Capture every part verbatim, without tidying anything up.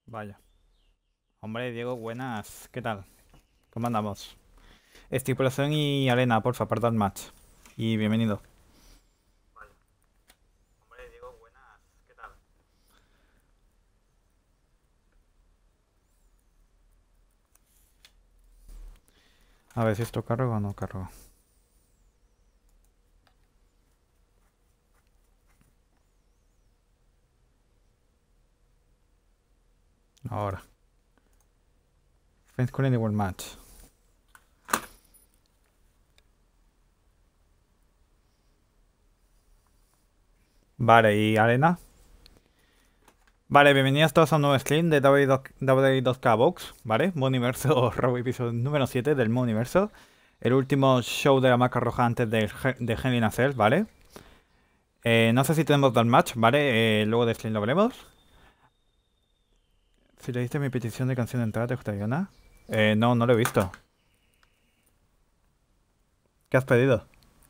Vaya. Hombre, Diego, buenas. ¿Qué tal? ¿Cómo andamos? Estipulación y arena, porfa, apartad match. Y bienvenido. Vaya. Hombre, Diego, buenas. ¿Qué tal? A ver si esto carga o no carga. Ahora. Friends Current World Match. Vale, ¿y arena? Vale, bienvenidos todos a un nuevo stream de W W dos K Box, ¿vale? Mooniverso Raw episodio número siete del Mooniverso. El último show de la marca roja antes de, de Hell in a Cell, ¿vale? Eh, no sé si tenemos dos match, ¿vale? Eh, luego de stream lo veremos. Si le diste mi petición de canción de entrada, ¿te gustaría? Eh, no, no lo he visto. ¿Qué has pedido?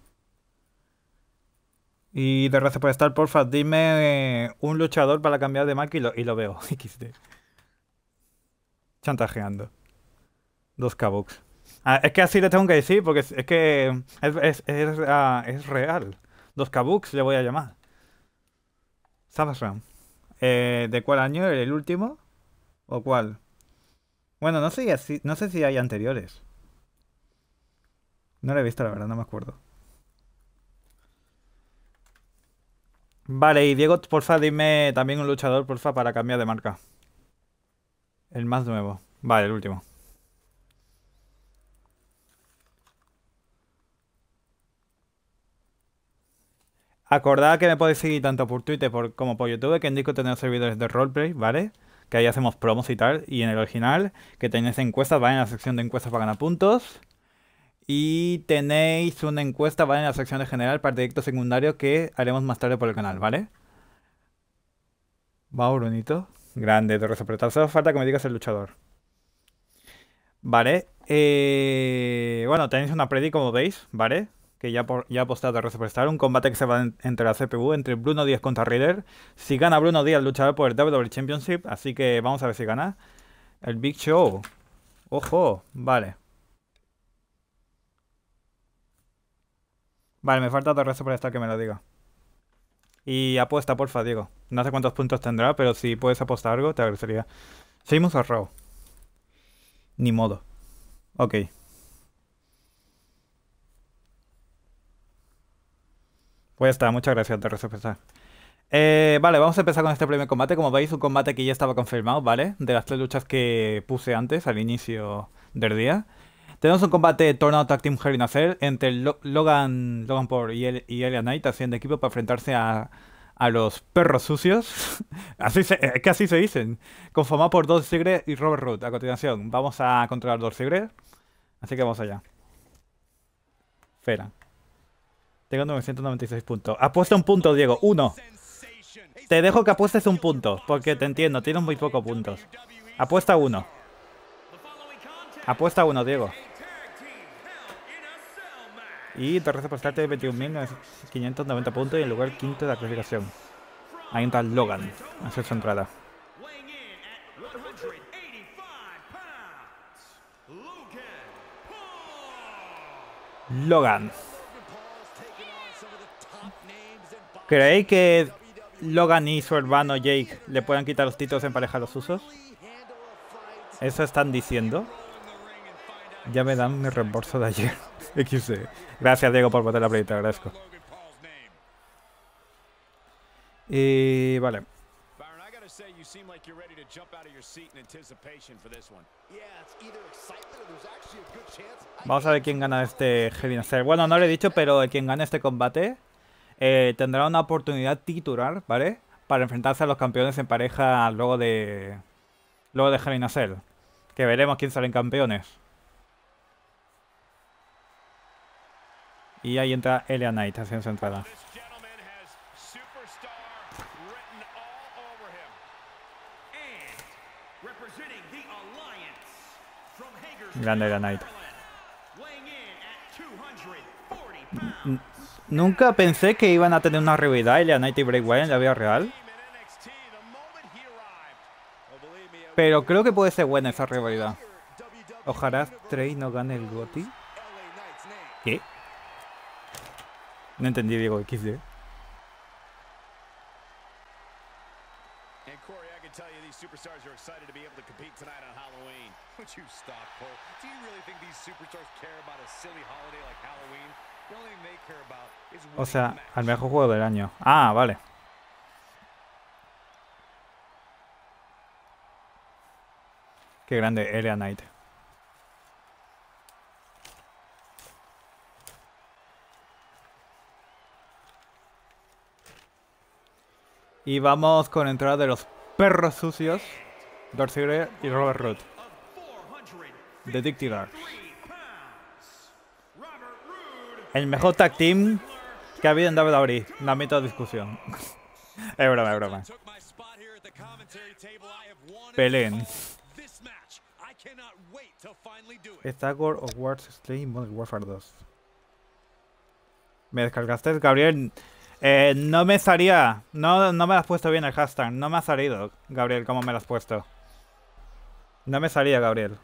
Y de raza por estar, porfa, dime eh, un luchador para cambiar de marca y lo, y lo veo. equis de. Chantajeando. Dos K-Bucks. Ah, es que así le tengo que decir, porque es, es que es, es, es, ah, es real. Dos K-Bucks le voy a llamar. SummerSlam. Eh, ¿De cuál año? ¿El último? ¿O cuál? Bueno, no sé, si, no sé si hay anteriores. No lo he visto, la verdad, no me acuerdo. Vale, y Diego, porfa, dime también un luchador, porfa, para cambiar de marca. El más nuevo. Vale, el último. Acordad que me podéis seguir tanto por Twitter por, como por YouTube, que en Discord tenemos servidores de roleplay, ¿vale? Que ahí hacemos promos y tal. Y en el original, que tenéis encuestas, ¿vale? En la sección de encuestas para ganar puntos. Y tenéis una encuesta, ¿vale? En la sección de general para el directo secundario que haremos más tarde por el canal, ¿vale? Va, Brunito. Grande, Torres apretado. Solo falta que me digas el luchador. Vale. Eh... Bueno, tenéis una predi, como veis, ¿vale? Que ya, por, ya ha apostado Torres Superstar. Un combate que se va en, entre la C P U, entre Bruno Díaz contra Rider. Si gana Bruno Díaz, luchará por el W W E Championship. Así que vamos a ver si gana. El Big Show. Ojo, vale. Vale, me falta Torres Superstar que me lo diga. Y apuesta, porfa, Diego. No sé cuántos puntos tendrá, pero si puedes apostar algo, te agradecería. Seguimos a Raw. Ni modo. Ok. Pues ya está, muchas gracias, Torres Superstar. Eh, vale, vamos a empezar con este primer combate. Como veis, un combate que ya estaba confirmado, ¿vale? De las tres luchas que puse antes, al inicio del día. Tenemos un combate Tornado Tag Team Hell in a Cell entre Lo Logan, Logan Paul y, El y Elia Knight haciendo equipo para enfrentarse a, a los perros sucios. así se, es que así se dicen. Conformado por Dolph Ziggler y Robert Roode. A continuación, vamos a controlar Dolph Ziggler. Así que vamos allá. Espera. Tengo novecientos noventa y seis puntos. Apuesta un punto, Diego. Uno. Te dejo que apuestes un punto, porque te entiendo, tienes muy pocos puntos. Apuesta uno. Apuesta uno, Diego. Y te resta por estarte de veintiún mil quinientos noventa puntos y el lugar quinto de la clasificación. Ahí entra Logan a hacer su entrada. Logan. ¿Creéis que Logan y su hermano Jake le puedan quitar los títulos en pareja a los usos? ¿Eso están diciendo? Ya me dan mi reembolso de ayer. equis de. Gracias, Diego, por votar la play, te agradezco. Y vale. Vamos a ver quién gana este Hell in a Cell. Bueno, no lo he dicho, pero quien gane este combate eh, tendrá una oportunidad titular, ¿vale? Para enfrentarse a los campeones en pareja luego de... Luego de Hell in a Cell. Que veremos quién salen campeones. Y ahí entra Elia Knight haciendo su entrada. Grande Elia Knight. N Nunca pensé que iban a tener una rivalidad Elia Knight y Bray Wyatt en la vida real. Pero creo que puede ser buena esa rivalidad. Ojalá Trey no gane el GOTY. ¿Qué? No entendí, Diego, equis de. Superstars are excited to be able to compete tonight on Halloween. Would you stop, Cole? Do you really think these superstars care about a silly holiday like Halloween? The only thing they care about is winning. O sea, al mejor juego del año. Ah, vale. Qué grande, L A Knight. Y vamos con entrada de los perros sucios, Dolph Ziggler y Robert Roode, de Dirty Dark. El mejor tag team que ha habido en doble u doble u E, no admito discusión. Es broma, es broma. Peleen. Star Wars of Wars Slay Modern Warfare dos. ¿Me descargaste, Gabriel? Eh, no me salía. No, no me lo has puesto bien el hashtag. No me ha salido, Gabriel, como me lo has puesto. No me salía, Gabriel.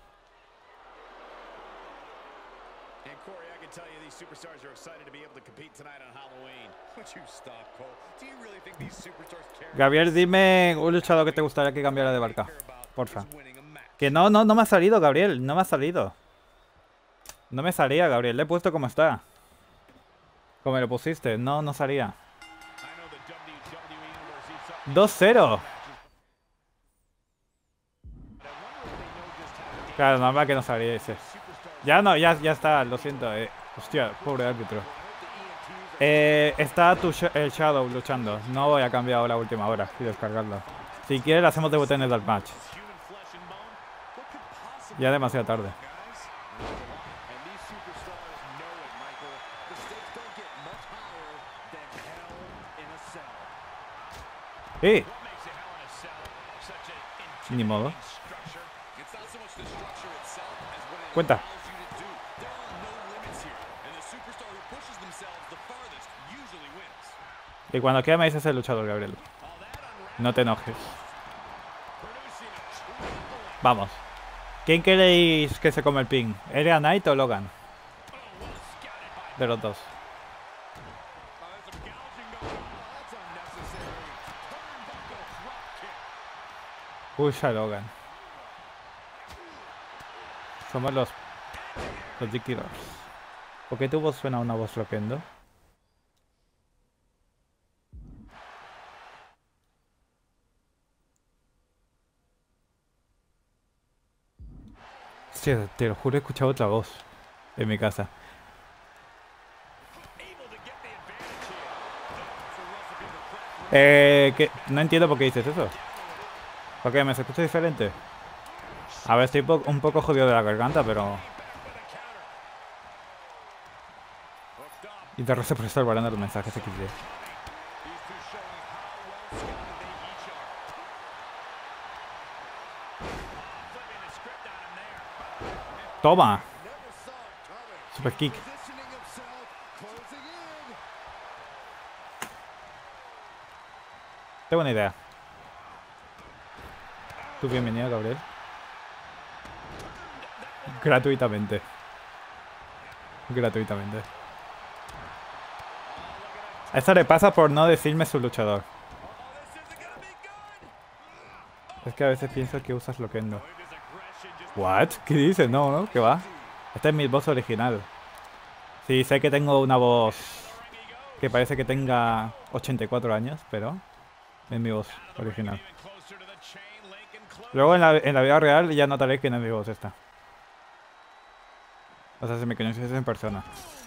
Gabriel, dime un luchador que te gustaría que cambiara de barca. Porfa. Que no, no, no me ha salido, Gabriel. No me ha salido. No me salía, Gabriel. Le he puesto como está. Como me lo pusiste. No, no salía. dos cero. Claro, normal que no saliese. Ya no, ya, ya está. Lo siento. Eh. Hostia, pobre árbitro. Eh, está tu sh el Shadow luchando. No voy a cambiar ahora a última hora y descargarlo. Si quieres, haces debut en el Dark Match. Ya demasiado tarde. ¡Eh! Ni modo. Cuenta. Y cuando quiera me dices el luchador, Gabriel. No te enojes. Vamos. ¿Quién queréis que se come el pin? ¿L A Knight o Logan? De los dos. Push a Logan. Somos los... Los Dicky Dogs. ¿Por qué tu voz suena a una voz loquendo? Hostia, te lo juro, he escuchado otra voz en mi casa. Eh, que no entiendo por qué dices eso. ¿Por qué? ¿Me se escucha diferente? A ver, estoy po un poco jodido de la garganta, pero... Y te rezo por estar guardando los mensajes equis de. Toma. Super kick. Tengo una idea. Tú bienvenido, Gabriel. Gratuitamente. Gratuitamente. A esta le pasa por no decirme su luchador. Es que a veces pienso que usas Loquendo. ¿What? ¿Qué dices? No, no, ¿qué va? Esta es mi voz original. Sí, sé que tengo una voz que parece que tenga ochenta y cuatro años, pero es mi voz original. Luego en la, en la vida real ya notaré que no es mi voz esta. O sea, si me conoces en persona.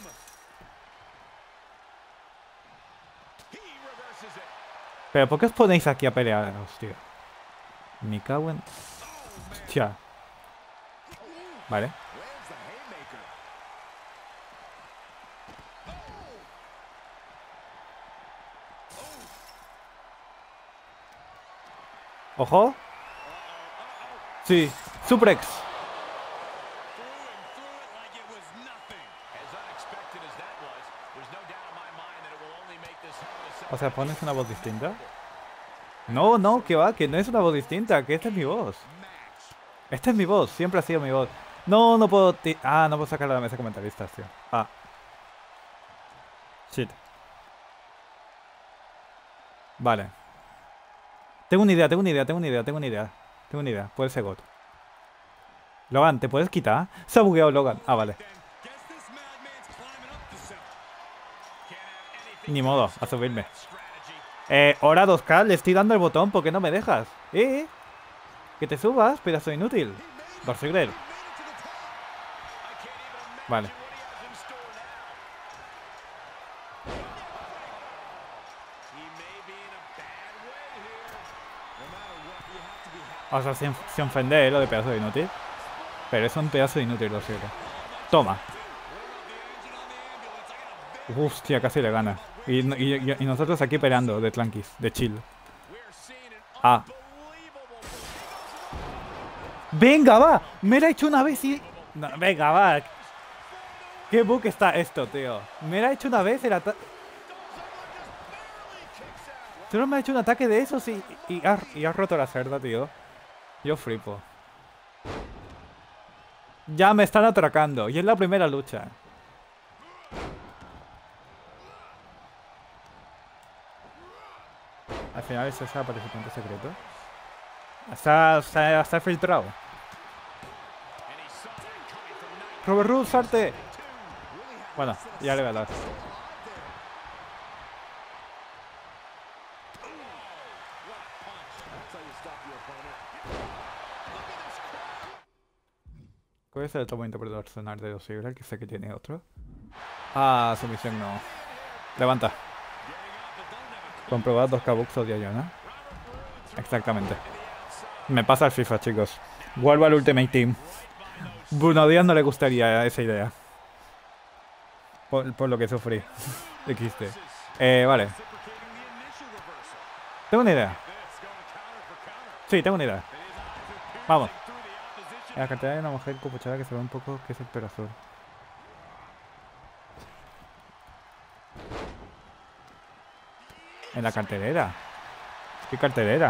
Pero ¿por qué os ponéis aquí a pelear, hostia? Me cago en... Hostia. Vale. Ojo. Sí. Suplex. O sea, pones una voz distinta. No, no, que va, que no es una voz distinta, que esta es mi voz. Esta es mi voz, siempre ha sido mi voz. No, no puedo... ti- Ah, no puedo sacarla de la mesa de comentaristas, tío. Ah, shit. Vale. Tengo una idea, tengo una idea, tengo una idea, tengo una idea. Tengo una idea, puede ser God. Logan, ¿te puedes quitar? Se ha bugueado Logan. Ah, vale. Ni modo, a subirme. Eh, hora dos K, le estoy dando el botón, ¿por qué no me dejas? Eh, que te subas, pedazo inútil. Dorsigler. Vale. O sea, sin, sin ofender lo de pedazo de inútil. Pero es un pedazo de inútil, lo siento. Toma. Hostia, casi le gana. Y, y, y nosotros aquí peleando, de tranquis, de chill. Ah. ¡Venga, va! Me la he hecho una vez y... No, venga, va. ¿Qué bug está esto, tío? Me la he hecho una vez el ataque... Solo me ha hecho un ataque de esos y, y, ha, y ha roto la cerda, tío. Yo flipo. Ya me están atracando. Y es la primera lucha. Al final es ese participante secreto. Está, está, está filtrado. Robert Roode, salte. Bueno, ya le voy a dar. ¿Cuál es el momento para sonar de dos Ziggler? Que sé que tiene otro. Ah, sumisión no. Levanta. Comprobar dos Kabuxos de Ayona. Exactamente. Me pasa el FIFA, chicos. Vuelvo al Ultimate Team. Bruno Díaz no le gustaría esa idea. Por, por lo que sufrí. X D. Eh, vale. Tengo una idea. Sí, tengo una idea. Vamos. En la cartera hay una mujer capuchada que se ve un poco que es el pelo azul. En la cartelera. ¿Qué cartelera?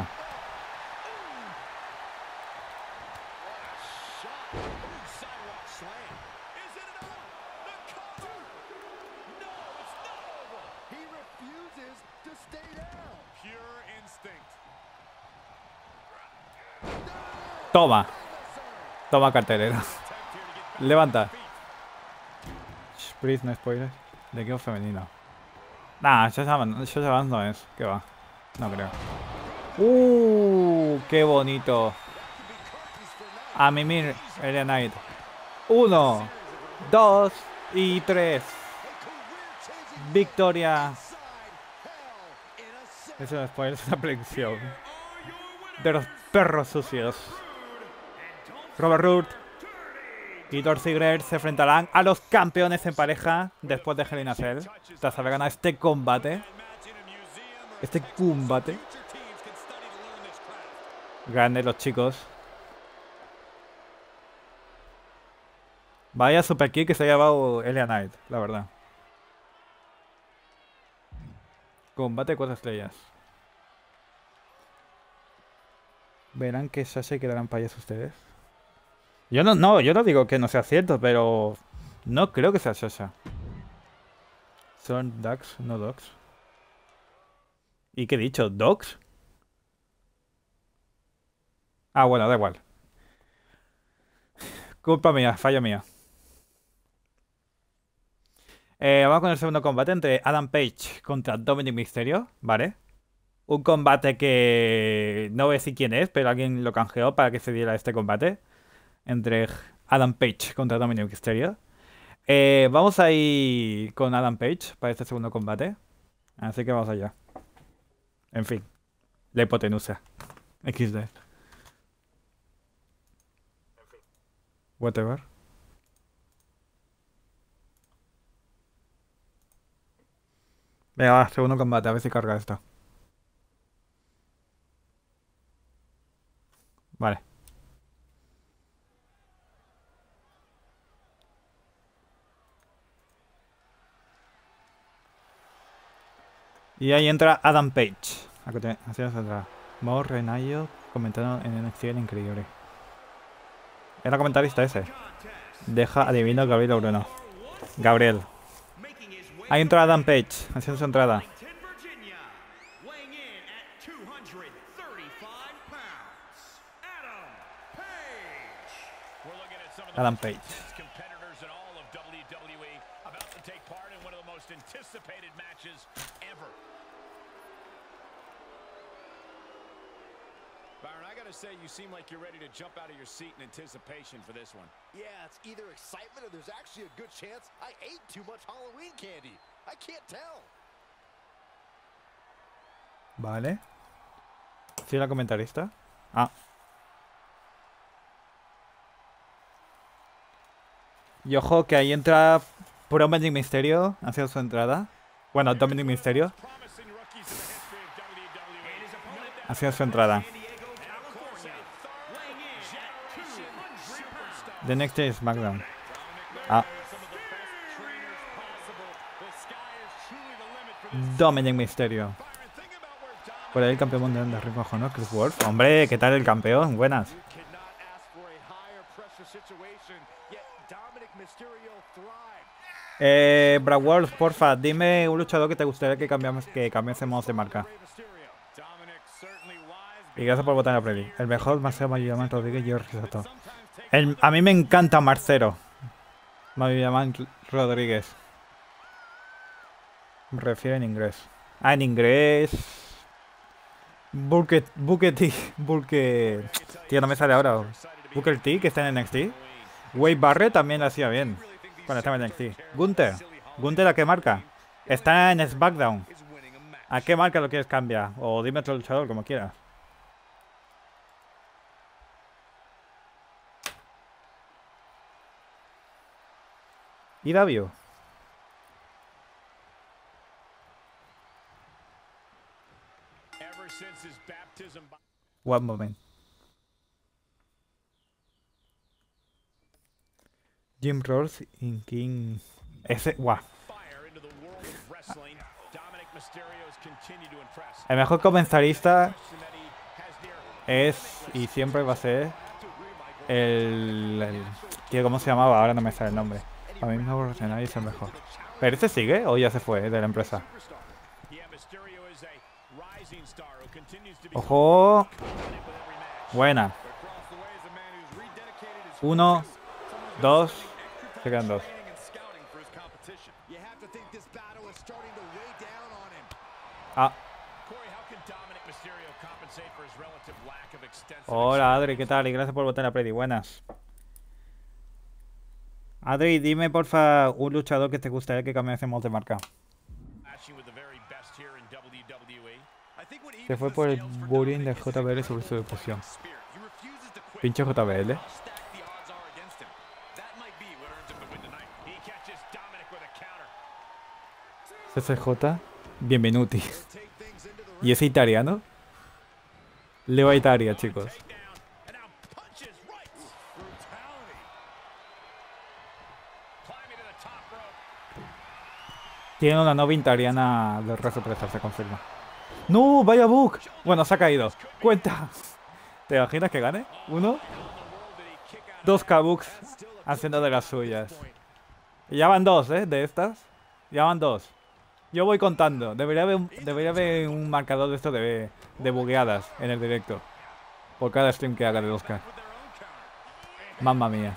Toma. Toma cartelera. Levanta. Please, no spoilers. De equipo femenino. Nah, Sasha Banks no es. ¿Qué va? No creo. Uh, qué bonito. A mimir, L A Knight. Uno, dos y tres. Victoria. Eso no es spoiler, es una predicción. De los perros sucios. Robert Roode y Dolph Ziggler se enfrentarán a los campeones en pareja después de Hell in a Cell, tras haber ganado este combate. Este combate. Grandes los chicos. Vaya super kick que se ha llevado L A Knight, la verdad. Combate cuatro estrellas. Verán que Sasha quedarán payas ustedes. Yo no, no, yo no digo que no sea cierto, pero no creo que sea Sasha. Son Ducks, no Dogs. ¿Y qué he dicho? ¿Dogs? Ah, bueno, da igual. Culpa mía, fallo mía. Eh, vamos con el segundo combate entre Adam Page contra Dominic Mysterio, ¿vale? Un combate que no voy a decir quién es, pero alguien lo canjeó para que se diera este combate entre Adam Page contra Dominic Mysterio. Eh, vamos a ir con Adam Page para este segundo combate. Así que vamos allá. En fin, la hipotenusa. equis de. Whatever. Venga, va, segundo combate, a ver si carga esto. Vale. Y ahí entra Adam Page. A continuación entra Mo Renayo comentaron en N X T el increíble. Era comentarista ese. Deja, adivino, Gabriel o Bruno. Gabriel. Ahí entra Adam Page, haciendo su entrada. Adam Page. Byron, I gotta say, you seem like you're ready to jump out of your seat in anticipation for this one. Yeah, it's either excitement or there's actually a good chance I ate too much Halloween candy. I can't tell. Vale. ¿Sí la comentarista? Ah. Y ojo que ahí entra puro Dominic Mysterio hacia su entrada. Bueno, Dominic Mysterio hacia su entrada. The next day is SmackDown. Ah. Dominic Mysterio. Por ahí el campeón mundial de Ring of Honor, Chris Wolf. Hombre, ¿qué tal el campeón? Buenas. Eh, Brad Wolf, porfa, dime un luchador que te gustaría que cambiamos, que cambiásemos de marca. Y gracias por votar en la preview. El mejor Marcelo Mayoyaman Rodríguez y George Soto. El, a mí me encanta Marcelo Mayoyaman Rodríguez. Me refiero en inglés. Ah, en inglés. Booker, Booker T. Booker. Tío, no me sale ahora. Booker T, que está en N X T. Wade Barrett también lo hacía bien cuando estaba en N X T. Gunther. Gunther, ¿a qué marca? Está en SmackDown. ¿A qué marca lo quieres cambiar? O dime otro luchador, como quieras. ¿Y Davio? One moment. Jim Ross in King. Ese. Guau. El mejor comentarista es y siempre va a ser el, el tío, ¿cómo se llamaba? Ahora no me sale el nombre. A mí mismo profesional es el mejor. ¿Pero este sigue o ya se fue de la empresa? Ojo. Buena. Uno. Dos. Se quedan dos. Ah. Hola Adri, ¿qué tal? Y gracias por votar en la predi. Buenas. Adri, dime porfa un luchador que te gustaría que cambiásemos de marca. Se fue por el bullying de J B L sobre su deposición. Pinche J B L. C C J, bienvenuti. ¿Y ese italiano? Leo a Italia, chicos. Tiene una novia italiana de resorpresa, se confirma. ¡No! ¡Vaya book! Bueno, se ha caído. ¡Cuenta! ¿Te imaginas que gane? ¿Uno? Dos K-Books haciendo de las suyas. Y ya van dos, ¿eh? De estas. Ya van dos. Yo voy contando. Debería haber un, debería haber un marcador de esto de, de bugueadas en el directo. Por cada stream que haga de dos K. Mamma mía.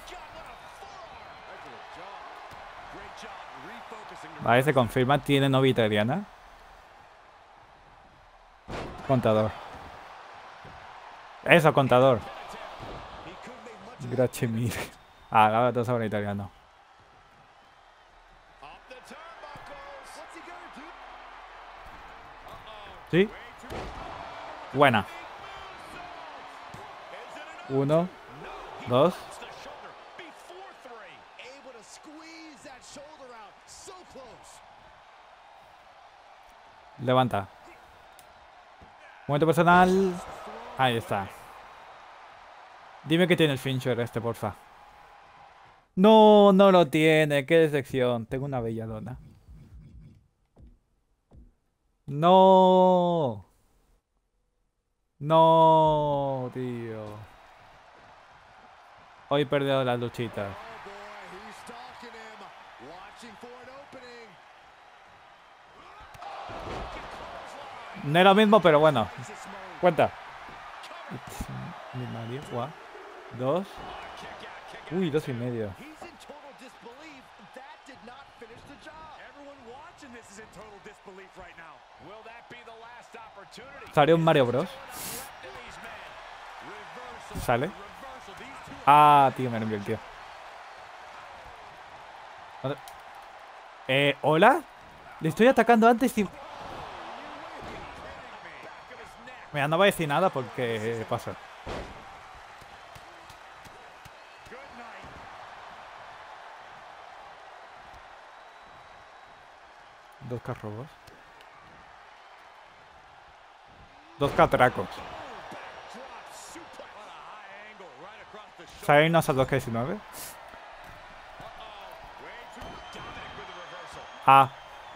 Vale, se confirma. ¿Tiene novia italiana? Contador. Eso, contador. Grazie mille. Ah, ahora todos hablan italiano. ¿Sí? Buena. Uno. Dos. Levanta. Momento personal. Ahí está. Dime que tiene el Fincher este, porfa. No, no lo tiene. Qué decepción. Tengo una belladona. No. No, tío. Hoy he perdido las luchitas. Oh boy, he's stalking him, watching for an opening. No es lo mismo, pero bueno. Cuenta. Mi Mario, guau. Dos. Uy, dos y medio. He's in total disbelief. That did not finish the job. Everyone watching this is in total disbelief right now. Will that be the last opportunity? Salió un Mario Bros. These men. Reversal. Sale. Reversal. These two Ah, tío, me lo envió el tío. ¿Dónde? Eh, ¿hola? Le estoy atacando antes y... Mira, no voy a decir nada porque pasa. Dos carrobos. Dos catracos. Sabernos a dos K diecinueve. Ah.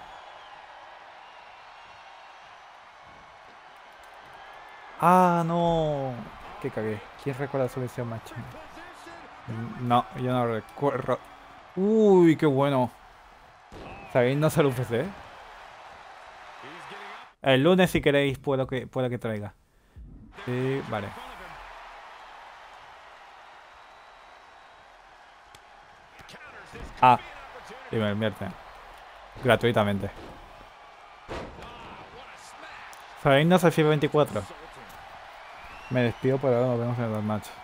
Ah, no. Que cagué. ¿Quién recuerda su versión más china? No, yo no recuerdo. Uy, qué bueno. Sabernos al U F C. El lunes, si queréis, puedo que, puedo que traiga. Sí, vale. Ah, y me invierte. Gratuitamente. Fabinos al ciento veinticuatro. Me despido, pero ahora nos vemos en el match.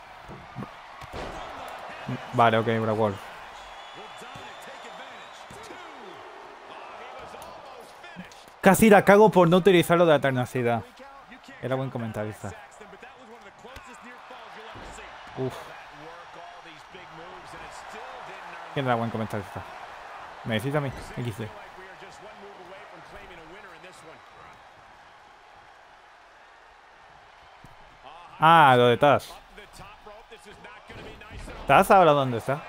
Vale, ok, Brawl. Casi la cago por no utilizarlo de la tenacidad. Era buen comentarista. Uf. ¿Quién era buen comentarista? Me decís a mí, equis de. Ah, lo de Taz. ¿Taz ahora dónde está?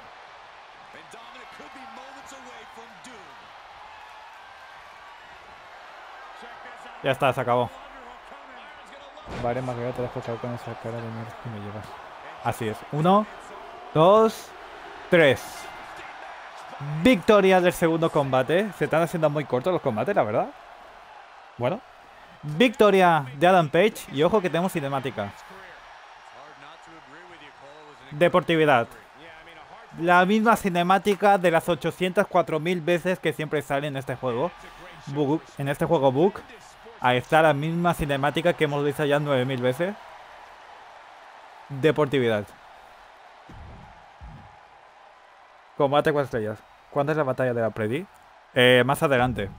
Ya está, se acabó. Vale, más que te dejo estar con esa cara de mierda que me llevas. Así es. Uno, dos, tres. Victoria del segundo combate. Se están haciendo muy cortos los combates, la verdad. Bueno. Victoria de Adam Page. Y ojo que tenemos cinemática. Deportividad. La misma cinemática de las ochocientas cuatro mil veces que siempre sale en este juego. Book, en este juego Book. Ahí está la misma cinemática que hemos visto ya nueve mil veces. Deportividad. Combate cuatro estrellas. ¿Cuándo es la batalla de la Predi? Eh, más adelante.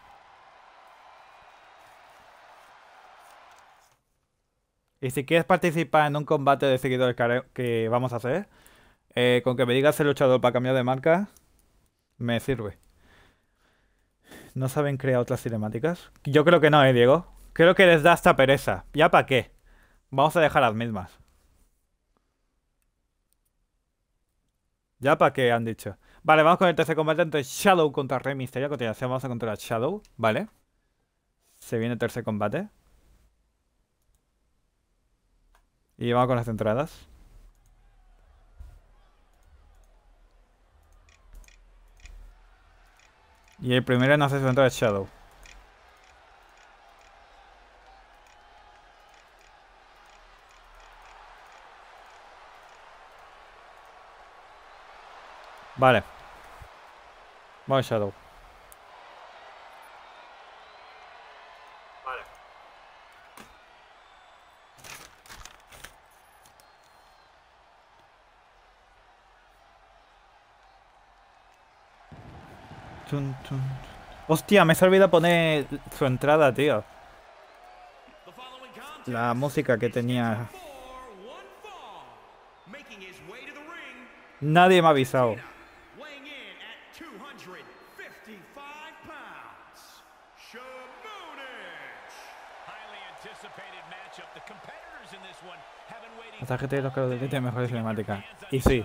Y si quieres participar en un combate de seguidores que, que vamos a hacer, eh, con que me digas el luchador para cambiar de marca, me sirve. ¿No saben crear otras cinemáticas? Yo creo que no, ¿eh, Diego? Creo que les da hasta pereza. ¿Ya para qué? Vamos a dejar las mismas. ¿Ya para qué han dicho? Vale, vamos con el tercer combate entre Shadow contra Rey Mysterio. A continuación vamos a controlar Shadow, ¿vale? Se viene el tercer combate. Y vamos con las entradas. Y el primero en hacer su entrada es Shadow. Vale. Vamos Shadow. Vale. Chun, chun. Hostia, me se olvidado poner su entrada, tío. La música que tenía. Nadie me ha avisado. Hasta que te los que tienen mejores cinemáticas. Y sí.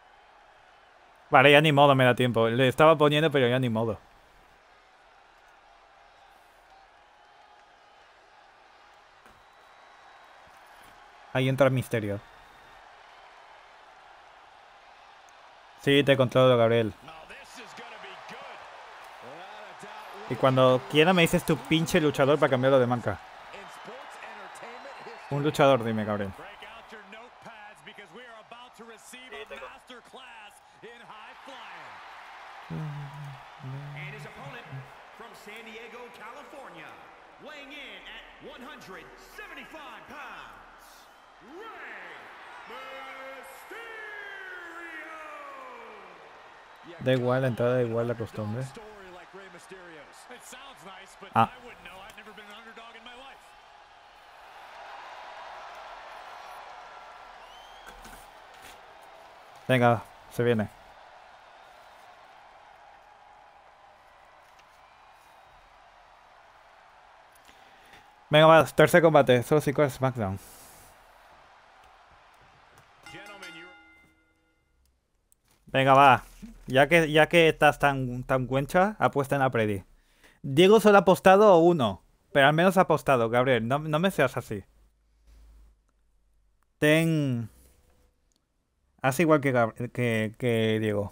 Vale, ya ni modo me da tiempo. Le estaba poniendo, pero ya ni modo. Ahí entra el misterio. Sí, te controlo, Gabriel. Y cuando quiera me dices tu pinche luchador para cambiarlo de marca. Un luchador, dime, Gabriel. And his opponent from San Diego, California, weighing in at one hundred seventy-five pounds, Rey Mysterio. Da igual, la entrada da igual la costumbre. Ah. Venga, se viene. Venga, va, tercer combate, solo cinco de SmackDown. Venga, va. Ya que, ya que estás tan, tan cuencha, apuesta en la Predi. Diego solo ha apostado uno, pero al menos ha apostado, Gabriel. No, no me seas así. Ten... Haz igual que, Gab- que, que Diego.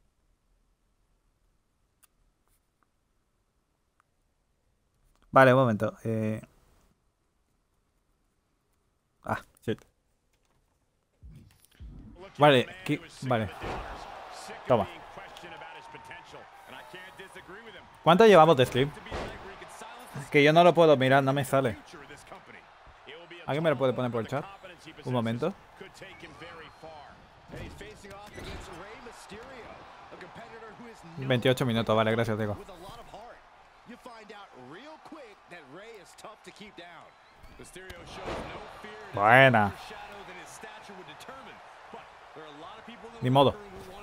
Vale, un momento. Eh... Ah, shit. Vale, qui- vale. Toma. ¿Cuánto llevamos de stream? Que yo no lo puedo mirar, no me sale. ¿Alguien me lo puede poner por el chat? Un momento. veintiocho minutos, vale, gracias, Diego. Buena. Ni modo.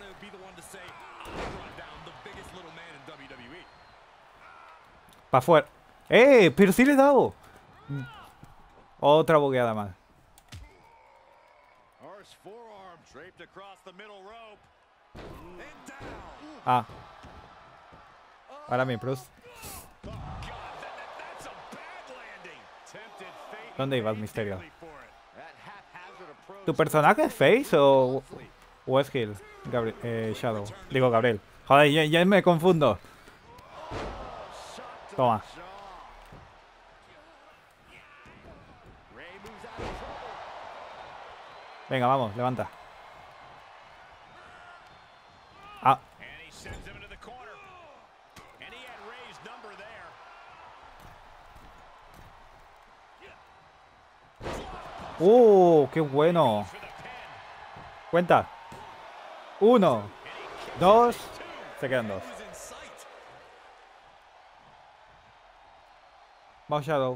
Pa' afuera. ¡Eh! ¡Pero sí le he dado! Otra bugueada más. Ah. Ahora mi Bruce. ¿Dónde ibas, Misterio? ¿Tu personaje es Face o, o es Hill? Gabriel, eh, Shadow. Digo Gabriel. Joder, ya, ya me confundo. Toma. Venga, vamos, levanta. Ah. ¡Uh! ¡Qué bueno! Cuenta. Uno. Dos. Se quedan dos. Vamos, Shadow.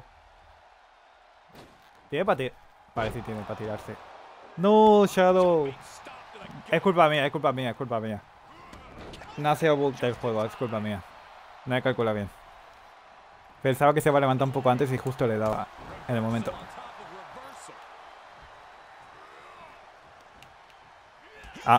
¿Tiene para tirar? Vale, sí tiene para tirarse. ¡No, Shadow! Es culpa mía, es culpa mía, es culpa mía. No ha sido bug del juego, es culpa mía. No he calculado bien. Pensaba que se iba a levantar un poco antes y justo le daba en el momento. Ah.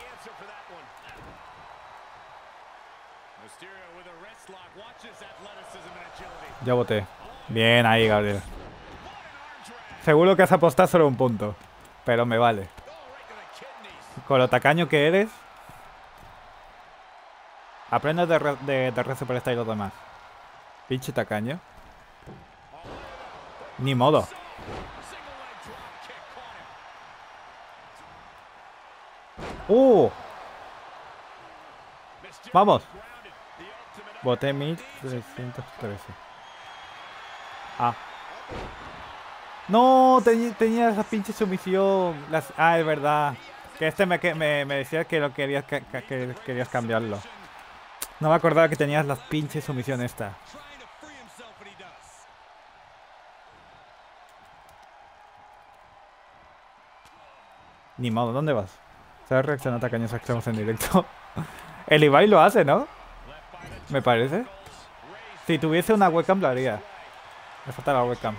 Ya voté. Bien ahí, Gabriel. Seguro que has apostado solo un punto. Pero me vale. Con lo tacaño que eres. Aprende de, re de, de Red Superstar y los demás. Pinche tacaño. Ni modo. ¡Uh! ¡Vamos! Boté mil trescientos trece. Ah. No, tenía, tenía esa pinche sumisión. Las, ah, es verdad. Que este me, que, me, me decía que lo querías, que, que querías cambiarlo. No me acordaba que tenías las pinches sumisión esta. Ni modo, ¿dónde vas? ¿Sabes reaccionar a tacaños extremos en directo? El Ibai lo hace, ¿no? Me parece. Si tuviese una webcam lo haría. Me falta la webcam.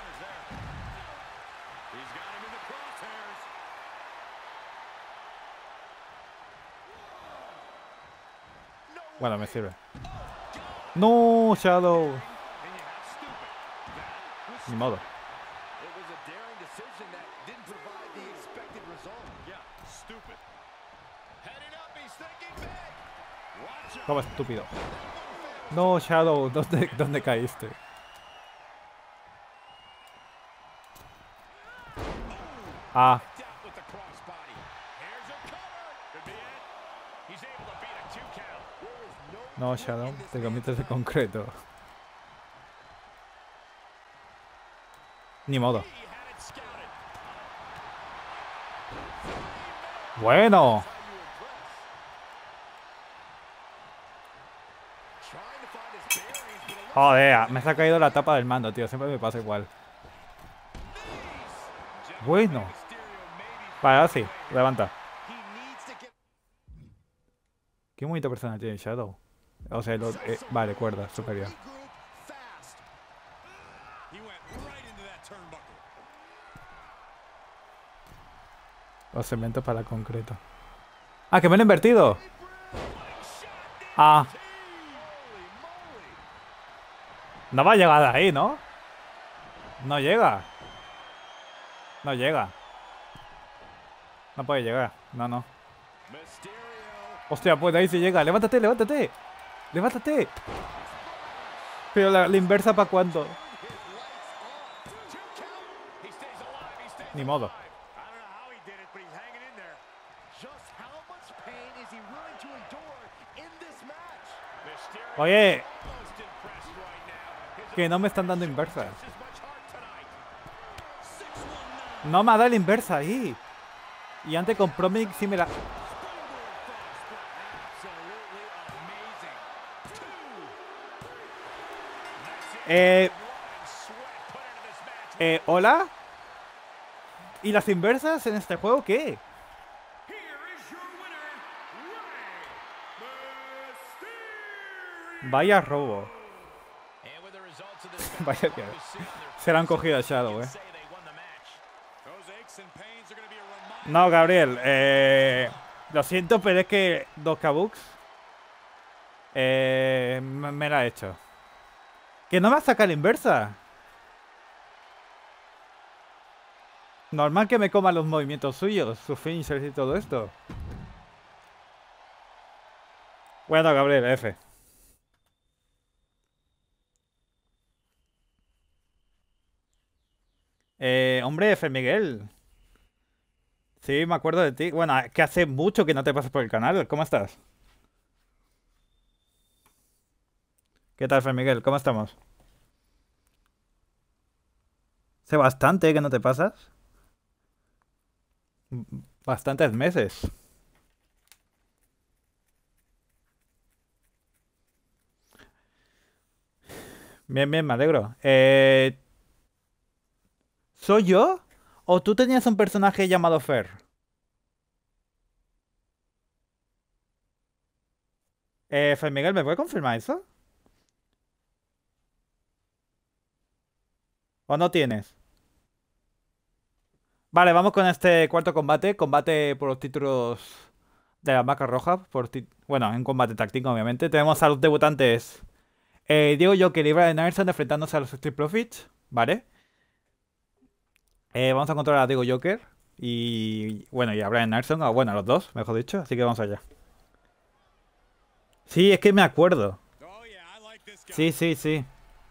Bueno, me sirve. ¡No, Shadow! Ni modo. decision that didn't provide the expected result. Yeah, stupid. Heading up, he's thinking big. Watch it. Como estúpido. No, Shadow, ¿dónde, dónde caíste? Ah, Out with the crossbody. Here's a cover. Could be it. He's able to beat a two count. There is no no, Shadow, te comiste de concreto. Ni modo. He had it scouted. Bueno. trying to find his bearings, but it looks Joder, me se ha caído la tapa del mando, tío. Siempre me pasa igual. Bueno. Vale, ahora sí. Levanta. he needs to get Qué bonito personaje tiene Shadow. O sea, lo, eh, vale, cuerda superior. regroup fast. He went right into that turnbuckle. Los cementos para concreto. Ah, que me lo he invertido. Ah. No va a llegar de ahí, ¿no? No llega. No llega. No puede llegar. No, no. Mysterio. Hostia, pues de ahí sí llega. Levántate, levántate. Levántate. Pero la, la inversa para cuándo. He stays alive. He stays Ni modo. alive. I don't know how he did it, but he's hanging in there. Just how much pain is he willing to endure in this match? Mysterio Oye, most impressed right now. His que no me están dando inversa. opponent is much heart tonight. six one nine. No me ha dado la inversa ahí. Y antes con Promic sí me la... Absolutely amazing. Eh... And sweat put into this match. Eh, ¿hola? ¿Y las inversas en este juego qué? Here is your winner, Rey Mysterio. Vaya robo. And with the results of this Vaya que... Se la han cogido a Shadow, eh. say they won the match. Those aches and pains are going to be a reminder. No, Gabriel, eh, lo siento, pero es que dos Kabooks eh, me, me la ha hecho. Que no me saca la inversa. Normal que me coma los movimientos suyos, sus finishers y todo esto. Bueno, Gabriel, F. Eh, hombre, F. Miguel. Sí, me acuerdo de ti. Bueno, que hace mucho que no te pasas por el canal. ¿Cómo estás? ¿Qué tal, Fer Miguel? ¿Cómo estamos? Hace bastante que no te pasas. M- Bastantes meses. Bien, bien, me alegro. Eh, ¿Soy yo? ¿O tú tenías un personaje llamado Fer? Eh, Fer Miguel, ¿me puede confirmar eso? ¿O no tienes? Vale, vamos con este cuarto combate. Combate por los títulos de la marca roja. Por ti- bueno, en combate táctico, obviamente. Tenemos a los debutantes eh, Diego Joker y Brian Anderson enfrentándose a los Street Profits. Vale. Eh, vamos a encontrar a Diego Joker y, bueno, y a Brian Anderson. O bueno, a los dos, mejor dicho. Así que vamos allá. Sí, es que me acuerdo. Oh, yeah, I like this guy. Sí, sí, sí.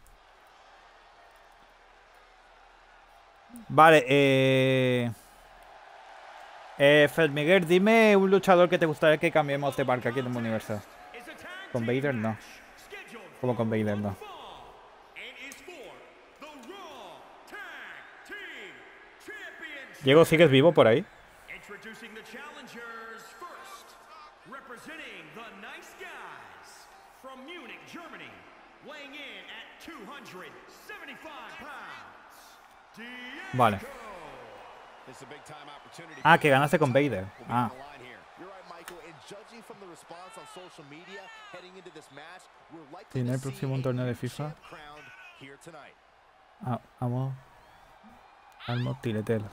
Vale, eh... Eh, Fer Miguel, dime un luchador que te gustaría que cambiemos de marca aquí en el universo. Is a tag Con team Vader, no. match scheduled Como con Vader, no. fall and is for the Raw Tag Team Championship. Diego, ¿sigues vivo por ahí? Introducing the challengers first, representing the Nice Guys from Munich, Germany, weighing in at two hundred seventy-five pounds. Diego. Vale. This is a big time opportunity. Ah, que ganaste con Vader. Will be Ah. on the line here. You're right, Michael. And judging from the response on social media heading into this match, we're likely ¿Tiene to el see próximo a torneo de new FIFA? champ crowned here tonight. Ah, amo. Almo Tiletel.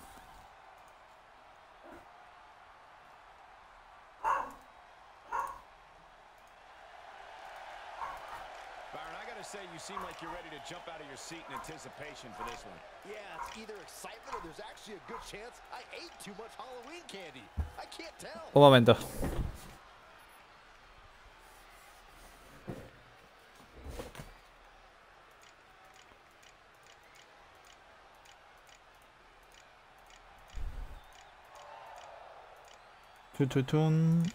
Byron, I gotta say, you you seem like you're ready to jump out of your seat in anticipation for this one. Yeah, it's either excitement or there's actually a good chance I ate too much Halloween candy. I can't tell. Un momento. Chun, chun, chun.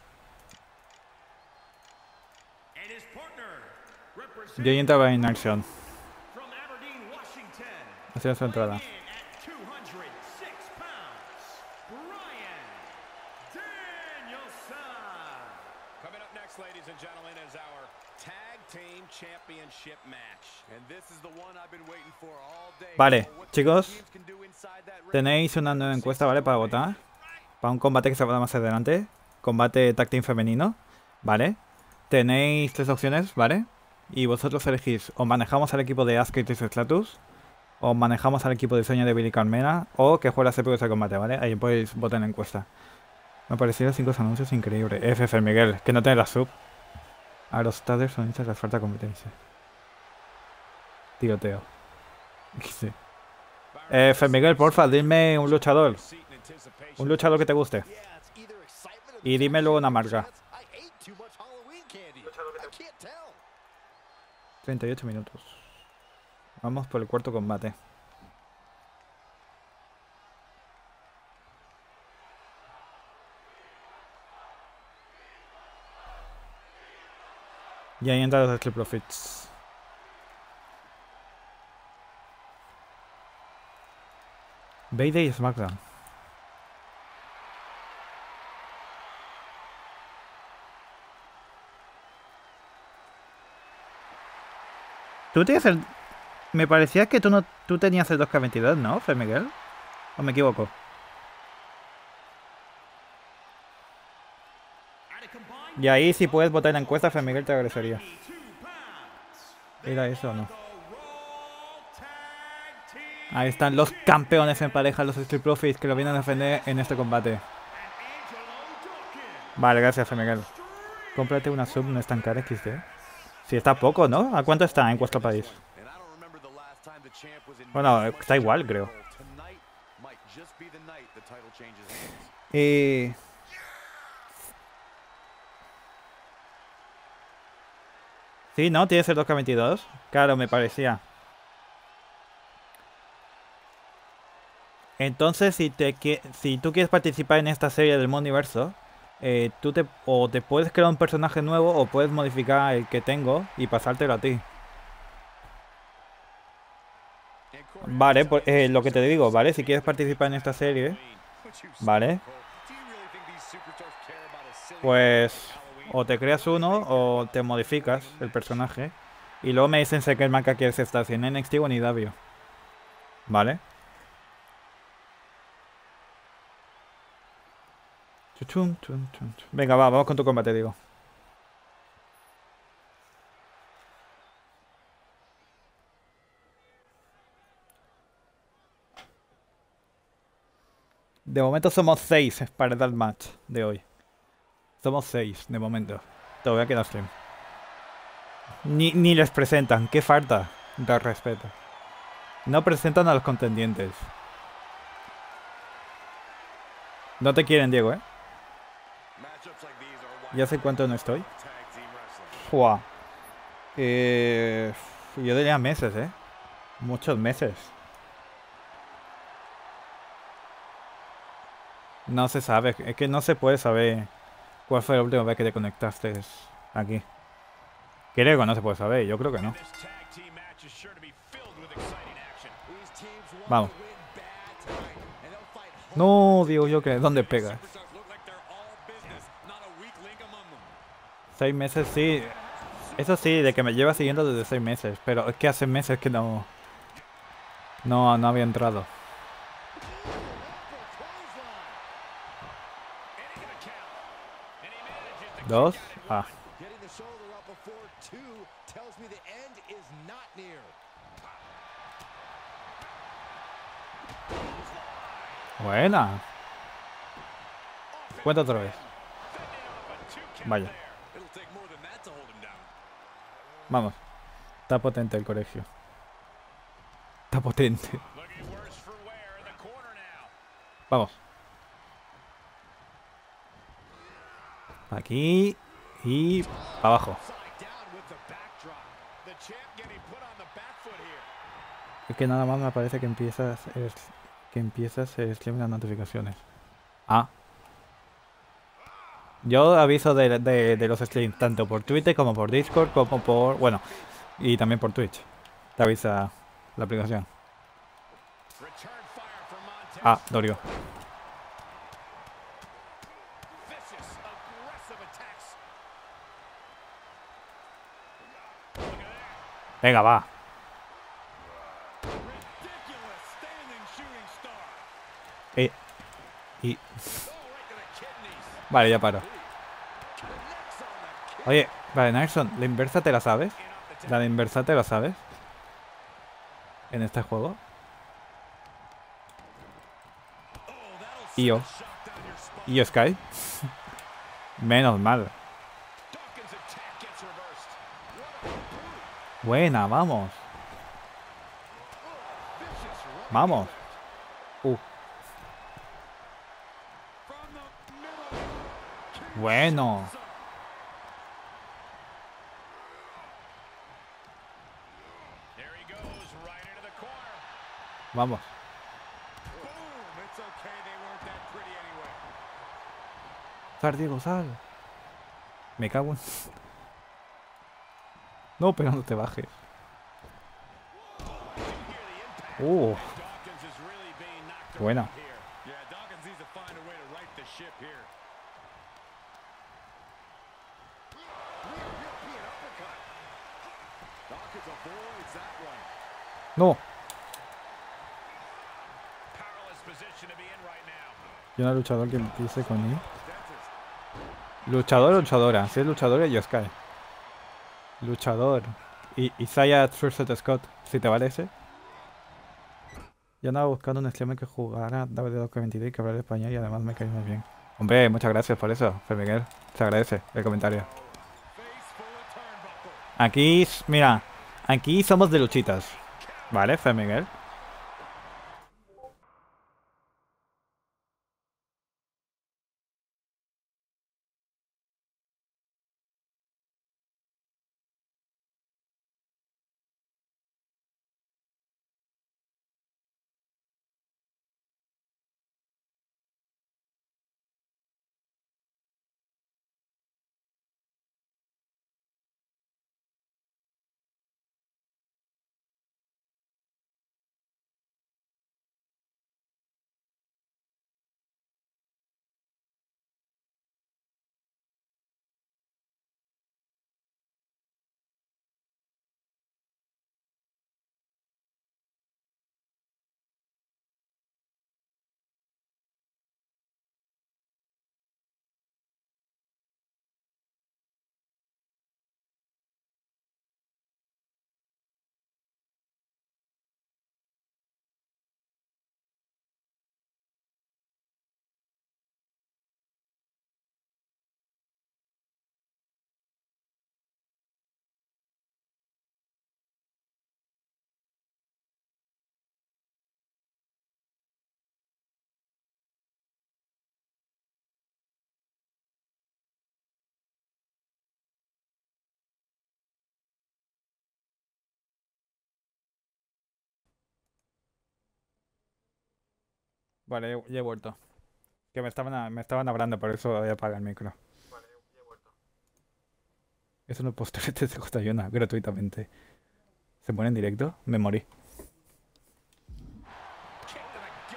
And his partner, Yo representing entraba en acción. from Aberdeen, Washington, Hacía su entrada. weighing in at two hundred six pounds, Bryan Danielson. Coming up next, ladies and gentlemen, is our Tag Team Championship match. And this is the one I've been waiting for all day. Vale, What the chicos, teams can do inside that ring. tenéis una nueva encuesta, ¿vale? Para votar. Para un combate que se va más adelante. Combate tag team femenino, ¿vale? Tenéis tres opciones, ¿vale? Y vosotros elegís o manejamos al equipo de Asuka y Trish Stratus, o manejamos al equipo de Sonia de Billy Carmena, o que juega C P U ese combate, ¿vale? Ahí podéis votar en la encuesta. Me parecieron cinco anuncios increíbles. F F Miguel, que no tiene la sub. A los Taders sonistas les falta competencia. Tiroteo. Sí. Eh, F Miguel, porfa, dime un luchador. Un luchador que te guste. Yeah, it's either excitement or Y there's dime actually luego a una good marca. chance I ate too much Halloween candy. I can't tell. treinta y ocho minutos. Vamos por el cuarto combate. Y ahí entran los Street Profits. Bayday y SmackDown. Tú tienes el... Me parecía que tú no tú tenías el dos K veintidós, ¿no, Fe Miguel? ¿O me equivoco? At a combined Y ahí si puedes votar en la encuesta, Fe Miguel te agradecería. two pounds, ¿Era eso o no? the Raw Tag Team Ahí están los campeones en pareja, los Street Profits, que lo vienen a defender en este combate. and Angelo Dawkins. Vale, gracias, Fe Miguel. Cómprate una sub, no es tan cara X D. Si está poco, ¿no? ¿A cuánto está en vuestro país? And I don't remember the last time the champ was in Bueno, this much está igual, creo. trouble. Tonight might just be the night the title changes hands. Y... Sí, ¿no? ¿Tienes el dos K veintidós? Claro, me parecía. Entonces, si te qui- si tú quieres participar en esta serie del Universo, eh, tú te o te puedes crear un personaje nuevo o puedes modificar el que tengo y pasártelo a ti. And Corey, Vale, pues eh, lo que te digo, ¿vale? Si quieres participar en esta serie, what you say, ¿vale? Cole? Do you really think these superstars care about a silly Pues Halloween? o te creas uno o te modificas el personaje. Y luego me dicen si qué marca quieres estar, si en N X T o en I W. ¿Vale? Chuchum, chum, chum, chum. Venga, va, vamos con tu combate, digo. De momento somos seis para el match de hoy. Somos seis, de momento. Todavía queda stream. Ni, ni les presentan, qué falta de respeto. No presentan a los contendientes. No te quieren, Diego, ¿eh? Matchups like these are why Ya sé cuánto no estoy. tag team wrestling. Fua. Eh, yo diría meses, ¿eh? Muchos meses. No se sabe, es que no se puede saber cuál fue la última vez que te conectaste aquí. Creo que no se puede saber, yo creo que no. This tag team match is sure to be filled with exciting action. These teams want Vamos. to win bad tonight, and they'll fight hard. No, digo yo que ¿dónde pegas? Superstars look like they're all business, not a weak link among them. Seis meses, sí. Eso sí, de que me lleva siguiendo desde seis meses. Pero es que hace meses que no... No, no había entrado. And he gonna count. And he manages to Dos. Ah. Getting the shoulder up before two tells me the end is not near. Buena. Cuenta otra vez. Vaya. It'll take more than that to hold him down. Vamos. Está potente el colegio. Está potente. Looking worse for wear in the corner now. Vamos. Aquí y para abajo. Upside down with the backdrop. The champ getting put on the back foot here. Es que nada más me parece que empiezas el, que empiezas el stream las notificaciones. Ah. Yo aviso de, de, de los streams tanto por Twitter como por Discord como por... Bueno, y también por Twitch. Te avisa la aplicación. Return fire from Montez. Ah, Dorio. Vicious, aggressive attacks. Venga, va. Ridiculous standing shooting star. Eh, y... Oh, right to the kidneys. Vale, ya paro. The neck's on the kick. Oye, vale, Nelson, ¿la inversa te la sabes? And off the ¿La de inversa te la sabes? En este juego. Oh, that'll Y yo. send a shot down your spine. ¿Y yo Sky? Menos mal. Dawkins' attack gets reversed. What a boot. Buena, vamos. Vicious right Vamos. Uh, from the middle. bueno. There he goes, right into the corner. Vamos. Boom! It's okay, they weren't that pretty anyway. Sal, Diego, sal. Me cago en... No, pero no te bajes. Did you hear the impact? Uh, Dawkins is really being knocked buena. around here. Yeah, Dawkins needs to find a way to right the ship here. European uppercut. Dawkins avoids that one. no. Powerless position to be in right now. Yo no luchador que empiece con I. Luchador o luchadora. Si es luchadora, yo Sky. Luchador. Y Isaiah Thurston Scott, si te vale ese. Yo andaba buscando un streamer que jugara W dos K veintidós y que hablara español y además me caía muy bien. Hombre, muchas gracias por eso, Fer Miguel. Se agradece el comentario. Face full of turnbuckle. Aquí, mira, aquí somos de luchitas. ¿Vale, Fer Miguel? Vale, ya ya he vuelto. Que me estaban, me estaban hablando, por eso voy a apagar el micro. Es un postre de C J uno gratuitamente. ¿Se pone en directo? Me morí. Kick to the gut.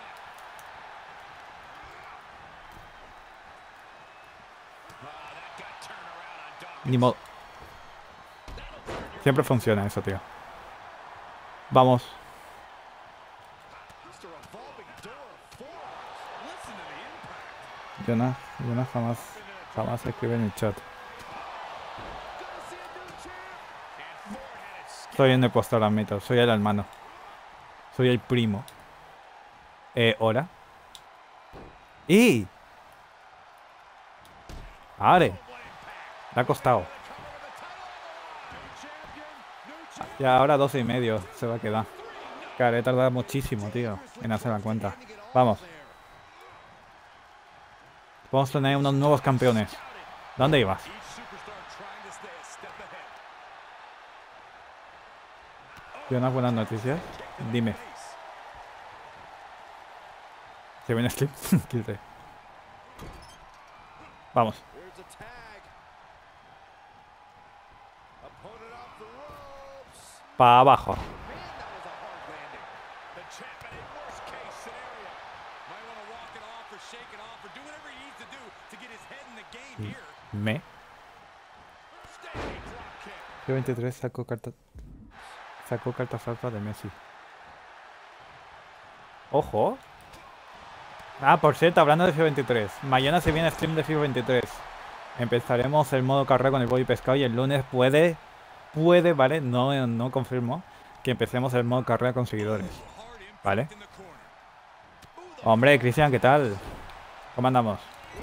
Ah, that got turned around on Dawkins. Ni modo. Siempre funciona eso, tío. Vamos. Just a revolving door of forearms. Listen to the impact. Jonas, Jonas jamás, jamás escribe en el chat. Gonna see a new champ. And four-headed skip. Soy un impostor, admito. Soy el hermano. Soy el primo. Eh, ¿hola? ¡Y! ¡Are! Le ha costado. New champion, new champion. Y ahora doce y medio se va a quedar. Claro, he tardado muchísimo, tío, en hacer la cuenta. Vamos. Vamos a tener unos nuevos campeones. ¿Dónde ibas? ¿Y unas buenas noticias? Dime. ¿Se viene Slim? quince. Vamos. Para abajo. Me. F veintitrés sacó carta. Sacó carta falta de Messi. ¡Ojo! Ah, por cierto, hablando de F veintitrés. Mañana se viene stream de F veintitrés. Empezaremos el modo carrera con el body pescado y el lunes puede... Puede, ¿vale? No, no confirmo. Que empecemos el modo carrera con seguidores. ¿Vale? Hombre, Cristian, ¿qué tal? ¿Cómo andamos?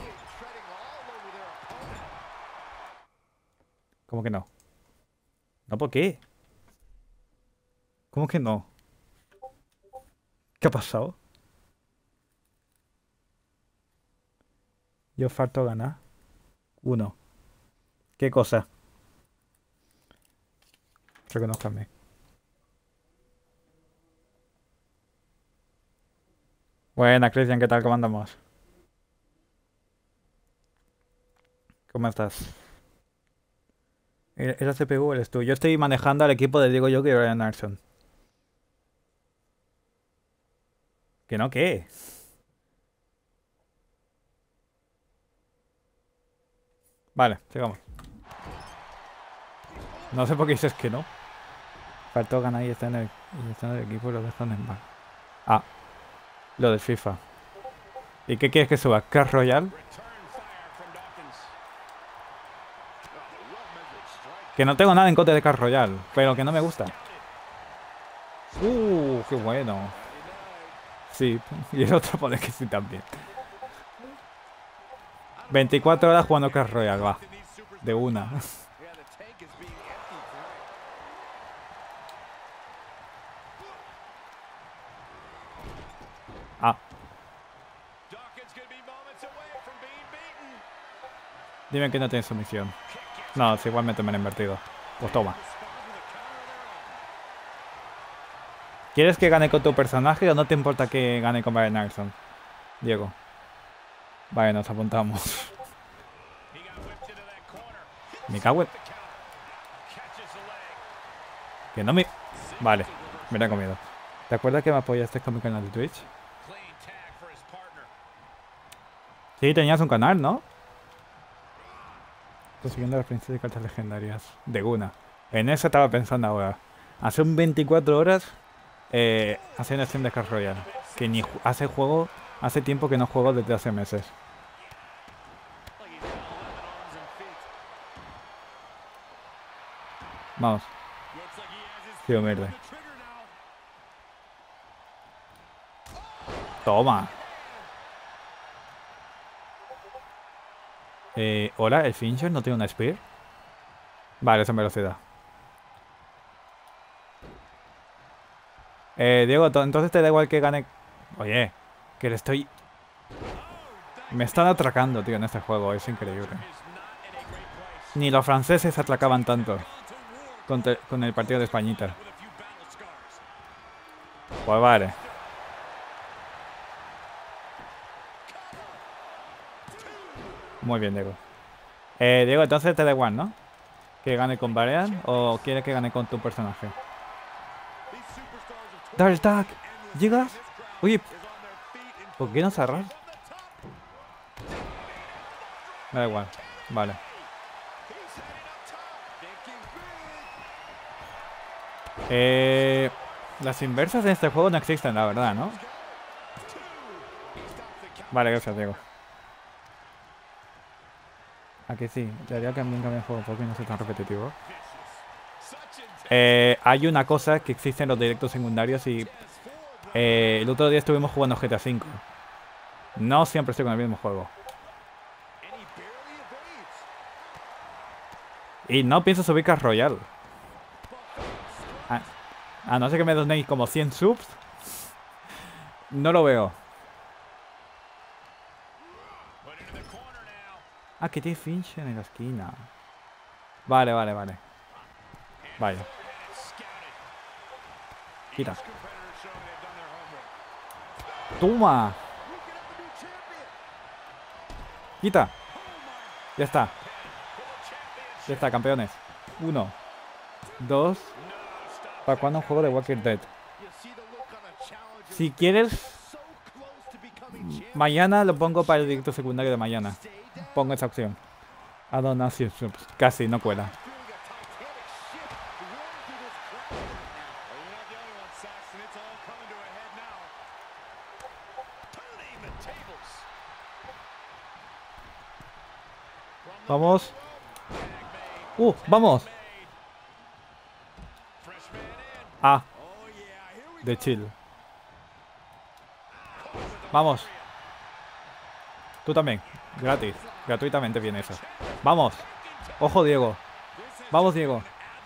¿Cómo que no? ¿No por qué? ¿Cómo que no? ¿Qué ha pasado? Yo falto ganar. Uno. ¿Qué cosa? Reconózcame. Buena, Cristian, ¿qué tal? ¿Cómo andamos? ¿Cómo estás? ¿Es la C P U o eres tú? Yo estoy manejando al equipo de Diego Yoke y Brian Arson. ¿Que no qué? Vale, sigamos. No sé por qué dices que no. Faltó ganar y está en el, y está en el equipo y lo dejan en mal. Ah, lo del FIFA. ¿Y qué quieres que suba? ¿Clash Royale? Que no tengo nada en contra de Clash Royale, pero que no me gusta. Uh, qué bueno. Sí, y el otro pone que sí también. veinticuatro horas jugando Clash Royale, va. De una. Ah. Dime que no tienes sumisión. No, si igualmente me han invertido. Pues toma. ¿Quieres que gane con tu personaje o no te importa que gane con Brian Arson? Diego. Vale, nos apuntamos. Me cago en... Que no me... Vale, me lo he comido. ¿Te acuerdas que me apoyaste con mi canal de Twitch? Sí, tenías un canal, ¿no? Consiguiendo las princesas y cartas legendarias. De una. En eso estaba pensando ahora. Hace un veinticuatro horas... Eh, haciendo stream de Clash Royale. Que ni hace juego... Hace tiempo que no juego desde hace meses. Vamos. Tío, mierda. Toma. Eh, hola, el Fincher no tiene una Spear. Vale, es en velocidad. Eh, Diego, entonces te da igual que gane... Oye, que le estoy... Me están atracando, tío, en este juego. Es increíble. Ni los franceses atracaban tanto con, te... con el partido de Españita. Pues vale. Muy bien, Diego. Eh, Diego, entonces te da igual, ¿no? Que gane con Brian o quieres que gane con tu personaje. Dark Tag, ¿llegas? Oye, ¿por qué no cerrar? Me da igual, vale. Eh, las inversas en este juego no existen, la verdad, ¿no? Vale, gracias, Diego. Aquí sí, te haría que a mí nunca me juego porque no soy tan repetitivo. Eh, hay una cosa que existe en los directos secundarios y eh, el otro día estuvimos jugando G T A cinco. No siempre estoy con el mismo juego. Y no pienso subir Clash Royale. A no ser que me donéis como cien subs. No lo veo. Ah, que tiene Finch en la esquina. Vale, vale, vale. Vaya. Quita. Toma. Quita. Ya está. Ya está, campeones. Uno. Dos. ¿Para cuándo un juego de Walking Dead? Si quieres, mañana lo pongo para el directo secundario de mañana. Pongo esa opción. A donación. Casi, no cuela. Vamos. Uh, vamos. Ah. De chill. Vamos. Tú también. Gratis. Gratuitamente viene eso. Vamos. Ojo, Diego. Vamos, Diego.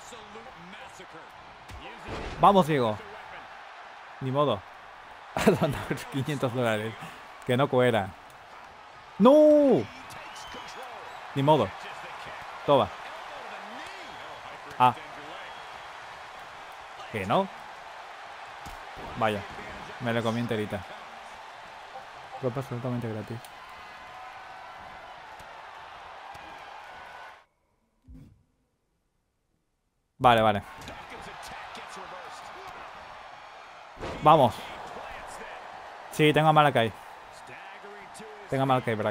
Vamos, Diego. Ni modo. A donar quinientos dólares. Que no cuela. ¡No! Ni modo. Toma. Ah. Que no. Vaya. Me lo comí enterita. Ropa absolutamente gratis. Vale, vale. Vamos. Sí, tengo a Malakai. Tengo a Malakai Black.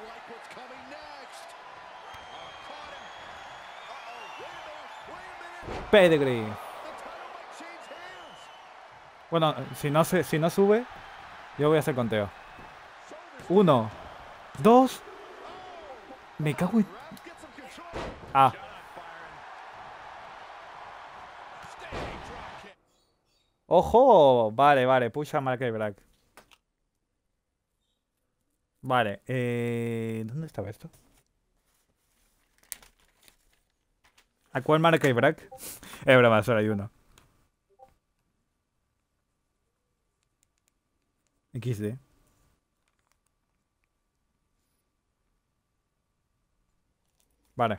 Pedigree. Bueno, si no, se, si no sube, yo voy a hacer conteo. Uno. Dos. Me cago en... Ah. ¡Ojo! Vale, vale. Push a Malakai Black. Vale. Eh... ¿Dónde estaba esto? ¿A cuál Malakai Black? Es broma, solo hay uno. equis de. Vale.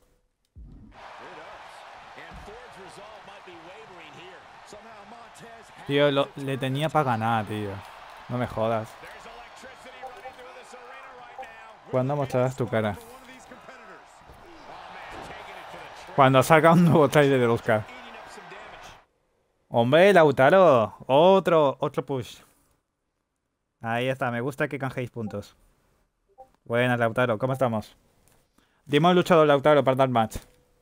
Tío, lo, le tenía para ganar, tío. No me jodas. ¿Cuándo mostrarás tu cara? Cuando salga un nuevo trailer del Oscar. Hombre, Lautaro. Otro, otro push. Ahí está, me gusta que canjeéis puntos. Buenas, Lautaro, ¿cómo estamos? Dime un luchador, Lautaro, para dar match.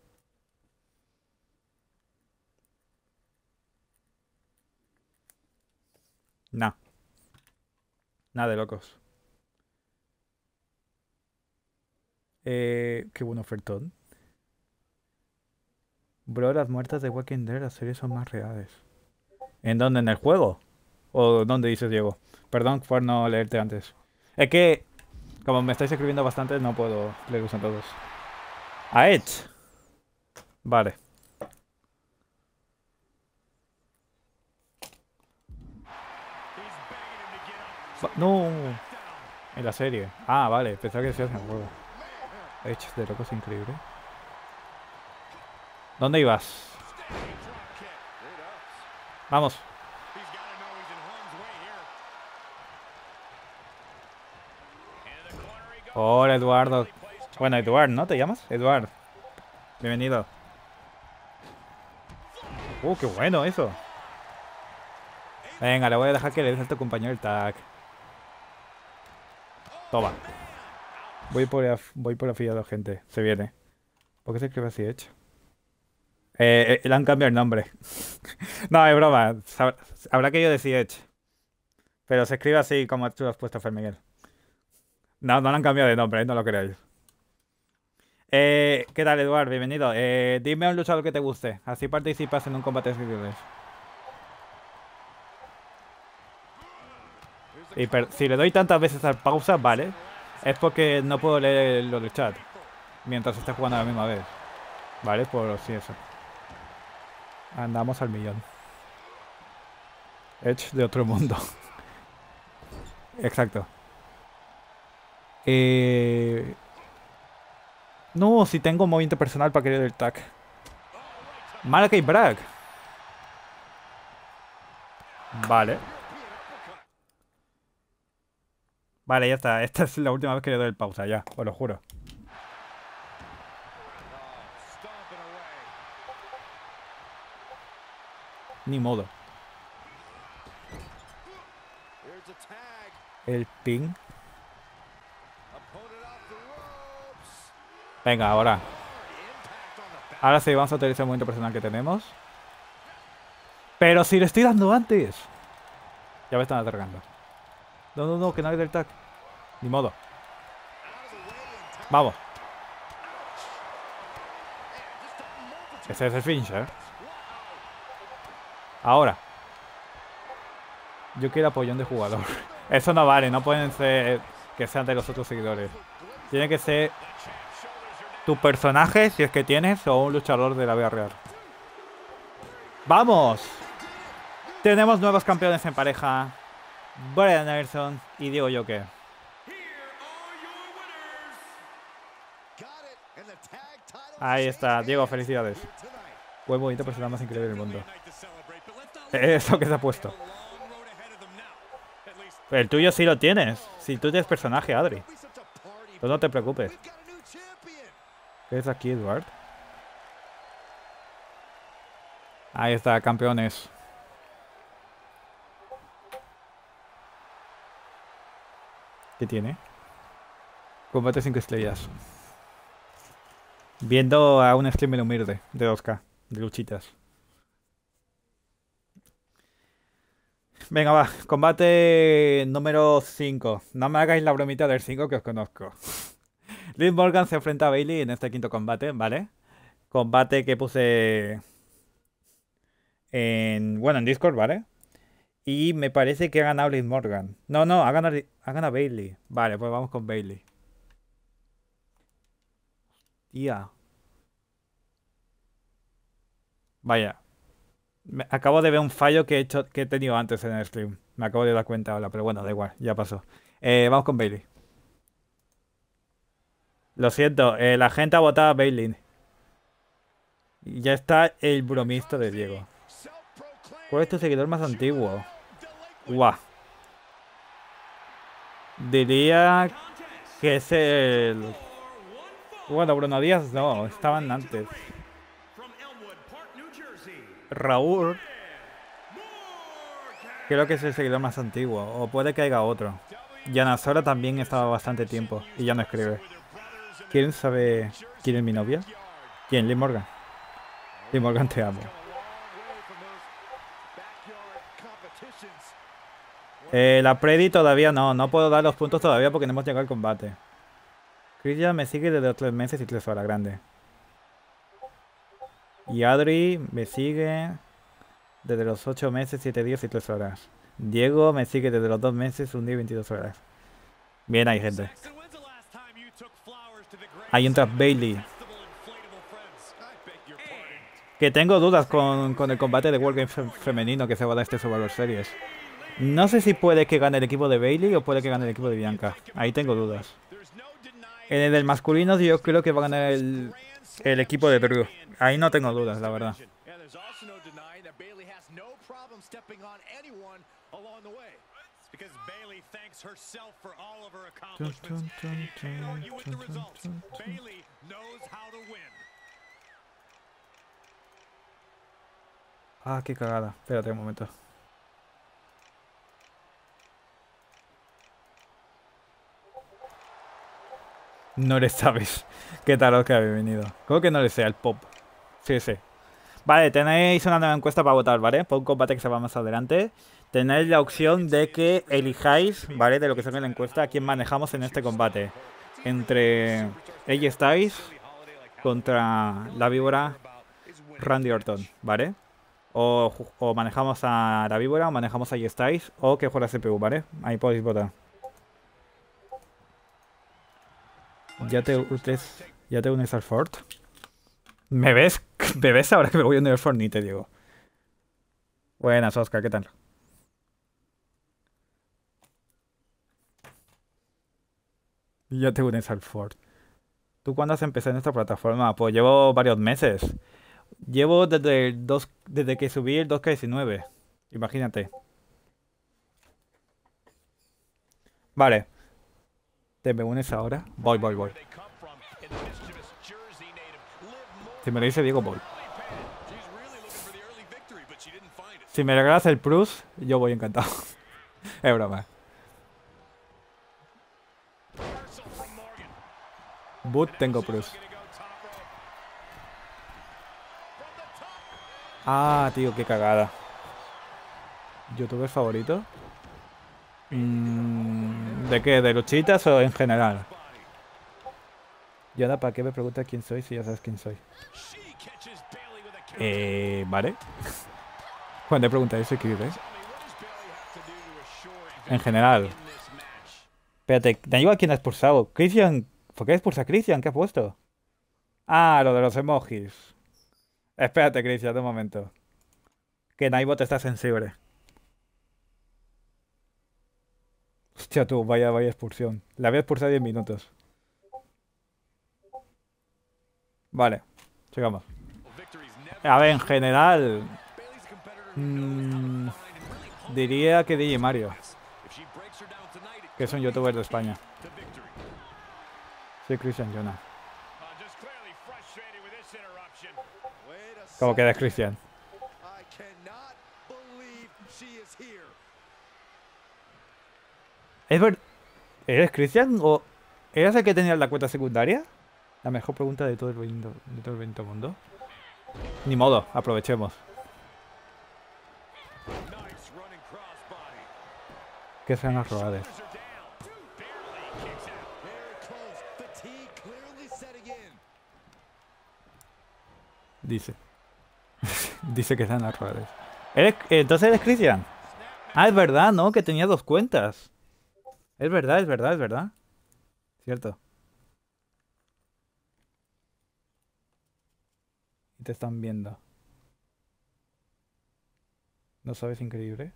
No. Nada de locos. Eh, qué buen ofertón. Bro, las muertas de Walking Dead, las series son más reales. ¿En dónde? ¿En el juego? ¿O dónde dices, Diego? Perdón por no leerte antes. Es que, como me estáis escribiendo bastante, no puedo leeros a todos. A Edge. Vale. Va- no. En la serie. Ah, vale. Pensaba que decías en el juego. Edge de locos increíble. ¿Dónde ibas? Vamos. Hola, Eduardo. Bueno, Eduard, ¿no te llamas? Eduard. Bienvenido. Uh, qué bueno eso. Venga, le voy a dejar que le des a tu compañero el tag. Toma. Voy por la, voy por la fila de la gente. Se viene. ¿Por qué se escribe así, hecho? Eh, eh, le han cambiado el nombre. No, es broma. Sab- Habrá que yo decir Edge. Pero se escribe así como tú has puesto, Fer Miguel. No, no le han cambiado de nombre, ¿eh? No lo creáis. Eh, ¿qué tal, Eduard? Bienvenido. Eh, dime un luchador que te guste. Así participas en un combate de seguidores. Y per- si le doy tantas veces a pausa, vale. Es porque no puedo leer lo del chat mientras esté jugando a la misma vez. Vale, por si eso. Andamos al millón. Edge de otro mundo. Exacto. Eh... No, si tengo movimiento personal para querer el tag. Malakai Black. Vale. Vale, ya está. Esta es la última vez que le doy el pausa, ya, os lo juro. Ni modo. El ping. Venga, ahora. Ahora sí, vamos a utilizar el momento personal que tenemos. Pero si le estoy dando antes. Ya me están alargando. No, no, no, que no hay del tag. Ni modo. Vamos. Ese es el finisher. Ahora. Yo quiero apoyón de jugador. Eso no vale, no pueden ser que sean de los otros seguidores. Tiene que ser tu personaje, si es que tienes, o un luchador de la vida real. ¡Vamos! Tenemos nuevos campeones en pareja. Bryan Danielson y Diego Yoke. Ahí está, Diego, felicidades. Fue el movimiento personal más increíble del mundo. Eso que se ha puesto. El tuyo sí lo tienes. Si tú tienes personaje, Adri. Tú no te preocupes. ¿Qué es aquí, Edward? Ahí está, campeones. ¿Qué tiene? Combate cinco estrellas. Viendo a un streamer humilde de dos K, de luchitas. Venga, va. Combate número cinco. No me hagáis la bromita del cinco que os conozco. Liv Morgan se enfrenta a Bayley en este quinto combate, ¿vale? Combate que puse en... Bueno, en Discord, ¿vale? Y me parece que ha ganado Liv Morgan. No, no, ha ganado, ha ganado Bayley. Vale, pues vamos con Bayley. Tía. Vaya. Me acabo de ver un fallo que he hecho, que he tenido antes en el stream. Me acabo de dar cuenta ahora, pero bueno, da igual, ya pasó. Eh, vamos con Bayley. Lo siento, eh, la gente ha votado a Bayley. Y ya está el bromista de Diego. ¿Cuál es tu seguidor más antiguo? Guau. Diría que es el... Bueno, Bruno Díaz no, estaban antes. Raúl. Creo que es el seguidor más antiguo. O puede que haya otro. Yana Sora también estaba bastante tiempo y ya no escribe. ¿Quién sabe quién es mi novia? ¿Quién? Liv Morgan. Liv Morgan, te amo. Eh, la Predi todavía no. No puedo dar los puntos todavía porque no hemos llegado al combate. Chris ya me sigue desde los tres meses y tres horas, grande. Y Adri me sigue desde los ocho meses, siete días y tres horas. Diego me sigue desde los dos meses, un día y veintidós horas. Bien ahí, gente. Ahí entra Bayley. Que tengo dudas con, con el combate de World Game fe femenino que se va a dar este Survivor Series. No sé si puede que gane el equipo de Bayley o puede que gane el equipo de Bianca. Ahí tengo dudas. En el del masculino yo creo que va a ganar el, el equipo de Drew. Ahí no tengo dudas, la verdad. Ah, qué cagada. Espérate un momento. No le sabes qué tal que habéis venido. ¿Cómo que no le sea el pop? Sí, sí. Vale, tenéis una nueva encuesta para votar, ¿vale? Por un combate que se va más adelante. Tenéis la opción de que elijáis, ¿vale? De lo que sale en la encuesta, a quién manejamos en este combate. Entre A J Styles contra la víbora Randy Orton, ¿vale? O, o manejamos a la víbora, o manejamos a A J Styles, o que fuera C P U, ¿vale? Ahí podéis votar. ¿Ya te, ustedes, ¿Ya te unes al Fort? ¿Me ves? ¿Me ves ahora que me voy a unir al Fort? Ni te digo. Buenas, Oscar, ¿qué tal? Y ya te unes al Ford. ¿Tú cuándo has empezado en esta plataforma? Pues llevo varios meses. Llevo desde el dos, desde que subí el dos K diecinueve. Imagínate. Vale. ¿Te me unes ahora? Voy, voy, voy. Si me lo dice Diego, voy. Si me regalas el plus, yo voy encantado. Es broma. Boot tengo plus. Ah, tío, qué cagada. ¿Youtuber favorito? Mm, ¿de qué? ¿De luchitas o en general? Y ahora, ¿para qué me preguntas quién soy si ya sabes quién soy? Eh, vale. Cuando te preguntas eso, ¿qué es? En general. Espérate, ¿te digo a quién ha expulsado? Christian. ¿Por qué expulsa a Christian? ¿Qué ha puesto? Ah, lo de los emojis. Espérate, Christian, un momento. Que Nightbot está sensible. Hostia, tú, vaya, vaya expulsión. La había expulsado diez minutos. Vale, sigamos. A ver, en general... Mmm, diría que D J Mario. Que es un youtuber de España. Sí, Christian Jonah. ¿Cómo quedas, Christian? ¿Es ver... ¿Eres Christian o eres el que tenía la cuenta secundaria? La mejor pregunta de todo el bendito, de todo el bendito mundo. Ni modo, aprovechemos. Que sean las robadas. Dice. Dice que sean las robadas. ¿Eres... Entonces eres Christian. Ah, es verdad, ¿no? Que tenía dos cuentas. Es verdad, es verdad, es verdad. Cierto. Y te están viendo. ¿No sabes increíble?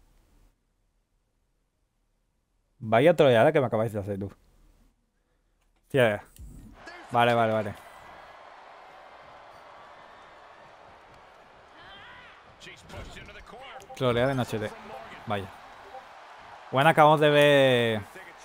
Vaya troleada que me acabáis de hacer tú. Sí, vale, vale, vale. Troleada en H D. Vaya. Bueno, acabamos de ver...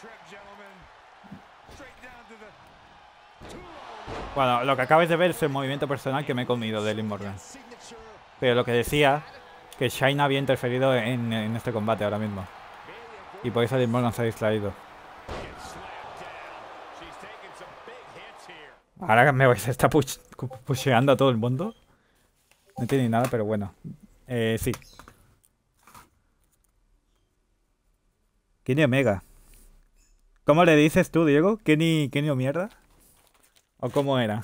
Bueno, lo que acabáis de ver es el movimiento personal que me he comido de Liv Morgan. Pero lo que decía, que Shayna había interferido en, en este combate ahora mismo. Y por eso Liv Morgan se ha distraído. Ahora me vais a estar push pusheando a todo el mundo. No tiene ni nada, pero bueno. Eh, sí. Kenny Omega. ¿Cómo le dices tú, Diego? ¿Kenny, Kenny o mierda? ¿O cómo era?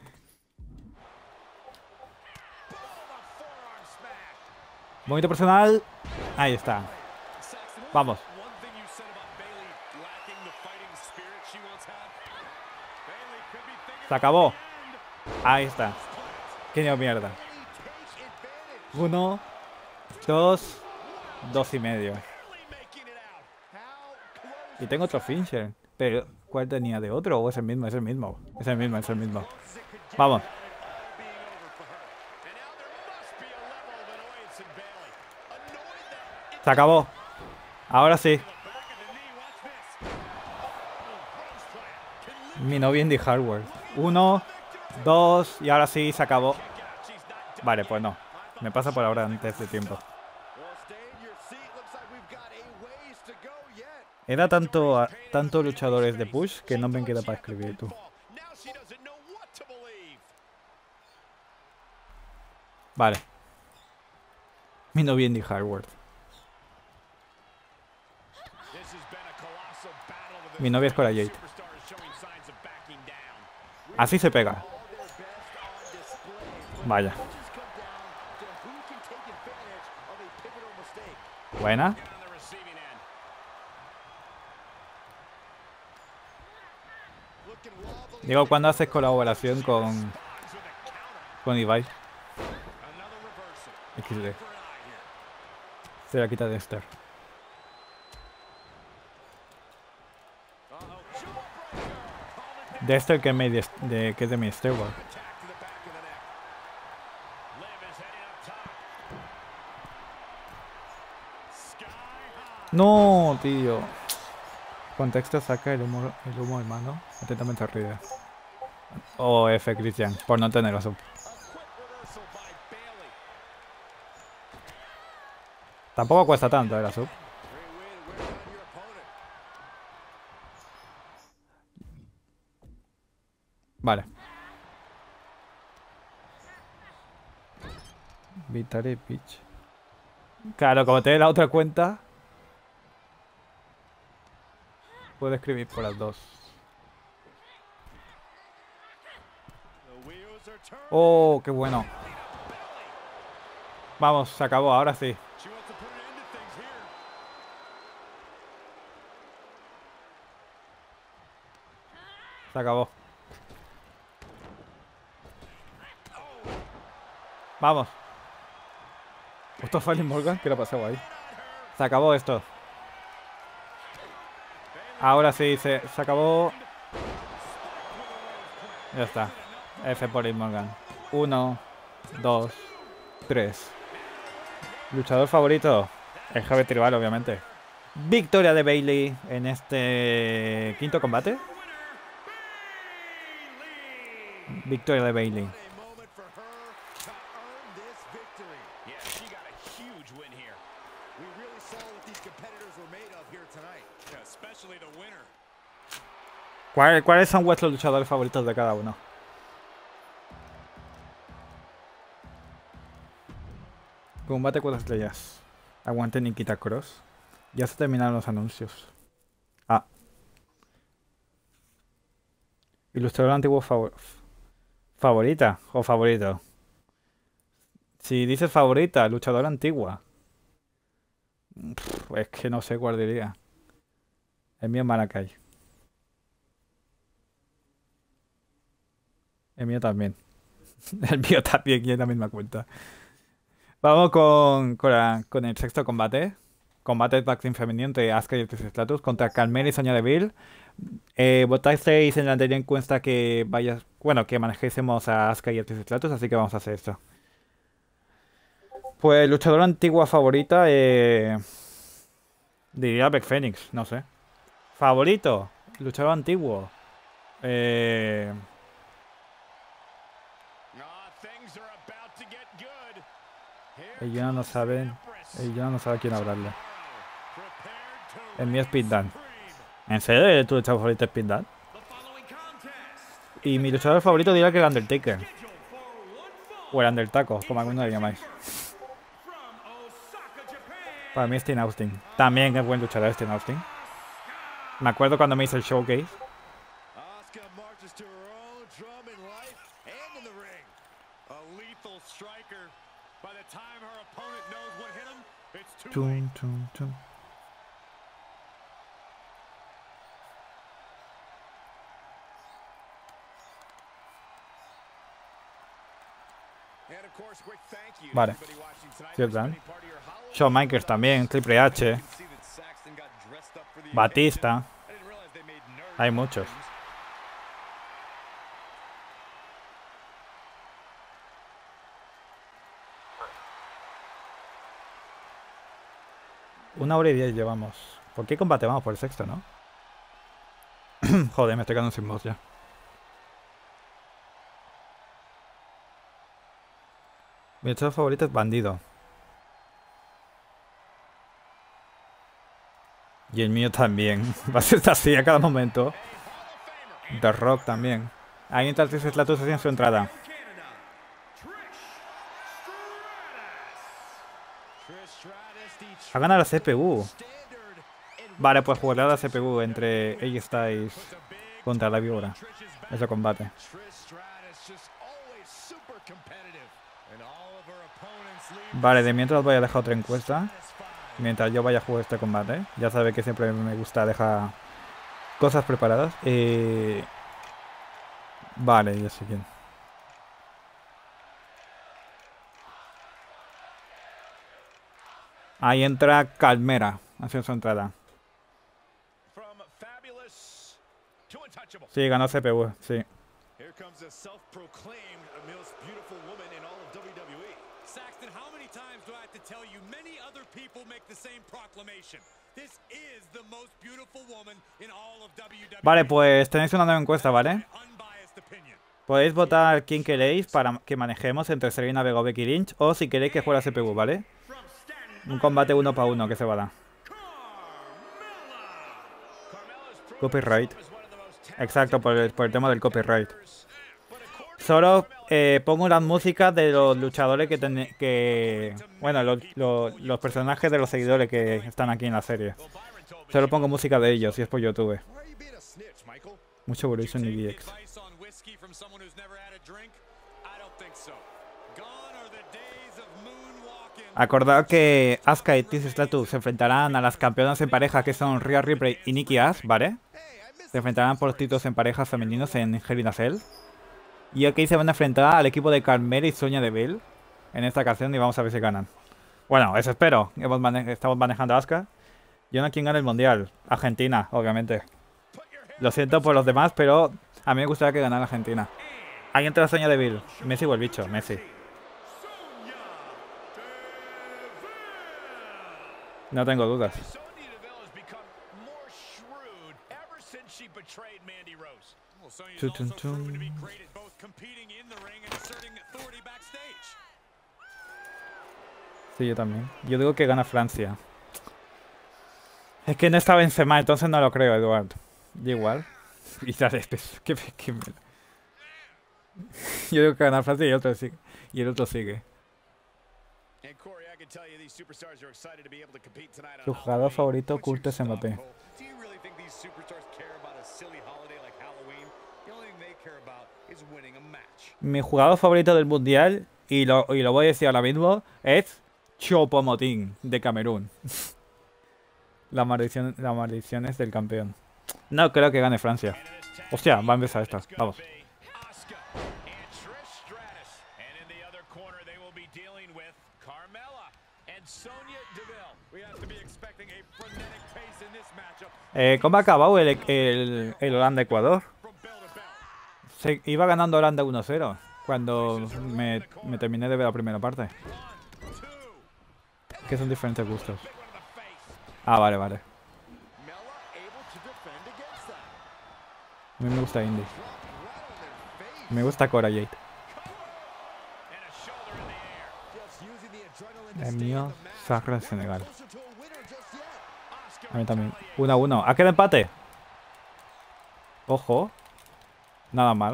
Movimiento personal. Ahí está. Vamos. Se acabó. Ahí está. Kenny o mierda. Uno. Dos. Dos y medio. Y tengo otro finisher. Pero, ¿cuál tenía de otro? ¿O es el mismo? Es el mismo. Es el mismo, es el mismo. Vamos. Se acabó. Ahora sí. Mi novia Indy Hardware. Uno, dos, y ahora sí se acabó. Vale, pues no. Me pasa por ahora antes de tiempo. Era tanto, tanto luchadores de push que no me queda para escribir, tú. Vale. Mi novia Indy Hardware. Mi novia es Cora Jade. Así se pega. Vaya. Buena. Digo, ¿cuándo haces colaboración con con Ibai? equis de. Se la quita de Esther. Dexter, que, es mi dis- de, que es de mi stable. Attack to the back of the neck. Liv is heading up top. Sky high. No, tío. Contexto saca el humo, el humo hermano. Atentamente ríe. O F, Christian, por no tener a sub. A quick reversal by Bayley. Tampoco cuesta tanto el sub. Great way to wear down your opponent. Vale. Vitary Pitch. Claro, como tiene la otra cuenta, puedo escribir por las dos. The wheels are turning. Oh, qué bueno. Vamos, se acabó, ahora sí. She wants to put an end to things here. Se acabó. Vamos. ¿Esto fue Liv Morgan? ¿Qué le ha pasado ahí? Se acabó esto. Ahora sí, se, se acabó. Ya está. F por Liv Morgan. Uno, dos, tres. Luchador favorito. El Javier Tribal, obviamente. Victoria de Bayley en este quinto combate. Victoria de Bayley. A moment for her to earn this victory. Yeah, she got a huge win here. We really saw what these competitors were made of here tonight. Yeah, especially the winner. ¿Cuál- ¿Cuáles son vuestros luchadores favoritos de cada uno? Combate cuatro estrellas. Aguante Nikita Cross. Ya se terminaron los anuncios. Ah. Ilustrador antiguo favor favorita o favorito. Si dices favorita, luchadora antigua. Pff, es que no sé cuál diría. El mío es Malakai. El mío también. El mío también, y en la misma cuenta. Vamos con, con, la- con el sexto combate. Combate Tag Team femenino entre Asuka y Trish Stratus contra Carmella y Sonya Deville. Eh, votasteis en la anterior encuesta que vayas, bueno, que manejésemos a Asuka y a Trish Stratus, así que vamos a hacer esto. Pues luchadora antigua favorita, eh, diría Beth Phoenix, no sé. Favorito, luchador antiguo. Eh, Ah, things are about to get good. Here ellos no comes saben, the Empress. ellos no saben a quién hablarle. Prepared to El mío es Pete reign Dunne. supreme. ¿En serio tu luchador favorito es Pete Dunne? The following contest Y mi luchador favorito diría que el Undertaker. scheduled for one fall O el Undertaco, como alguno le llamáis. from Osaka, Japan. Para mí es Steve Austin. También es buen luchador Steve Austin. Me acuerdo cuando me hizo el showcase. Asuka marches to her own drum in life and in the ring. A lethal striker. By the time her opponent knows what hit him, it's too late. Chum, chum, chum. And of course, quick thank you to Vale. everybody watching tonight Sí, for Dan. spending part of your Halloween Shawn Michaels también, Triple H, You can see that Saxton got dressed up for the Batista. occasion. I didn't realize they made nerds Hay out of muchos. things. Una hora y diez llevamos. ¿Por qué combate vamos? Por el sexto, ¿no? Joder, me estoy quedando sin voz ya. Mi luchador favorito es Bandido. Y el mío también. Va a ser así a cada momento. The Rock también. Ahí entra Trish Stratus en su entrada. Canada, Trish Stratus. Trish Stratus, the Ha ganado la C P U. standard in Vale, pues jugará la C P U entre A J Styles contra la víbora. Trish's back. Ese combate. Trish Stratus, just always super competitive. And all of her opponents leave Vale, de mientras voy a dejar otra encuesta. satisfied. Mientras yo vaya a jugar este combate. Ya sabe que siempre me gusta dejar cosas preparadas. Eh... Vale, ya sé quién. Ahí entra Calmera. Hacia su entrada. From fabulous to untouchable. Sí, ganó C P U, sí. Here comes the self-proclaimed most beautiful woman in all of W W E. Saxton, how many times do I have to tell you many other people make the same proclamation? This is the most beautiful woman in all of W W E. Vale, pues tenéis una nueva encuesta, ¿vale? Unbiased opinion. Podéis votar quién queréis para que manejemos entre Serena Vega o Becky Lynch, o si queréis que juegue la C P U, ¿vale? Un combate uno para uno que se va a dar. Copyright. Exacto, por el, por el tema del copyright. Solo eh, pongo las músicas de los luchadores que... Ten, que bueno, los, los, los personajes de los seguidores que están aquí en la serie. Solo pongo música de ellos y es por YouTube. Mucho Evolution y D X. Acordad que Asuka y Trish Stratus se enfrentarán a las campeonas en pareja que son Rhea Ripley y Nikki Ash, ¿vale? Se enfrentarán por los títulos en parejas femeninos en Hell in a Cell. Y aquí se van a enfrentar al equipo de Carmella y Sonya Deville en esta ocasión y vamos a ver si ganan. Bueno, eso espero. Hemos mane estamos manejando a Asuka. Yo no quién gana el mundial. Argentina, obviamente. Lo siento por los demás, pero a mí me gustaría que ganara Argentina. Ahí entra Sonya Deville. Messi o el bicho, Messi. No tengo dudas. Chun, chun, chun. Sí, yo también. Yo digo que gana Francia. Es que no está Benzema, entonces no lo creo, Eduardo. Yo igual. Y dale, que, que me... Yo digo que gana Francia y el otro sigue. Y el otro sigue. Su jugador favorito oculto es Mbappé. Mi jugador favorito del mundial, y lo, y lo voy a decir ahora mismo, es Choupo-Moting de Camerún. La maldición, las maldiciones del campeón. No creo que gane Francia. Hostia, va a empezar esta. Vamos. Eh, ¿Cómo ha acabado el, el, el Holanda-Ecuador? Se iba ganando Holanda uno cero cuando me, me terminé de ver la primera parte. Que son diferentes gustos. Ah, vale, vale. A mí me gusta Indy. Me gusta Cora Jade. El mío, Sacra de Senegal. A mí también. uno a uno. ¿Ha quedado empate? Ojo. Nada mal.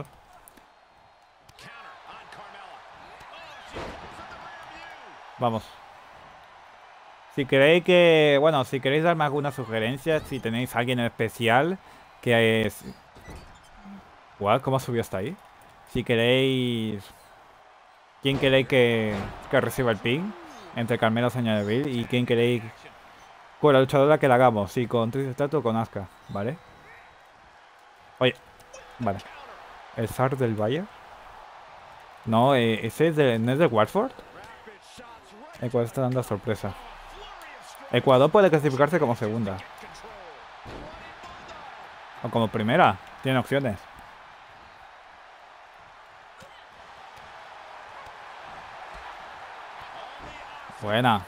Vamos. Si queréis que... Bueno, si queréis darme alguna sugerencia, si tenéis a alguien en especial que es... What? ¿Cómo ha subido hasta ahí? Si queréis... ¿Quién queréis que, que reciba el ping? Entre Carmella y Sonya Deville. ¿Y quién queréis con la luchadora que la hagamos? Si con Trish Stratus o con Asuka, ¿vale? Oye, vale. ¿El Zar del Valle? No, eh, ese es de, ¿no es de Watford? Ecuador está dando sorpresa. Ecuador puede clasificarse como segunda. O como primera. Tiene opciones. Buena.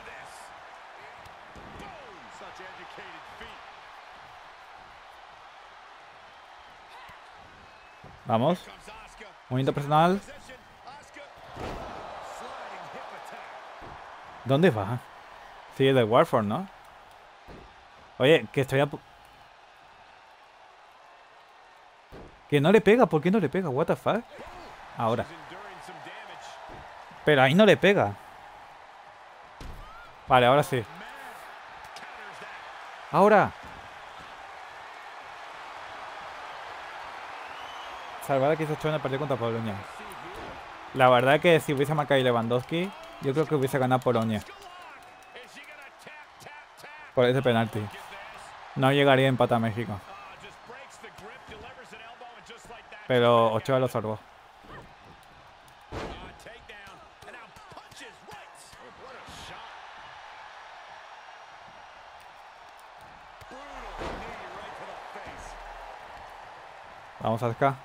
Vamos. Movimiento personal. ¿Dónde va? Sí, es de Warford, ¿no? Oye, que estoy a... Que no le pega. ¿Por qué no le pega? What the fuck? Ahora. Pero ahí no le pega. Vale, ahora sí. Ahora. Salvada que hizo Chona perdió contra Polonia. La verdad que si hubiese marcado Lewandowski, yo creo que hubiese ganado Polonia. Por ese penalti. No llegaría a empatar a México. Pero Ochoa lo salvó. Vamos a acá.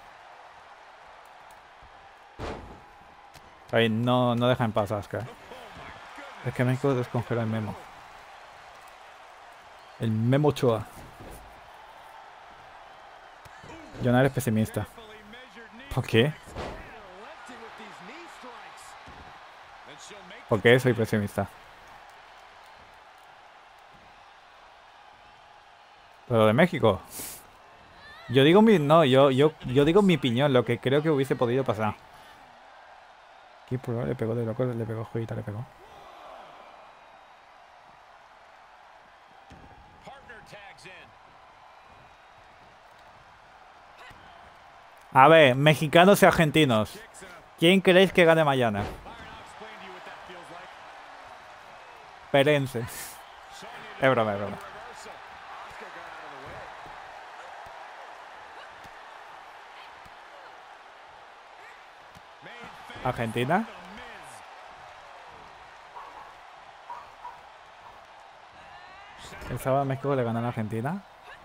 Ahí, no, no deja en paz a Asuka. Es que México descongela el Memo. El Memo Ochoa. Yo no eres pesimista. ¿Por qué? ¿Por qué soy pesimista? Pero de México. Yo digo mi... No, yo, yo, yo digo mi opinión, lo que creo que hubiese podido pasar. Aquí prueba, le pegó de loco, le pegó Jueguita, le pegó. A ver, mexicanos y argentinos. ¿Quién creéis que gane mañana? Perense. Es broma, es broma. Argentina. El sábado México le gana a la Argentina.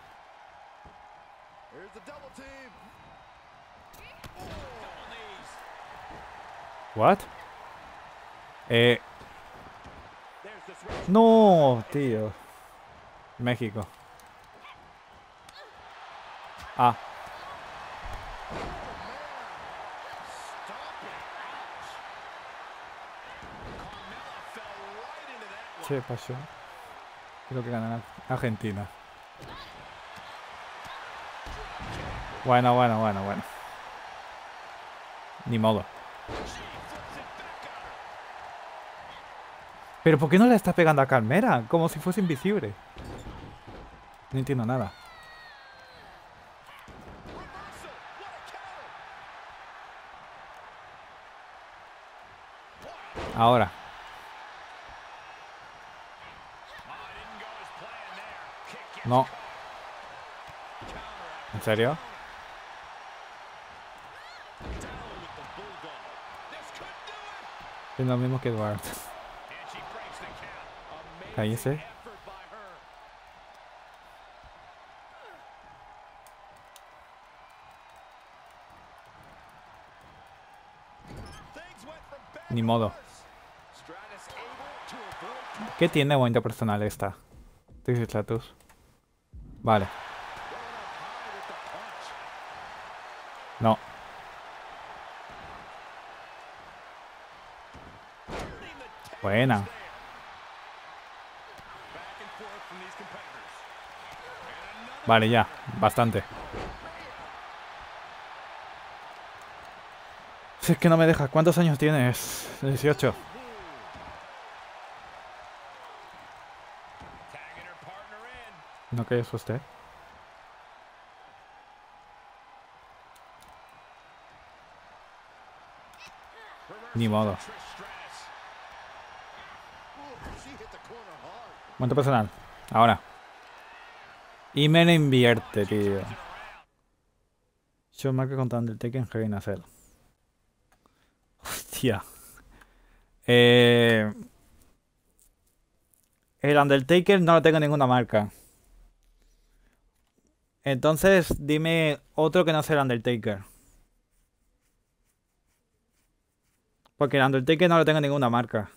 What? Eh. No, tío. México. Ah. ¿Qué pasó? Creo que ganan Argentina. Bueno, bueno, bueno, bueno. Ni modo. ¿Pero por qué no le está pegando a Carmera? Como si fuese invisible. No entiendo nada. Ahora. No. ¿En serio? Es lo mismo que Eduardo. Cállese. Ni modo. ¿Qué tiene movimiento personal esta? Dice status. Vale. No. Buena. Vale, ya. Bastante. Si es que no me deja. ¿Cuántos años tienes? dieciocho. ¿No que es usted? Ni modo. Momento personal. Ahora. Y me lo invierte, tío. Yo marco contra Undertaker en Hell in a Cell. Hostia. Eh... El Undertaker no lo tengo en ninguna marca. Entonces, dime otro que no sea el Undertaker. Porque el Undertaker no lo tengo en ninguna marca.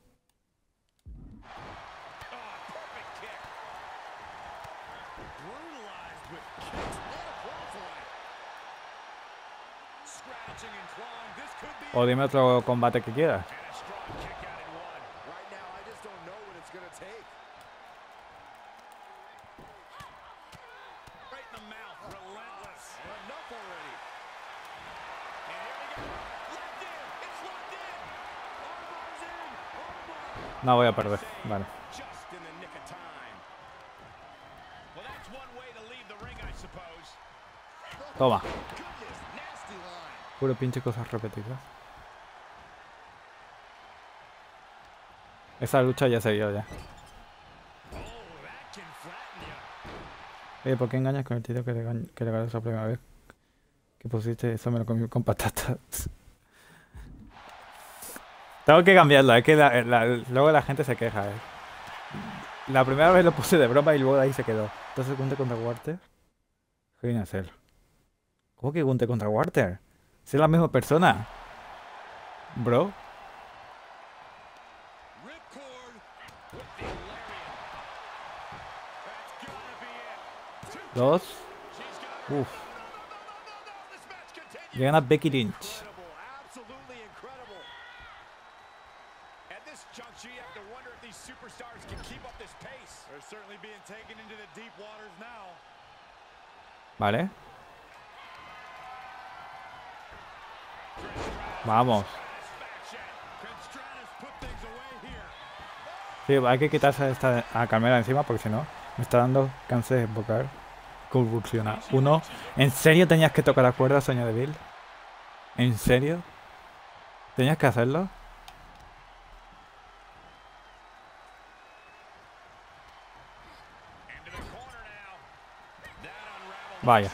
O dime otro combate que quieras. No voy a perder, vale. Toma. Puro pinche cosas repetidas. Esa lucha ya se vio ya. Oye, ¿por qué engañas con el tío que le, que le ganas la primera vez? Que pusiste eso, me lo comí con patatas. Tengo que cambiarlo, es que la, la, luego la gente se queja. Eh. La primera vez lo puse de broma y luego de ahí se quedó. Entonces cuenta con The Water. Hell in a Cell. ¿Cómo que Gunther contra Walter? Si es la misma persona. Bro. Dos. Uf. Llegan a Becky Lynch. Vale. Vamos. Sí, hay que quitarse esta a Carmela encima porque si no me está dando cáncer vocal. Convulsiona. Uno. ¿En serio tenías que tocar la cuerda, Sonya Deville? ¿En serio? ¿Tenías que hacerlo? Vaya.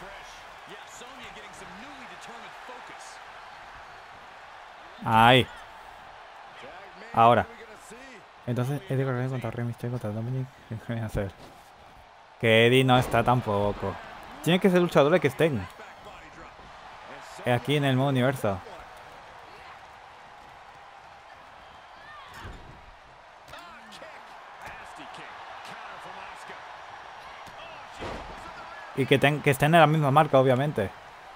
Ahí. Ahora. Entonces Eddie Guerrero contra Rey Mysterio contra Dominic. ¿Qué quieren hacer? Que Eddie no está tampoco. Tienen que ser luchadores que estén aquí en el modo universo. Y que, ten, que estén en la misma marca, obviamente.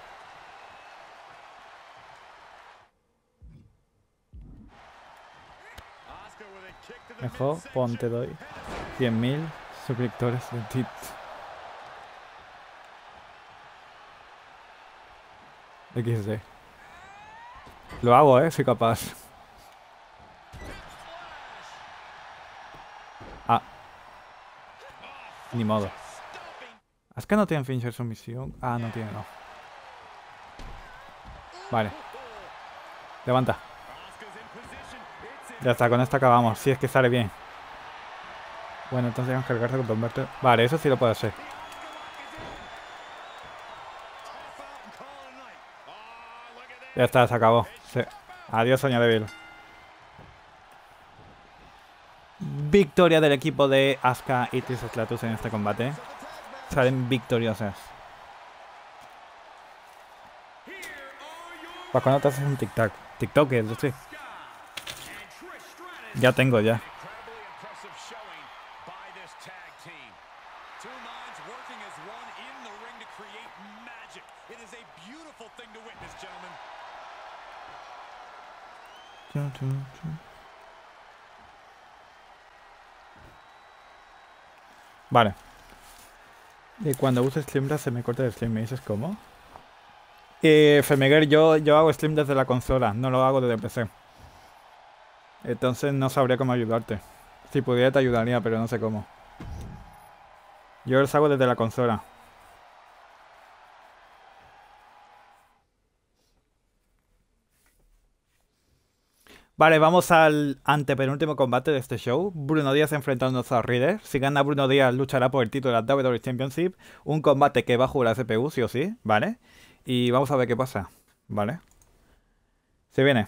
Mejor, ponte doy cien mil suscriptores de T I T. equis de. Lo hago, eh, soy capaz. Ah. Ni modo. Asuka no tiene finisher sumisión. Ah, no tiene, no. Vale. Levanta. Ya está, con esto acabamos. Si es que sale bien. Bueno, entonces vamos a cargarse con Humberto. Vale, eso sí lo puedo hacer. Ya está, se acabó. Sí. Adiós, Sonya Deville. Victoria del equipo de Asuka y Trish Stratus en este combate. Salen victoriosas. ¿Para cuándo te haces un tic-tac? ¿TikTok es? Sí. Ya tengo, ya. Vale. Y cuando uso Slimblast se me corta el Slim. ¿Me dices cómo? Eh, Femeguer, yo, yo hago Slim desde la consola, no lo hago desde P C. Entonces no sabría cómo ayudarte. Si pudiera te ayudaría, pero no sé cómo. Yo los hago desde la consola. Vale, vamos al antepenúltimo combate de este show. Bruno Díaz enfrentándose a Rider. Si gana Bruno Díaz, luchará por el título de la W W E Championship. Un combate que va a jugar la C P U, sí o sí, ¿vale? Y vamos a ver qué pasa, ¿vale? Se viene.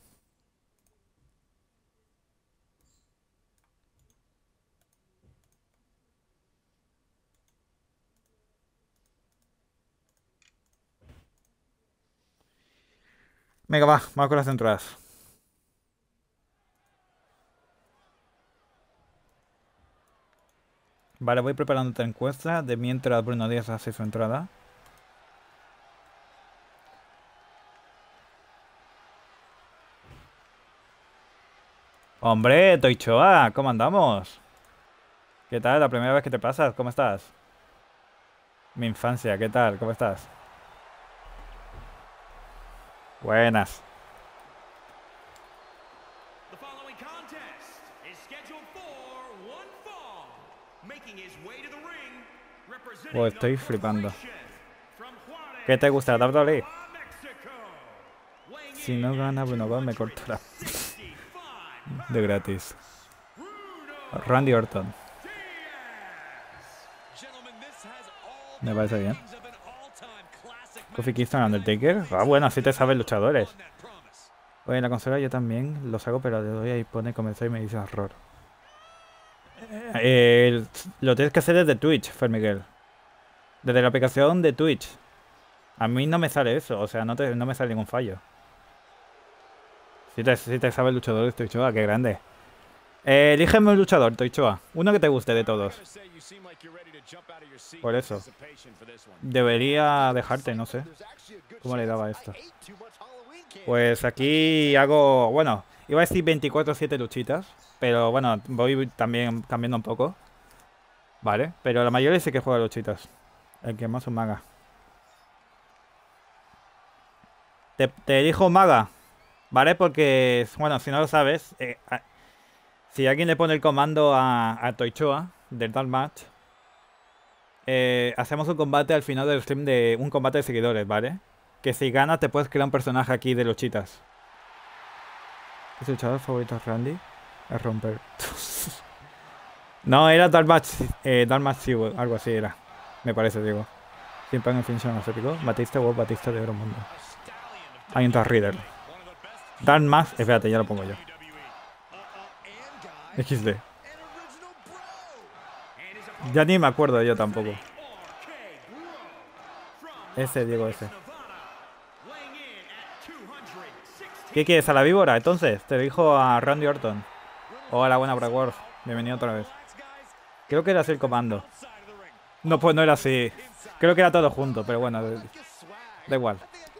Venga, va, vamos con las entradas. Vale, voy preparando otra encuesta de mientras Bruno Díaz hace su entrada. Hombre, Toichoa, ¿cómo andamos? ¿Qué tal? La primera vez que te pasas, ¿cómo estás? Mi infancia, ¿qué tal? ¿Cómo estás? Buenas. Oh, estoy flipando. ¿Qué te gusta, W W E? Si no gana Bruno Díaz me corto la... de gratis. Randy Orton. Me parece bien. Kofi Kingston, Undertaker. Ah, bueno, así te sabes luchadores. Oye, en la consola yo también los hago, pero le doy ahí pone comenzar y me dice error. Eh, lo tienes que hacer desde Twitch, Fer Miguel. Desde la aplicación de Twitch. A mí no me sale eso, o sea, no, te, no me sale ningún fallo. Si te, si te sabe el luchador de Toichoa, qué grande. Eh, elígeme un luchador, Toichoa. Uno que te guste de todos. Por eso. Debería dejarte, no sé. ¿Cómo le daba esto? Pues aquí hago... Bueno, iba a decir veinticuatro siete luchitas. Pero bueno, voy también cambiando un poco. Vale, pero la mayoría sí que juega luchitas. El que más un maga. Te, te elijo maga. ¿Vale? Porque, bueno, si no lo sabes, eh, a, si alguien le pone el comando a, a Toichoa del Dark Match, eh, hacemos un combate al final del stream de un combate de seguidores, ¿vale? Que si ganas te puedes crear un personaje aquí de luchitas. ¿Es el luchador favorito de Randy? Es romper. No, era Dark Match, eh, Dark Match Zero, algo así era. Me parece, digo. Siempre en el finisher más épico. Batista o Batista de Oro Mundo. Hay un Dark Reader. Dark Max, espérate, ya lo pongo yo. equis de. Ya ni me acuerdo yo tampoco. Ese, Diego, ese. ¿Qué quieres? ¿A la víbora? Entonces, te dijo a Randy Orton. Hola, buena Bradworth. Bienvenido otra vez. Creo que era así el comando. No, pues no era así. Creo que era todo junto, pero bueno, da igual.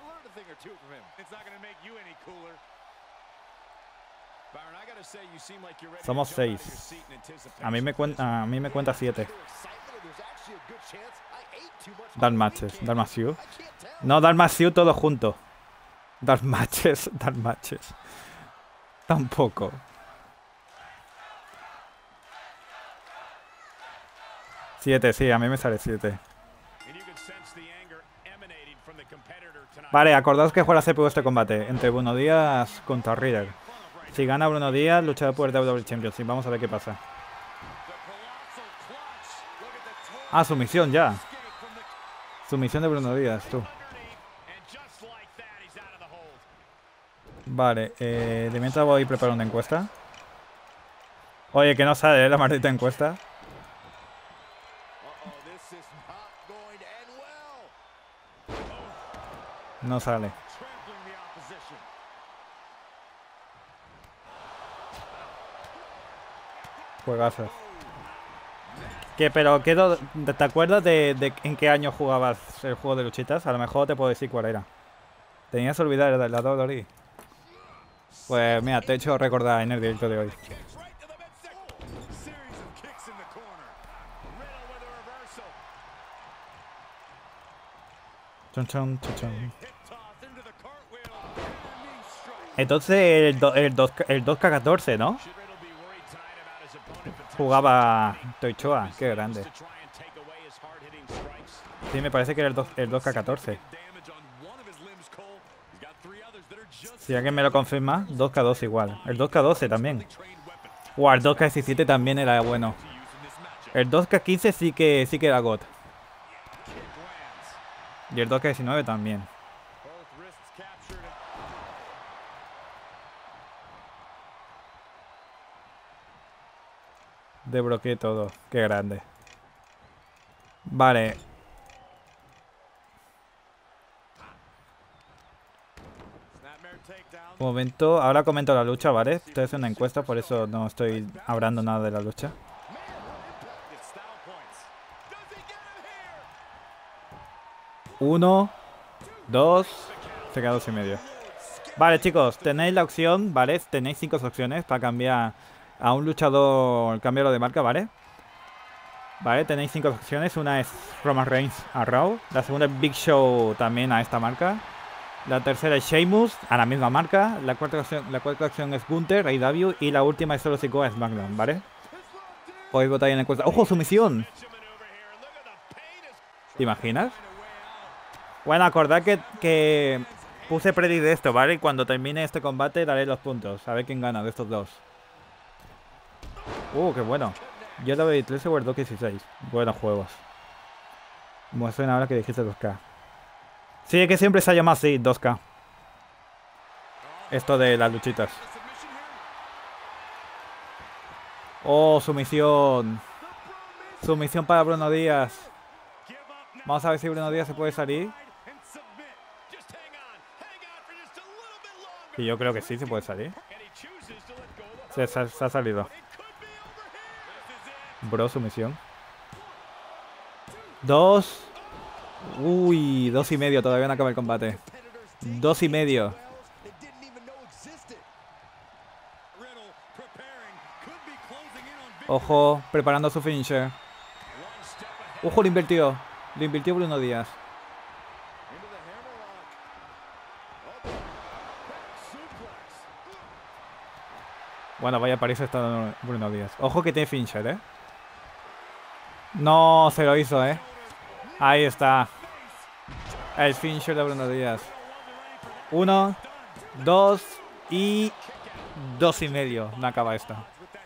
Somos seis. A mí me cuenta, a mí me cuenta siete. Dark Matches, Dark Matches. No, Dark Matches todo junto. Dark Matches, Dark Matches. Tampoco. Siete, sí, a mí me sale siete. Vale, acordaos que juega C P U este combate entre Bruno Díaz contra Reader. Si gana Bruno Díaz, luchará por el W W E Championship. Vamos a ver qué pasa. Ah, sumisión ya. Sumisión de Bruno Díaz, tú. Vale, eh, de mientras voy a preparar una encuesta. Oye, que no sale, ¿eh? La maldita encuesta. No sale. Juegazos. ¿Qué? Pero ¿qué do, ¿te acuerdas de, de en qué año jugabas el juego de luchitas? A lo mejor te puedo decir cuál era. Tenías que olvidar de la W W E. Pues mira, te he hecho recordar en el directo de hoy. Chon, chon, chon, chon. Entonces el, do, el, dos, el dos K catorce, ¿no? Jugaba Toichoa, qué grande. Sí, me parece que era el, dos, el dos K catorce. Si alguien me lo confirma, dos K doce igual. El dos K doce también. Wow, el dos K diecisiete también era bueno. El dos K quince sí que, sí que era God. Y el dos K diecinueve también. Desbloqueé todo. Qué grande. Vale. Un momento. Ahora comento la lucha, ¿vale? Estoy haciendo una encuesta, por eso no estoy hablando nada de la lucha. Uno. Dos. Se queda dos y medio. Vale, chicos. Tenéis la opción, ¿vale? Tenéis cinco opciones para cambiar a un luchador, cambiarlo de marca, ¿vale? Vale, tenéis cinco opciones. Una es Roman Reigns a Raw. La segunda es Big Show también a esta marca. La tercera es Sheamus a la misma marca. La cuarta opción, la cuarta opción es Gunther, A E W. Y la última es Solo Sikoa a SmackDown, ¿vale? Podéis votar ahí en la encuesta. ¡Ojo, sumisión! ¿Te imaginas? Bueno, acordad que, que puse predict de esto, ¿vale? Y cuando termine este combate daré los puntos. A ver quién gana de estos dos. Uh, qué bueno. Yo le doy trece o el dos K dieciséis. Buenos juegos. Me suena ahora que dijiste dos K. Sí, es que siempre se ha llamado así, dos K. Esto de las luchitas. Oh, sumisión. Sumisión para Bruno Díaz. Vamos a ver si Bruno Díaz se puede salir. Y yo creo que sí, se puede salir. Se, se- se ha salido. Bro, sumisión. Dos. Uy, dos y medio. Todavía no acaba el combate. Dos y medio. Ojo, preparando su finisher. Ojo, lo invirtió. Lo invirtió Bruno Díaz. Bueno, vaya París está dando Bruno Díaz. Ojo que tiene finisher, ¿eh? No, se lo hizo, ¿eh? Ahí está. El finisher de Bruno Díaz. Uno, dos y dos y medio. No acaba esta.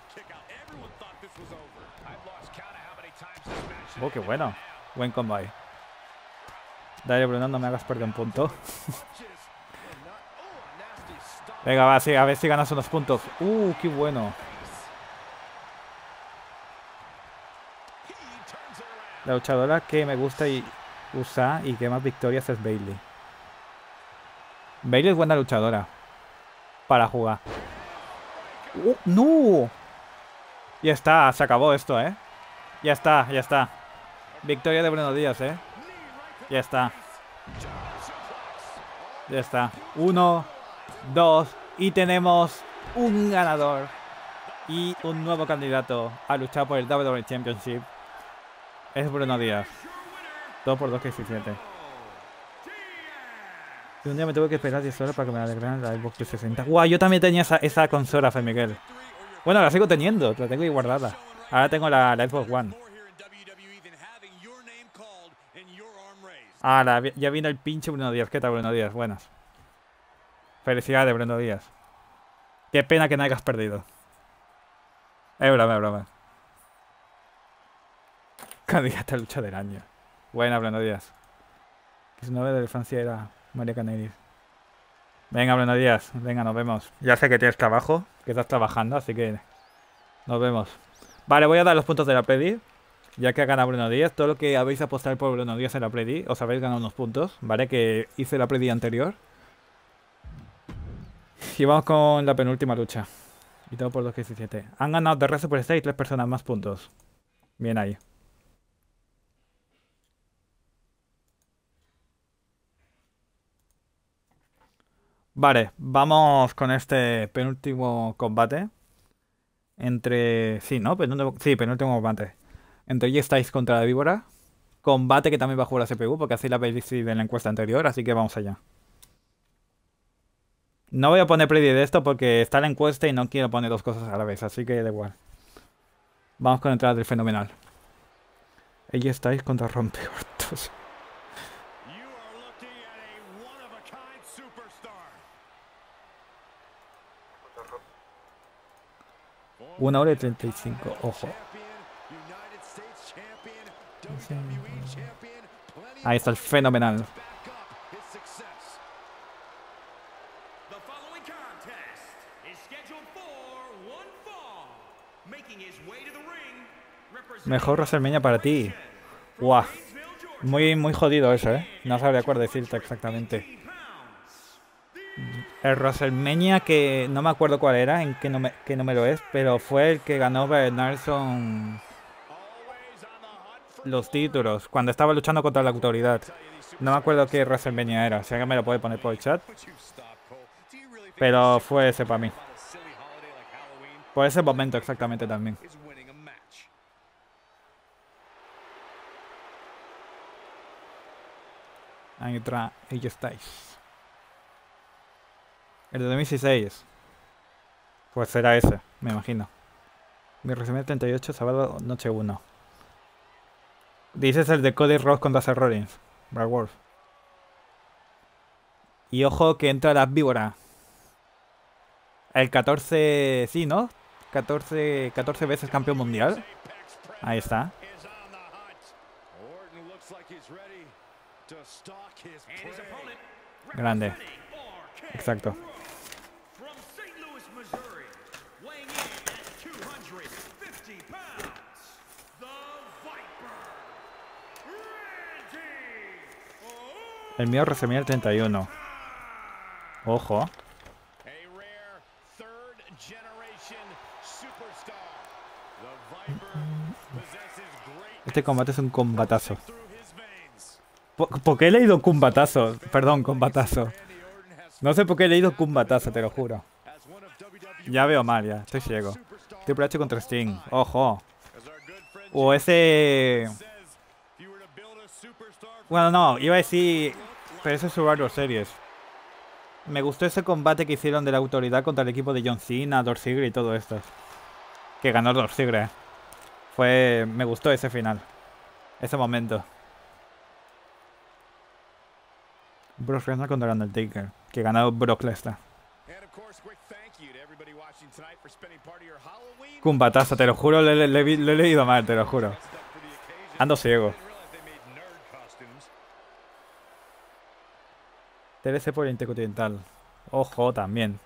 Oh, qué bueno. Buen combate. Dale, Bruno, no me hagas perder un punto. Venga, va, sí, a ver si ganas unos puntos. Uh, qué bueno. La luchadora que me gusta y usa y que más victorias es Bayley. Bayley es buena luchadora para jugar. Uh, ¡No! Ya está, se acabó esto, ¿eh? Ya está, ya está. Victoria de Bruno Díaz, ¿eh? Ya está. Ya está. Uno, dos, y tenemos un ganador y un nuevo candidato a luchar por el W W E Championship. Es Bruno Díaz. dos por dos que diecisiete. Y un día me tuve que esperar diez horas para que me alegraran la Xbox trescientos sesenta. ¡Guau! Yo también tenía esa, esa consola, Fe Miguel. Bueno, la sigo teniendo, la tengo ahí guardada. Ahora tengo la, la Xbox One. Ah, la, ya vino el pinche Bruno Díaz. ¿Qué tal, Bruno Díaz? Buenas. Felicidades, Bruno Díaz. Qué pena que no hayas perdido. Es broma, es broma. Candidata a lucha del año. Buena, Bruno Díaz. Su novia de Francia era María Canelis. Venga, Bruno Díaz. Venga, nos vemos. Ya sé que tienes trabajo, que estás trabajando, así que nos vemos. Vale, voy a dar los puntos de la Predi. Ya que ha ganado Bruno Díaz. Todo lo que habéis apostado por Bruno Díaz en la Predi, os habéis ganado unos puntos, ¿vale? Que hice la Predi anterior. Y vamos con la penúltima lucha. Y todo por dos diecisiete. Han ganado de Red Superstar y tres personas más puntos. Bien ahí. Vale, vamos con este penúltimo combate. Entre... Sí, ¿no? Penúltimo... Sí, penúltimo combate. Entre G-Styles contra la Víbora. Combate que también va a jugar la C P U, porque así la habéis decidido en la encuesta anterior, así que vamos allá. No voy a poner preview de esto porque está la encuesta y no quiero poner dos cosas a la vez, así que da igual. Vamos con entrada del fenomenal. Ella estáis contra Rompeortos. Una hora y treinta y cinco, ojo. Ahí está el fenomenal. Mejor WrestleMania para ti. Guau. Muy, muy jodido eso, ¿eh? No sabría cuál decirte exactamente. El WrestleMania que no me acuerdo cuál era, en qué, número, qué número es, pero fue el que ganó Bryan Danielson los títulos, cuando estaba luchando contra la autoridad. No me acuerdo qué WrestleMania era, si alguien me lo puede poner por el chat. Pero fue ese para mí. Por ese momento exactamente también. Ahí entra A J Styles. El de dos mil dieciséis. Pues será ese, me imagino. Mi resumen treinta y ocho, sábado, noche uno. Dices el de Cody Rhodes contra Seth Rollins. Brad Wolf. Y ojo que entra la víbora. El catorce... Sí, ¿no? catorce, catorce veces campeón mundial. Ahí está. Grande. Exacto. El mío resumía el treinta y uno. Ojo. este combate es un combatazo. ¿Por, ¿por qué he leído combatazo? Perdón, combatazo. No sé por qué he leído combatazo, te lo juro. Ya veo mal, ya. Estoy ciego. Triple H contra Sting. Ojo. O ese... Bueno, no. Iba a decir... Pero ese es Survivor Series. Me gustó ese combate que hicieron de la autoridad contra el equipo de John Cena, Dolph Ziggler y todo esto. Que ganó Dolph Ziggler. Fue... Me gustó ese final. Ese momento. Brock Lesnar contra Undertaker. Que ganó Brock Lesnar. Combatazo, te lo juro, le, le, le, le he leído mal, te lo juro. Ando ciego. T L C por el Intercontinental. Ojo, también.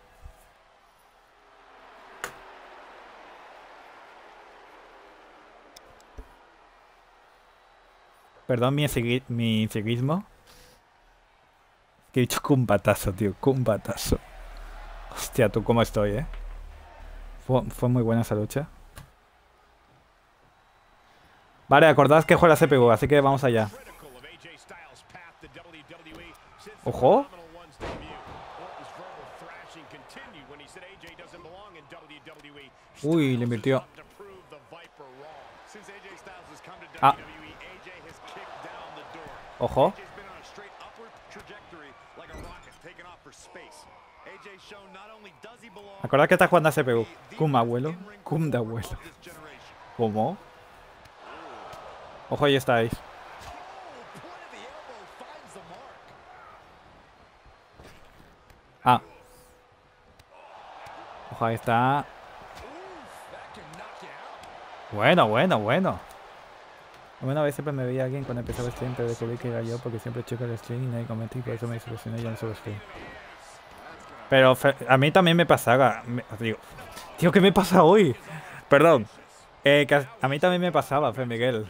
Perdón mi, mi inseguismo. Que he dicho combatazo, tío. Combatazo. Hostia, tú cómo estoy, eh. Fue, fue muy buena esa lucha. Vale, acordad que juega la C P U, así que vamos allá. Ojo. Uy, le invirtió. Ah. Ojo. Acordad que está jugando a C P U. Cum abuelo. Cum de abuelo. ¿Cómo? Ojo, ahí estáis. Ah. Ojo, ahí está. Bueno, bueno, bueno. Una vez siempre me veía alguien cuando empezaba el stream, pero descubrí que era yo porque siempre checo el stream y nadie comenta y por eso me solucioné y ya no subo stream. Pero a mí también me pasaba. Me, digo, tío, ¿qué me pasa hoy? Perdón. Eh, que a mí también me pasaba, Fe Miguel.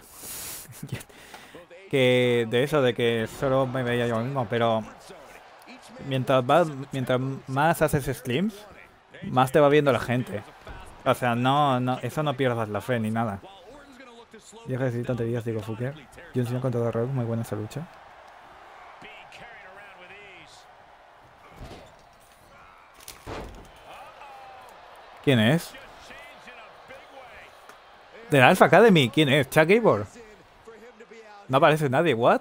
Que de eso, de que solo me veía yo mismo, pero mientras vas, mientras más haces streams, más te va viendo la gente. O sea, no, no, eso no pierdas la fe ni nada. Deja de decir tonterías, digo, Fuker. Yo enseño con todo error, muy buena esa lucha. ¿Quién es? ¿Del Alpha Academy? ¿Quién es? ¿Chuck Gable? No aparece nadie, ¿what?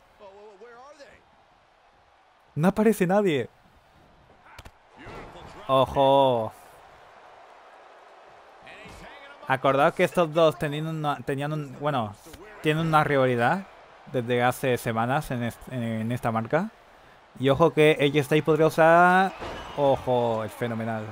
No aparece nadie. Ojo. Acordad que estos dos tenían una, tenían un, bueno, tienen una rivalidad desde hace semanas en, est en esta marca. Y ojo que A J Styles podría usar... Ojo, es fenomenal.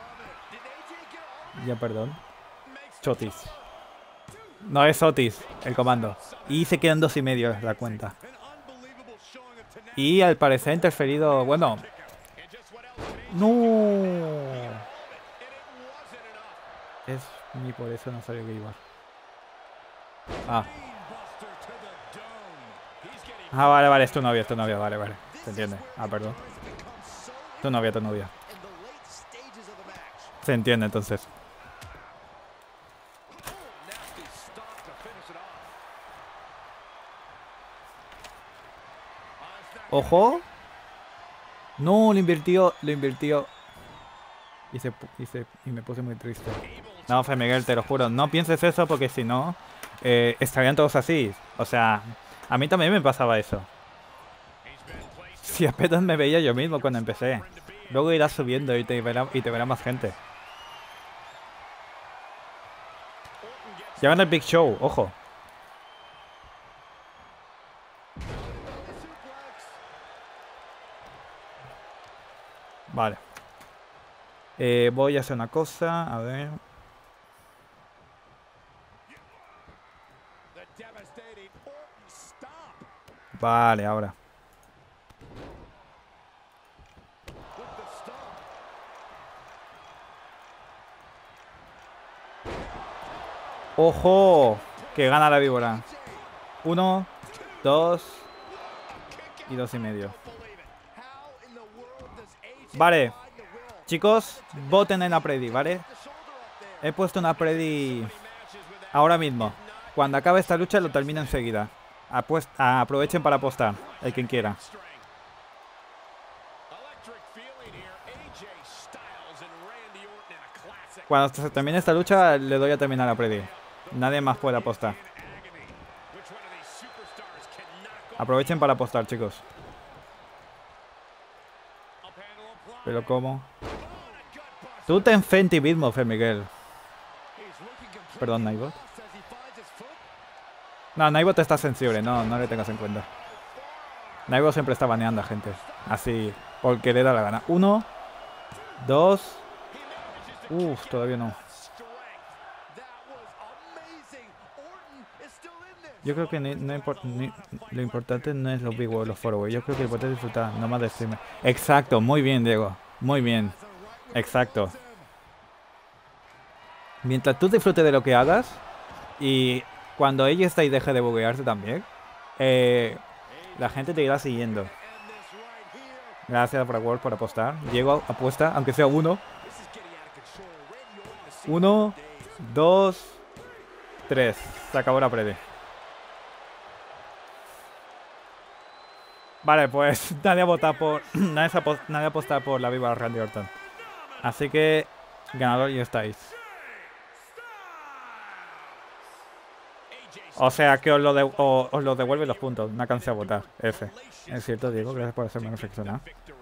Ya, perdón. Chotis. No, es Otis, el comando. Y se quedan dos y medio la cuenta. Y al parecer interferido... Bueno. No. Es... Ni por eso no sabía que iba. Ah. Ah, vale, vale, es tu novia, es tu novia, vale, vale. Se entiende. Ah, perdón. Tu novia, tu novia. Se entiende entonces. Ojo. No, lo invirtió, lo invirtió. Y, se, y, se, y me puse muy triste. No, Fe Miguel, te lo juro. No pienses eso porque si no, eh, estarían todos así. O sea, a mí también me pasaba eso. Si apenas me veía yo mismo cuando empecé. Luego irás subiendo y te verá, y te verá más gente. Ya van el Big Show, ojo. Vale. Eh, voy a hacer una cosa, a ver. Vale, ahora. ¡Ojo! Que gana la víbora. Uno, dos y dos y medio. Vale. Chicos, voten en la predi, ¿vale? He puesto una predi ahora mismo. Cuando acabe esta lucha lo termino enseguida. Apuest aprovechen para apostar, el quien quiera. Cuando se termine esta lucha le doy a terminar a Predi. Nadie más puede apostar. Aprovechen para apostar, chicos. Pero ¿cómo? Tú ten fe en ti mismo, Fer Miguel. Perdón, Nightbot. No, Nightbot está sensible, no, no le tengas en cuenta. Nightbot siempre está baneando a gente. Así, porque le da la gana. Uno, dos. Uff, todavía no. Yo creo que ni, no import, ni, lo importante no es los big o los forward. Yo creo que lo importante es disfrutar, no más de streamer. Exacto, muy bien, Diego. Muy bien. Exacto. Mientras tú disfrutes de lo que hagas y cuando ella está y deje de buguearse también, eh, la gente te irá siguiendo. Gracias, Bragworld, por apostar. Diego, apuesta, aunque sea uno. Uno, dos, tres. Se acabó la prede. Vale, pues nadie ha votado por. Nadie, ha nadie ha apostado por la viva Randy Orton. Así que, ganador y estáis. O sea que os lo, de, o, os lo devuelve los puntos. No alcancé a votar. F. Es cierto, Diego. Gracias por hacerme reflexionar.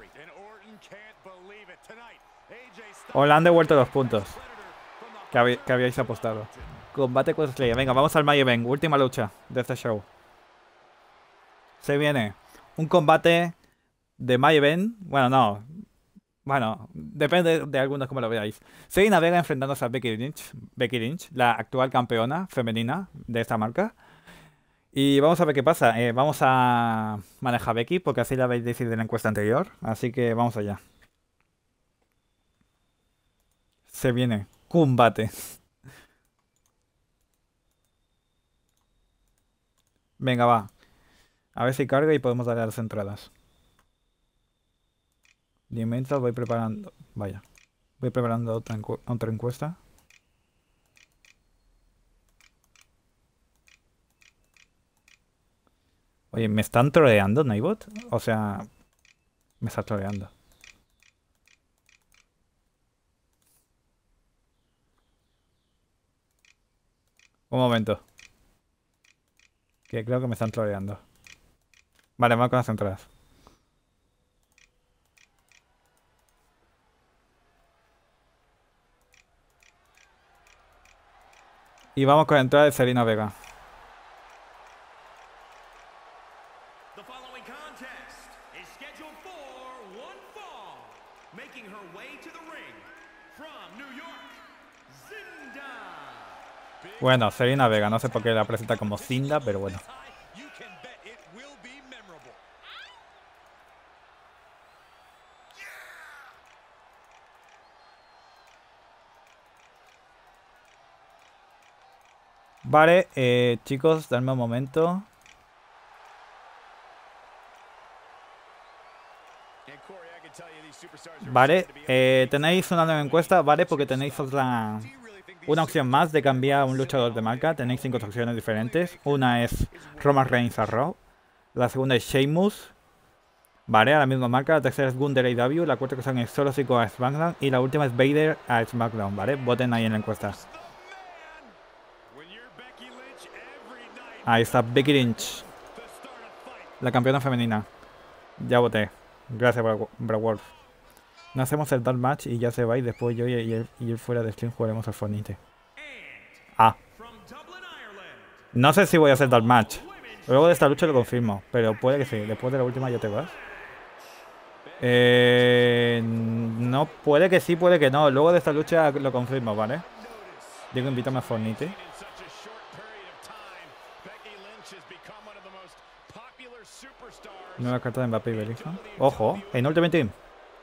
Os le han devuelto los puntos que, hab que habíais apostado. Combate con estrella. Venga, vamos al main event. Última lucha de este show. Se viene un combate de main event. Bueno, no. Bueno, depende de algunos como lo veáis. Zelina Vega enfrentándose a Becky Lynch, Becky Lynch, la actual campeona femenina de esta marca. Y vamos a ver qué pasa. Eh, vamos a manejar a Becky porque así la habéis decidido en la encuesta anterior. Así que vamos allá. Se viene combate. Venga, va. A ver si carga y podemos darle a las entradas. Y mientras voy preparando. Vaya. Voy preparando otra, encu otra encuesta. Oye, ¿me están troleando, Nightbot? O sea, me está troleando. Un momento. Que creo que me están troleando. Vale, vamos con las entradas. Y vamos con la entrada de Zelina Vega. The following contest is scheduled for one fall. Making her way to the ring from New York, Zinda. Bueno, Zelina Vega, no sé por qué la presenta como Zinda, pero bueno. Vale, eh, chicos, dadme un momento. Vale, eh, tenéis una nueva encuesta, vale, porque tenéis otra, una opción más de cambiar a un luchador de marca. Tenéis cinco opciones diferentes. Una es Roman Reigns a Raw. La segunda es Sheamus, vale, a la misma marca. La tercera es Gunther A E W. La cuarta opción es Solo Sikoa a SmackDown. Y la última es Vader a SmackDown, vale. Voten ahí en la encuesta. Ahí está Becky Lynch, la campeona femenina. Ya voté. Gracias, Bragworld. No hacemos el Dark Match y ya se va. Y después yo y él, y él fuera de stream jugaremos al Fornite. Ah. No sé si voy a hacer Dark Match. Luego de esta lucha lo confirmo. Pero puede que sí. Después de la última ya te vas. Eh, no, puede que sí, puede que no. Luego de esta lucha lo confirmo, ¿vale? Digo, invítame a Fornite. Nueva carta de Mbappé y Bellingham. Ojo, en Ultimate Team.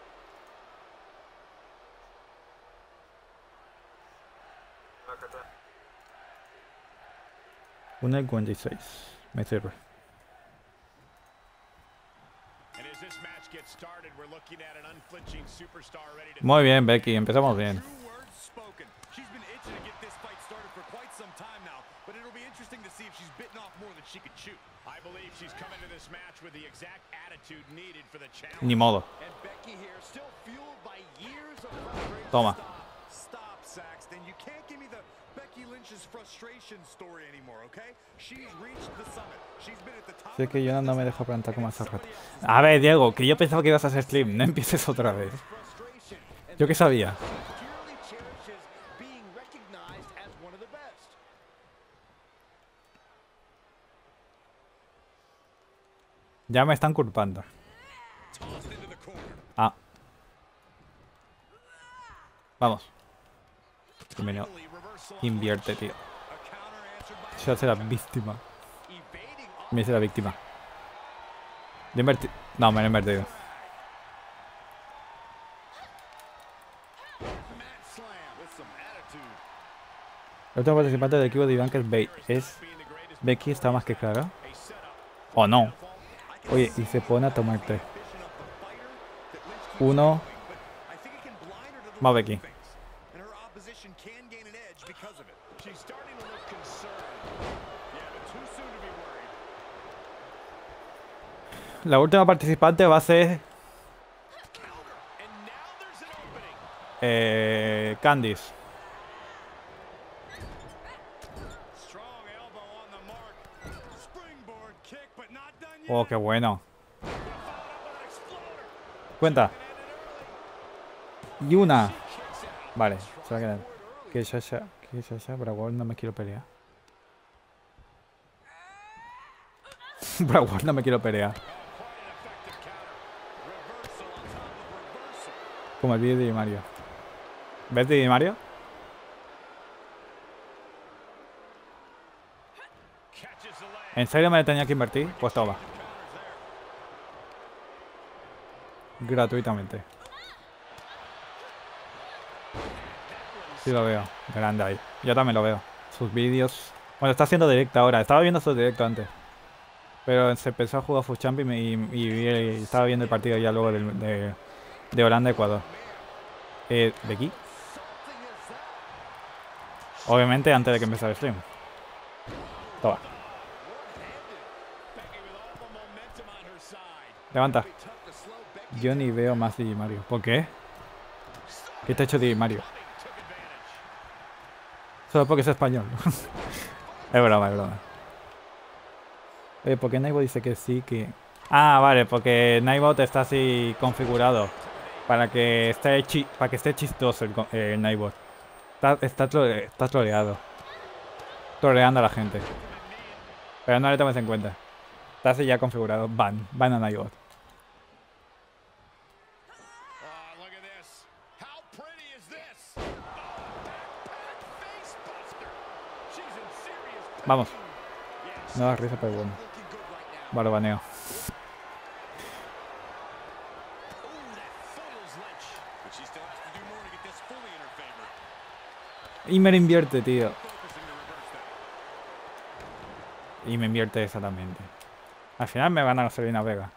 Una cuarenta y seis. Me sirve. And as this match Muy bien, Becky, empezamos bien. Ni modo. Toma. Sé que yo no me dejo plantar como hace rato. A ver, Diego, que yo pensaba que ibas a hacer stream. No empieces otra vez. Yo qué sabía. Ya me están culpando. Ah. Vamos. Primero. Invierte, tío. Yo soy la víctima. Me hice la víctima. ¿De invertir? No, me lo he invertido. El último participante del equipo de Iván, que es Be es Becky, está más que clara. ¿O no? Oye, y se pone a tomar té. Uno. Va Becky. La última participante va a ser eh, Candice. Oh, qué bueno. Cuenta. Y una. Vale, se va a quedar. Que Sasha, que Sasha, Brawl, no me quiero pelear. Brawl, no me quiero pelear. Como el vídeo de Mario. ¿Ves de Mario? ¿En serio me tenía que invertir? Pues toma. Gratuitamente. Sí lo veo. Grande ahí. Yo también lo veo. Sus vídeos. Bueno, está haciendo directo ahora. Estaba viendo su directo antes. Pero se empezó a jugar Food Champ y, me, y, y, y estaba viendo el partido ya luego de, de, de Holanda-Ecuador. Eh, ¿De aquí? Obviamente antes de que empezara el stream. Toma. Levanta. Yo ni veo más Digi Mario. ¿Por qué? ¿Qué te ha hecho Digi Mario? Solo porque es español. Es broma, es broma. Oye, ¿por qué Nightbot dice que sí? Que... Ah, vale, porque Nightbot está así configurado. Para que esté, chi para que esté chistoso el, eh, el Nightbot. Está, está, trole está troleado. Troleando a la gente. Pero no le tomes en cuenta. Está así ya configurado. Ban. Ban a Nightbot. Vamos. No da risa, pero bueno. Vale, baneo. Y me lo invierte, tío. Y me invierte esa también, tío. Al final me van a Selena Vega.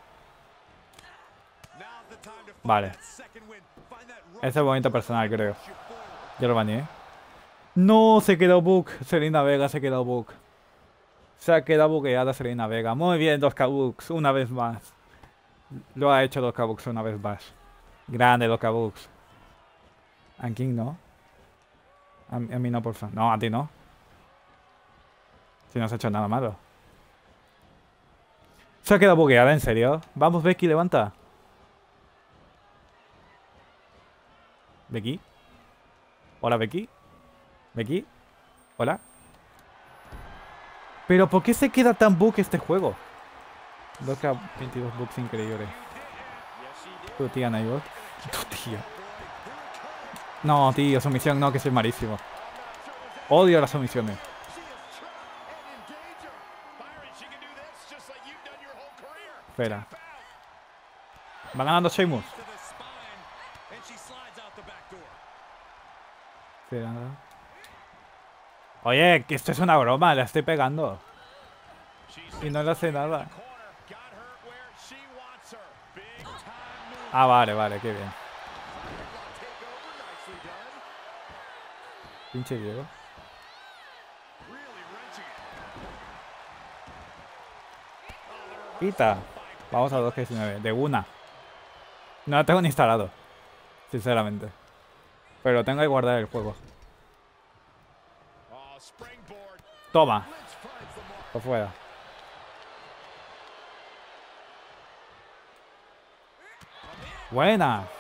Vale. Ese es el momento personal, creo. Yo lo baneé. No, se quedó bug. Selena Vega se quedó bug. Se ha quedado bugueada Selena Vega. Muy bien, dos K Bucks, una vez más. Lo ha hecho dos K Bucks una vez más. Grande dos K Bucks. ¿A quién no? A, a mí no, porfa. No, a ti no. Si no has hecho nada malo. Se ha quedado bugueada, ¿en serio? Vamos, Becky, levanta. ¿Becky? Hola, Becky. ¿Becky? Hola. Pero ¿por qué se queda tan bug este juego? dos K veintidós bugs increíbles. Tu tía, Nightbot. Tu tía. No, tío, sumisión no, que soy malísimo. Odio las sumisiones. Espera. Va ganando Sheamus. Espera, nada. Oye, que esto es una broma, le estoy pegando. Y no le hace nada. Ah, vale, vale, qué bien. Pinche Diego. Quita. Vamos a dos K diecinueve. De una. No lo tengo ni instalado. Sinceramente. Pero lo tengo que guardar el juego. Toma. Por fuera. Buena.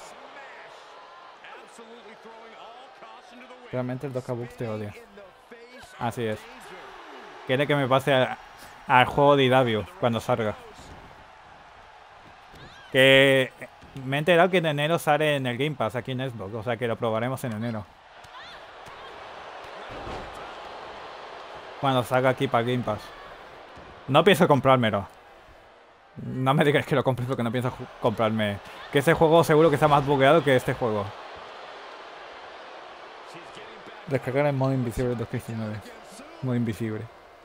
Realmente el Dokabuk te odia. Así es. Quiere que me pase a, al juego de Idavio cuando salga. Que me he enterado que en enero sale en el Game Pass aquí en Xbox. O sea que lo probaremos en enero. Cuando salga aquí para el Game Pass. No pienso comprármelo. No me digas que lo compres porque no pienso comprarme. Que ese juego seguro que está más bugueado que este juego. Descargar en modo invisible dos K diecinueve. Modo invisible.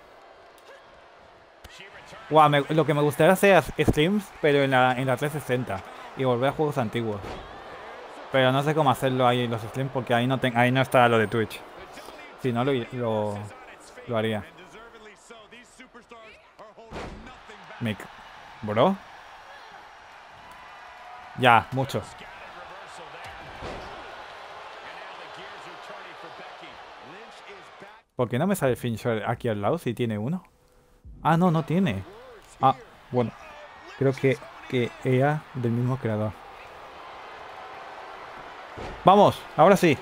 Wow, me, lo que me gustaría hacer es streams, pero en la, en la trescientos sesenta. Y volver a juegos antiguos. Pero no sé cómo hacerlo ahí en los streams porque ahí no, ten, ahí no está lo de Twitch. Si no, lo, lo, lo haría. Mick. ¿Bro? Ya, mucho. ¿Por qué no me sale el finisher aquí al lado si tiene uno? Ah, no, no tiene. Ah, bueno. Creo que, que era del mismo creador. ¡Vamos! ¡Ahora sí!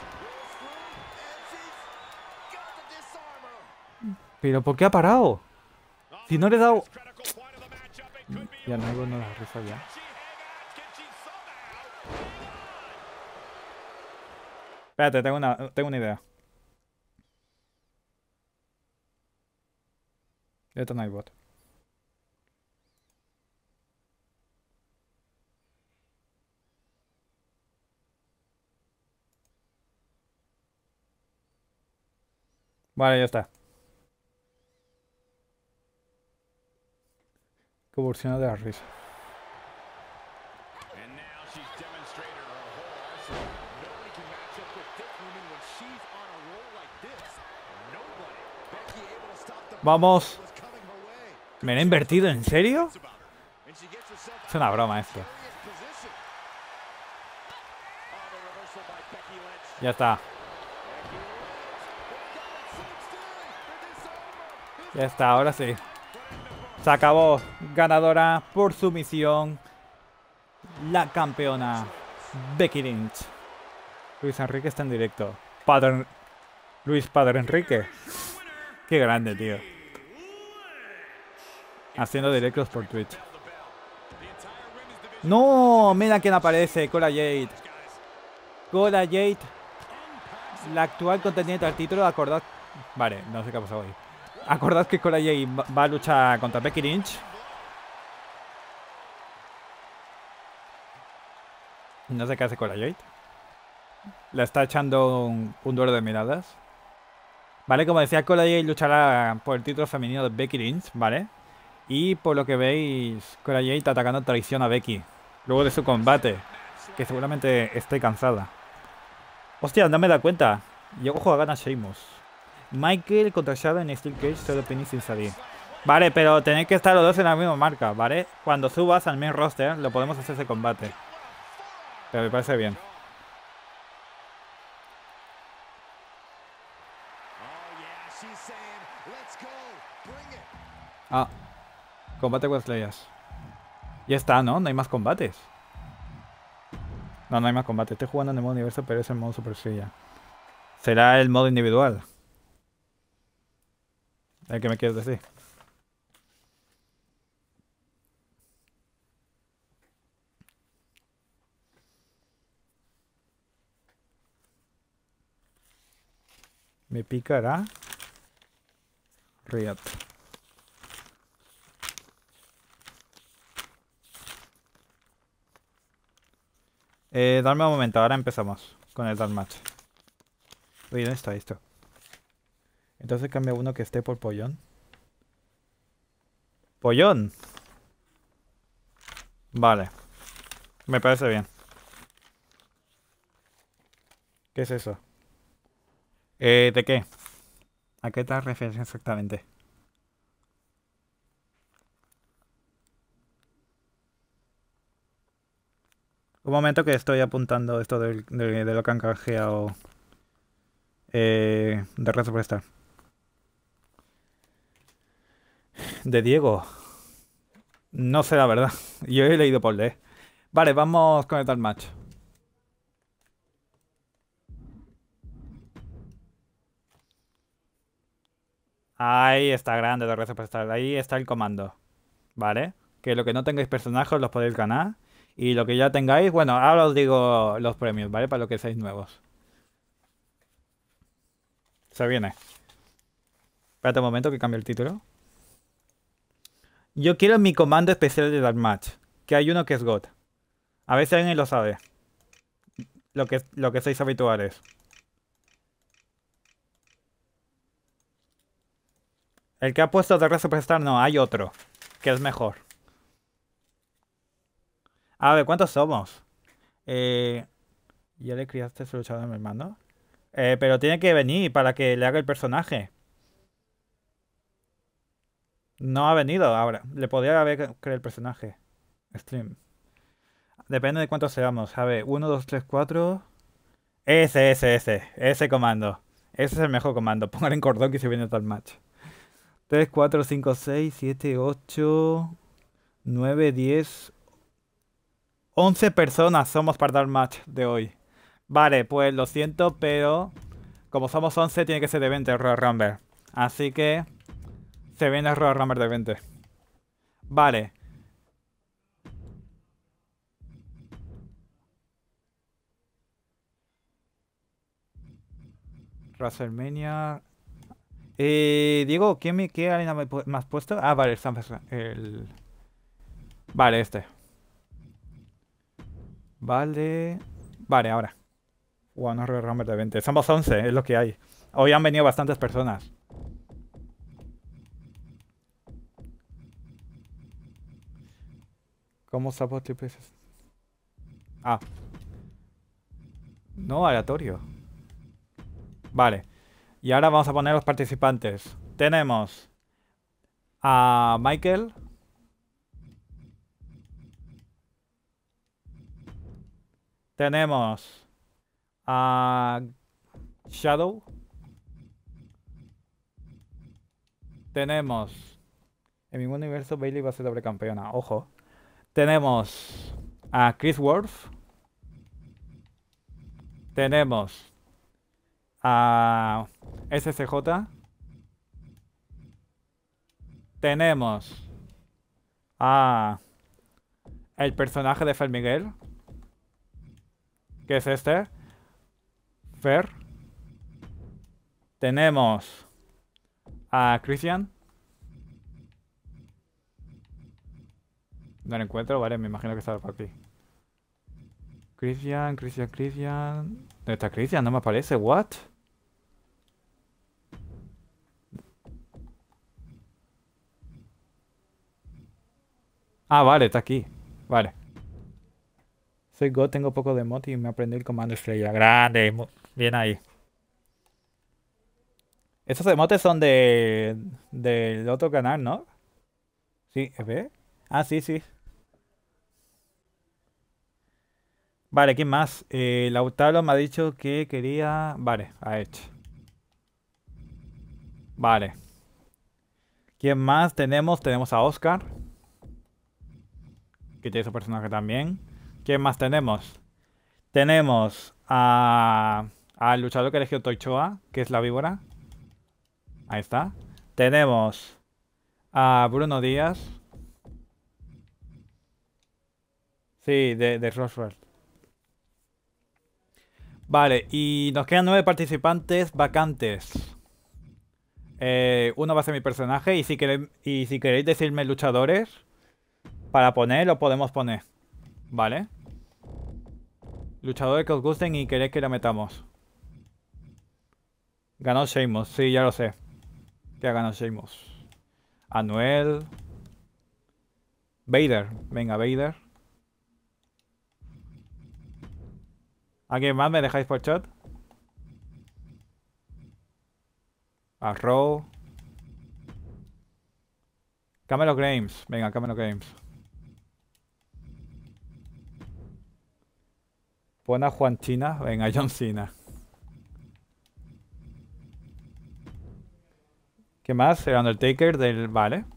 ¿Pero por qué ha parado? Si no le he dado... Ya no hago la risa ya. Espérate, tengo una, tengo una idea. Esto no hay bot. Vale, ya está. Convulsión de la risa. Vamos. ¿Me lo he invertido? ¿En serio? Es una broma esto. Ya está. Ya está, ahora sí. Se acabó. Ganadora por sumisión. La campeona Becky Lynch. Luis Enrique está en directo. Padre... Luis Padre Enrique. Qué grande, tío. Haciendo directos por Twitch. No, mira quién aparece. Cora Jade. Cora Jade. La actual contendiente al título. Acordad. Vale, no sé qué ha pasado ahí. Acordad que Cora Jade va a luchar contra Becky Lynch. No sé qué hace Cora Jade. Le está echando un, un duelo de miradas. Vale, como decía, Cora Jade luchará por el título femenino de Becky Lynch, ¿vale? Y por lo que veis, Cora Jade está atacando traición a Becky. Luego de su combate. Que seguramente esté cansada. Hostia, no me da cuenta. Y ojo a ganar Sheamus. Michael contra Shadow en Steel Cage, solo Penny sin salir. Vale, pero tenéis que estar los dos en la misma marca, ¿vale? Cuando subas al main roster, lo podemos hacer ese combate. Pero me parece bien. Ah, combate con estrellas. Ya está, ¿no? No hay más combates. No, no hay más combates. Estoy jugando en el modo universo, pero es el modo super estrella. Será el modo individual. ¿El que me quieres decir? Me picará Riot. Eh, dame un momento, ahora empezamos con el Deathmatch. Oye, ¿dónde está esto? Entonces cambia uno que esté por Pollón. ¡Pollón! Vale. Me parece bien. ¿Qué es eso? Eh, ¿de qué? ¿A qué te refieres exactamente? Un momento que estoy apuntando esto de, de, de lo que han canjeado eh, de Red Superstar. De Diego. No sé la verdad. Yo he leído por leer. Vale, vamos con el tal match. Ahí está grande de Red Superstar. Ahí está el comando. ¿Vale? Que lo que no tengáis personajes los podéis ganar. Y lo que ya tengáis, bueno, ahora os digo los premios, ¿vale? Para lo que seáis nuevos. Se viene. Espérate un momento que cambie el título. Yo quiero mi comando especial de Dark Match. Que hay uno que es God. A ver si alguien lo sabe. Lo que, lo que sois habituales. El que ha puesto de Red Superstar, no, hay otro. Que es mejor. A ver, ¿cuántos somos? Eh, ¿Ya le criaste ese luchador a mi hermano? Eh, pero tiene que venir para que le haga el personaje. No ha venido ahora. Le podría haber creado el personaje. Stream. Depende de cuántos seamos. A ver, uno, dos, tres, cuatro. Ese, ese, ese. Ese comando. Ese es el mejor comando. Póngale en cordón que se viene tal match. tres, cuatro, cinco, seis, siete, ocho, nueve, diez. once personas somos para dar match de hoy. Vale, pues lo siento, pero como somos once, tiene que ser de veinte Royal Rumble. Así que se viene el Royal Rumble de veinte. Vale. WrestleMania. Eh, Diego, ¿qué, me, qué arena me, me has puesto? Ah, vale, el, el... Vale, este. Vale. Vale, ahora. Bueno, Royal Rumble de veinte. Somos once, es lo que hay. Hoy han venido bastantes personas. ¿Cómo sapo triples? Ah. No, aleatorio. Vale. Y ahora vamos a poner los participantes. Tenemos a Michael. Tenemos a Shadow. Tenemos... En mi universo Bailey va a ser doble campeona. Ojo. Tenemos a Chris Worth. Tenemos a S C J. Tenemos a el personaje de Fer Miguel, que es este, Fer. Tenemos a Christian. No lo encuentro, vale, me imagino que está por aquí. Christian, Christian, Christian. ¿Dónde está Christian? No me aparece, what? Ah, vale, está aquí. Vale. Soy God, tengo poco de mod y me aprendí el comando estrella. Grande, bien ahí. Esos emotes son de del otro canal, ¿no? Sí, ¿ve? Ah, sí, sí. Vale, ¿quién más? Eh, Lautaro me ha dicho que quería... Vale, ha hecho. Vale. ¿Quién más tenemos? Tenemos a Oscar, que tiene su personaje también. ¿Quién más tenemos? Tenemos a... al luchador que eligió Toichoa, que es la víbora. Ahí está. Tenemos a Bruno Díaz. Sí, de, de Roswell. Vale, y nos quedan nueve participantes vacantes. Eh, uno va a ser mi personaje y si, queréis, y si queréis decirme luchadores para poner, lo podemos poner. Vale. Luchadores que os gusten y queréis que lo metamos. Ganó Sheamus, sí, ya lo sé. Que ha ganado Sheamus. Anuel. Vader, venga, Vader. ¿Alguien más me dejáis por chat? A Raw. Camelo Games. Venga, Camelo Games. Pon a Juan China. Venga, John Cena. ¿Qué más? El Undertaker del... Vale.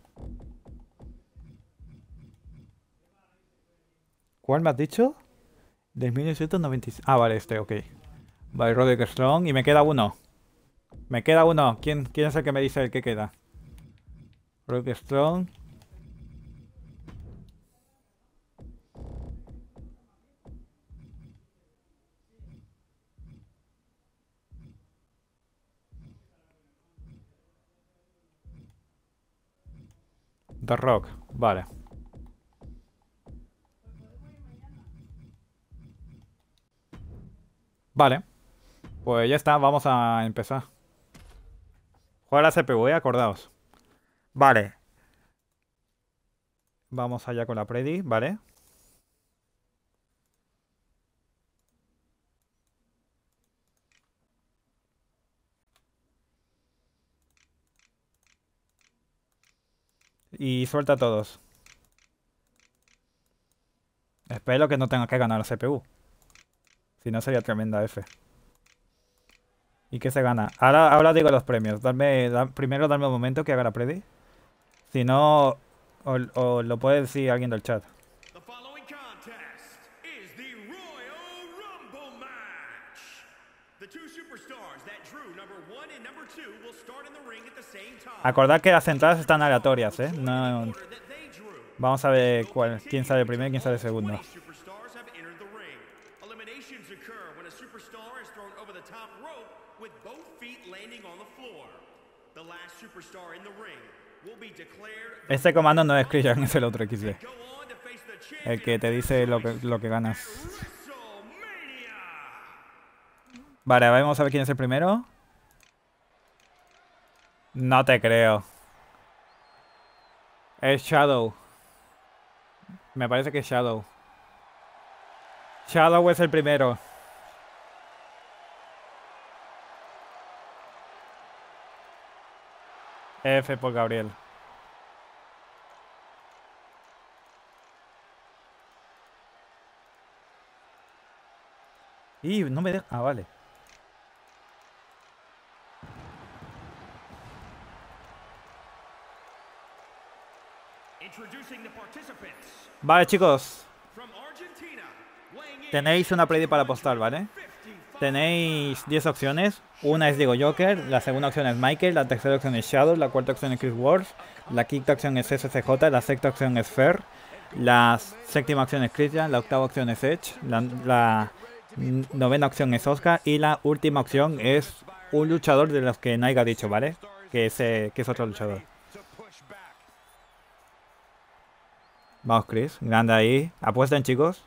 ¿Cuál me has dicho? Del mil novecientos noventa y seis. Ah, vale, este, ok. Vale, Roderick Strong. Y me queda uno. Me queda uno. ¿Quién, quién es el que me dice el que queda? Roderick Strong. The Rock. Vale. Vale. Pues ya está, vamos a empezar. Juega la C P U, ¿eh? Acordaos. Vale. Vamos allá con la Predi, ¿vale? Y suelta a todos. Espero que no tenga que ganar la C P U. Si no sería tremenda F. ¿Y qué se gana? Ahora, ahora digo los premios. Darme, da- primero darme un momento que haga la Predi. Si no, o, o lo puede decir alguien del chat. The following contest is the Royal Rumble match. The two superstars that drew number one and number two will start in the ring at the same time. Acordad que las entradas están aleatorias, ¿eh? No, Order that they drew. vamos a ver cuál, quién sale primero y quién sale segundo. twenty superstars have entered the ring. Eliminations occur when a superstar is thrown over the top rope with both feet landing on the floor. The last superstar in the ring will be declared the Este comando no es Christian, es el otro X D. go on to face the El que champion te dice lo que, lo que ganas. WrestleMania. Vale, vamos a ver quién es el primero. No te creo. Es Shadow. Me parece que es Shadow. Shadow es el primero. F por Gabriel. Y no me deja... Ah, vale. Introducing the participants Vale, chicos. from Argentina, weighing in Tenéis una predi para apostar, ¿vale? fifty-five Tenéis diez opciones. Una es Diego Joker, la segunda opción es Michael, la tercera opción es Shadow, la cuarta opción es Chris Wars, la quinta opción es S C J, la sexta opción es Fer, la séptima opción es Christian, la octava opción es Edge, la, la novena opción es Oscar y la última opción es un luchador de los que Naiga ha dicho, ¿vale? Que es, eh, que es otro luchador. Vamos, Chris, grande ahí. Apuesten, chicos.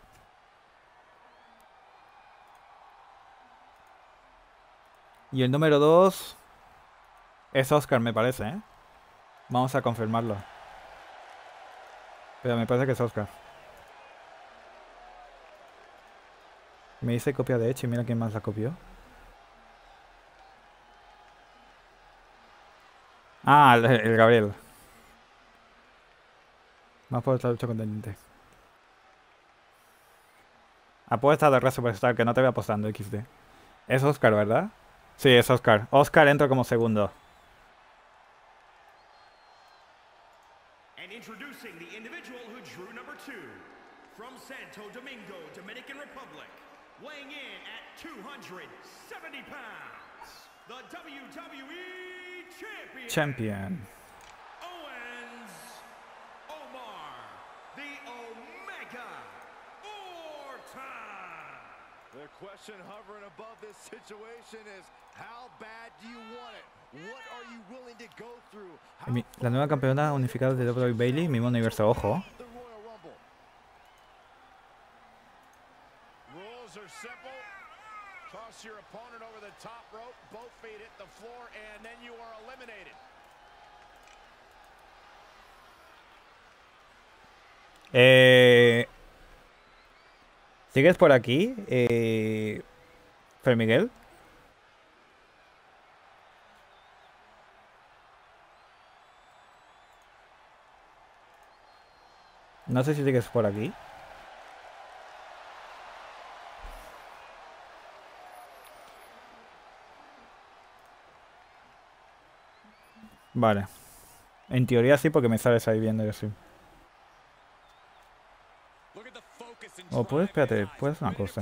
Y el número dos es Oscar, me parece, ¿eh? Vamos a confirmarlo. Pero me parece que es Oscar. Me dice copia de hecho y mira quién más la copió. Ah, el, el Gabriel. Más por esta lucha contendiente. Apuesta de Red Superstar, que no te voy apostando, equis de. Es Oscar, ¿verdad? Sí, es Oscar. Oscar entra como segundo. and introducing the individual who drew number two from Santo Domingo, Dominican Republic, weighing in at two hundred seventy pounds, the W W E champion, Champion. Owens Omar, the Omega Orton. The question hovering above this situation is, how bad do you want it? What are you willing to go through? How Mi- La nueva campeona unificada de W W E Bailey, mismo universo, ojo. the Royal Rumble? Rules are simple. Toss your opponent over the top rope, both feet hit the floor, and then you are eliminated. Eh... ¿Sigues por aquí, eh, Fer Miguel? No sé si sigues por aquí. Vale. En teoría sí, porque me sales ahí viendo yo sí. O pues, espérate, puedes una cosa.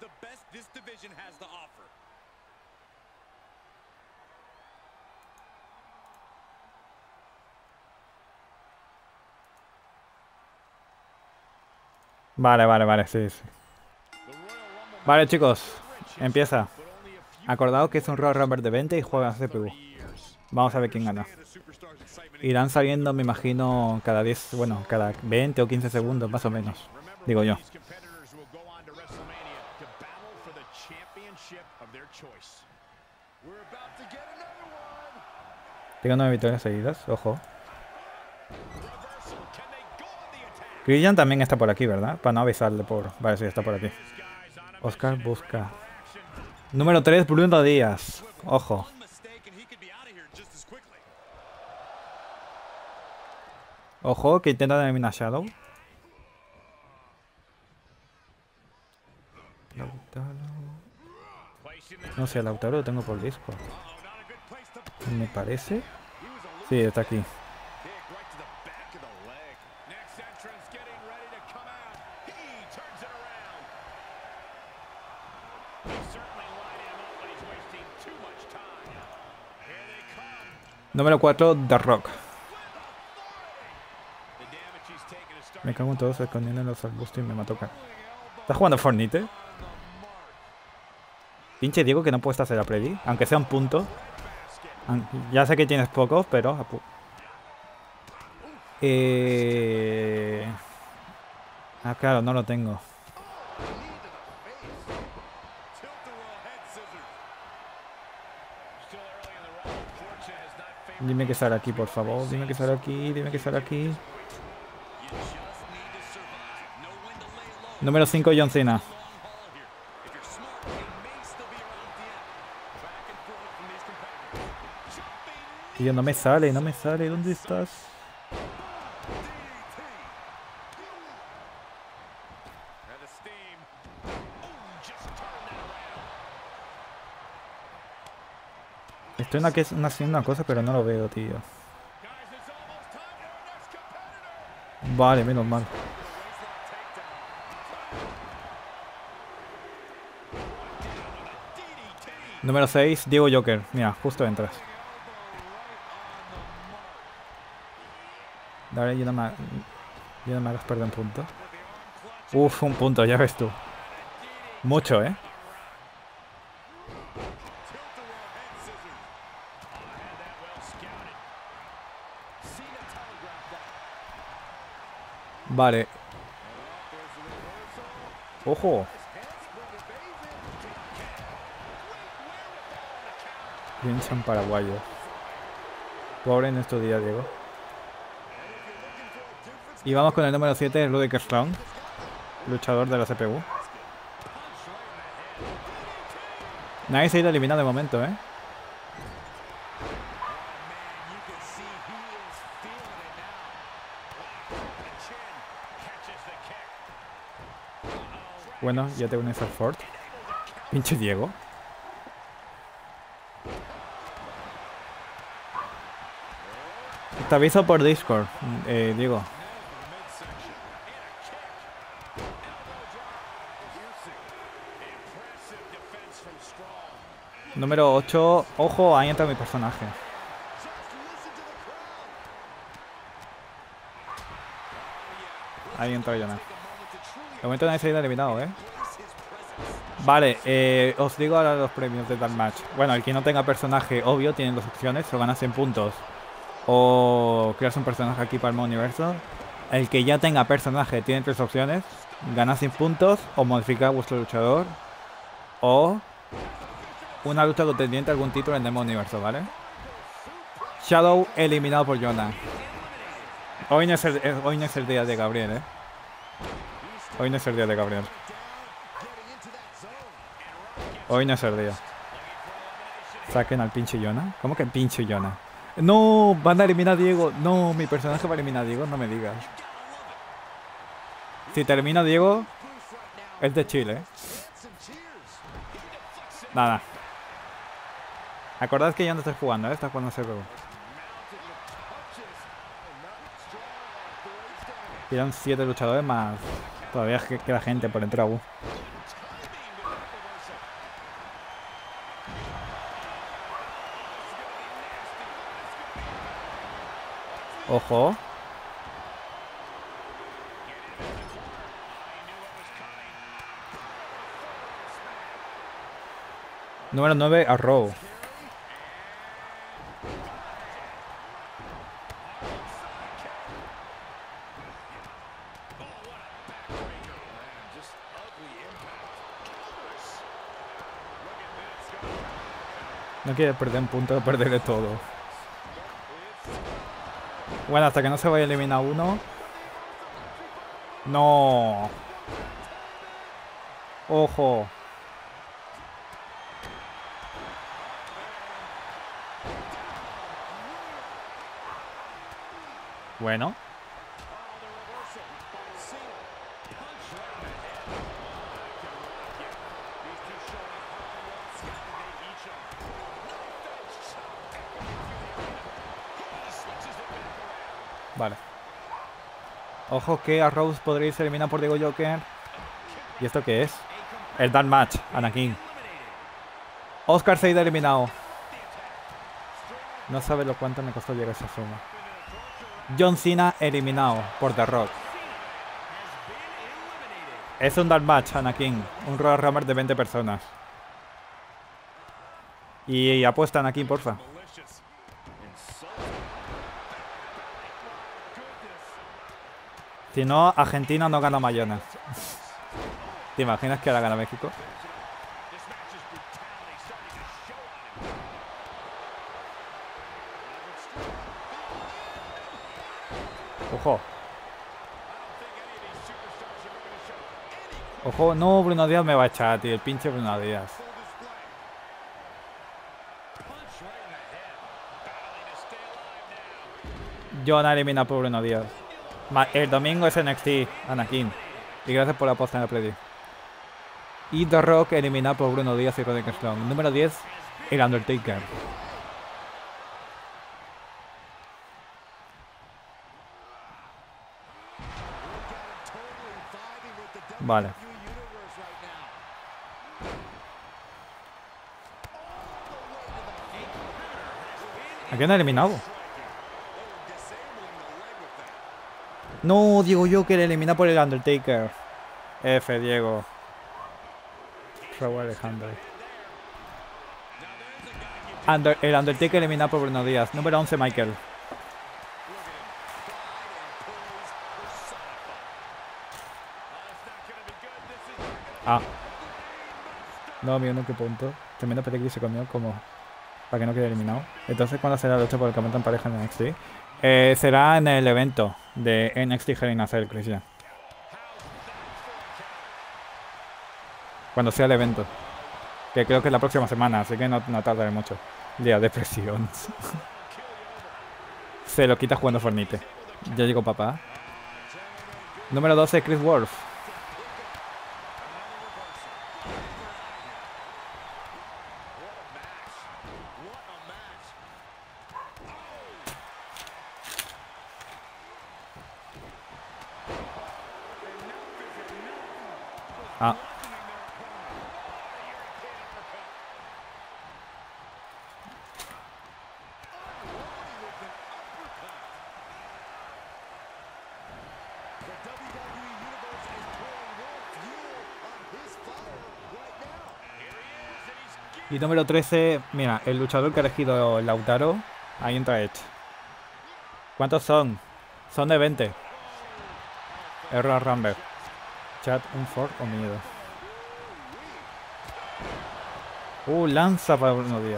Vale, vale, vale, sí, sí. Vale, chicos, empieza. Acordaos que es un Royal Rumble de veinte y juega a C P U. Vamos a ver quién gana. Irán saliendo, me imagino, cada diez, bueno, cada veinte o quince segundos, más o menos. Digo yo. Tengo nueve victorias seguidas, ojo. Christian también está por aquí, ¿verdad? Para no avisarle por... Vale, sí, está por aquí. Oscar busca. Número tres, Bruno Díaz. Ojo. Ojo, que intenta eliminar Shadow. Lautaro. No sé, Lautaro lo tengo por Discord. Me parece. Sí, está aquí. Número cuatro, The Rock. Me cago en todos escondiendo en los arbustos y me mató. ¿Estás jugando Fortnite? Pinche Diego que no puedes hacer la predi, aunque sea un punto. Ya sé que tienes pocos, pero... Eh... Ah, claro, no lo tengo. Dime que sale aquí, por favor. Dime que sale aquí, dime que sale aquí. Número cinco, John Cena. Tío, no me sale, no me sale. ¿Dónde estás? Estoy en aquí haciendo una cosa, pero no lo veo, tío. Vale, menos mal. Número seis, Diego Joker. Mira, justo entras. Dale, yo no me, yo no me hagas perder un punto. Uf, un punto, ya ves tú. Mucho, ¿eh? Vale. Ojo. Piensan paraguayo. Pobre en estos días, Diego. Y vamos con el número siete, Ludwig Strong, luchador de la C P U. Nadie se ha ido eliminado de momento, ¿eh? Bueno, ya te unes al Ford. Pinche Diego. Te aviso por Discord, eh, Diego. Número ocho. Ojo, ahí entra mi personaje. Ahí entra Jonah. De momento nadie se ha ido eliminado, ¿eh? Vale, eh, os digo ahora los premios de tal match. Bueno, el que no tenga personaje, obvio, tiene dos opciones. O ganas cien puntos o creas un personaje aquí para el modo universo. El que ya tenga personaje tiene tres opciones. Ganar cien puntos o modificar vuestro luchador. O una lucha contendiente a algún título en el modo universo, ¿vale? Shadow eliminado por Jonah. Hoy no es el, hoy no es el día de Gabriel, ¿eh? Hoy no es el día de Gabriel. Hoy no es el día. Saquen al pinche Yona. ¿Cómo que pinche Yona? No, van a eliminar a Diego. No, mi personaje va a eliminar a Diego, no me digas. Si termina Diego, es de Chile. Nada. Acordad que yo no estoy jugando, ¿eh? Está jugando ese juego. Quedan siete luchadores más. Todavía queda gente por entrar aún. Ojo. Número nueve, Arrow. No quiere perder un punto, perderle todo. Bueno, hasta que no se vaya a eliminar uno. No. Ojo. Bueno. Vale. Ojo que a Rose podría irse eliminado por Diego Joker. ¿Y esto qué es? El Dark Match, Anakin. Oscar se ha ido eliminado. No sabe lo cuánto me costó llegar a esa suma. John Cena eliminado por The Rock. Es un Dark Match, Anakin. Un Royal Rumble de veinte personas. Y, y apuesta Anakin, porfa. Si no, Argentina no gana Mayonas. ¿Te imaginas que ahora gana México? Ojo. Ojo, no, Bruno Díaz me va a echar, tío. El pinche Bruno Díaz. John elimina por Bruno Díaz. El domingo es N X T, Anakin. Y gracias por la posta en el preview. Y The Rock eliminado por Bruno Díaz y Roderick Strong. Número diez, el Undertaker. Vale. ¿A quién ha eliminado? No, Diego Joker elimina por el Undertaker. F, Diego. Raúl Alejandro. Under, el Undertaker eliminado por Bruno Díaz. Número once, Michael. Ah. No, mío, no, qué punto. Tremendo P T se comió como para que no quede eliminado. Entonces, ¿cuándo será la lucha por el campeonato en pareja en N X T? Eh, será en el evento de N X T Hell in a Cell, Cristian. Cuando sea el evento. Que creo que es la próxima semana, así que no, no tardaré mucho. Día de presión. Se lo quita jugando Fornite. Ya llegó papá. Número doce, Chris Wolf. Ah. Y número trece, mira, el luchador que ha elegido Lautaro, ahí entra Edge. ¿Cuántos son? Son de veinte. Error Rumble. Chat, un fork o miedo. Uh, lanza para Bruno Díaz.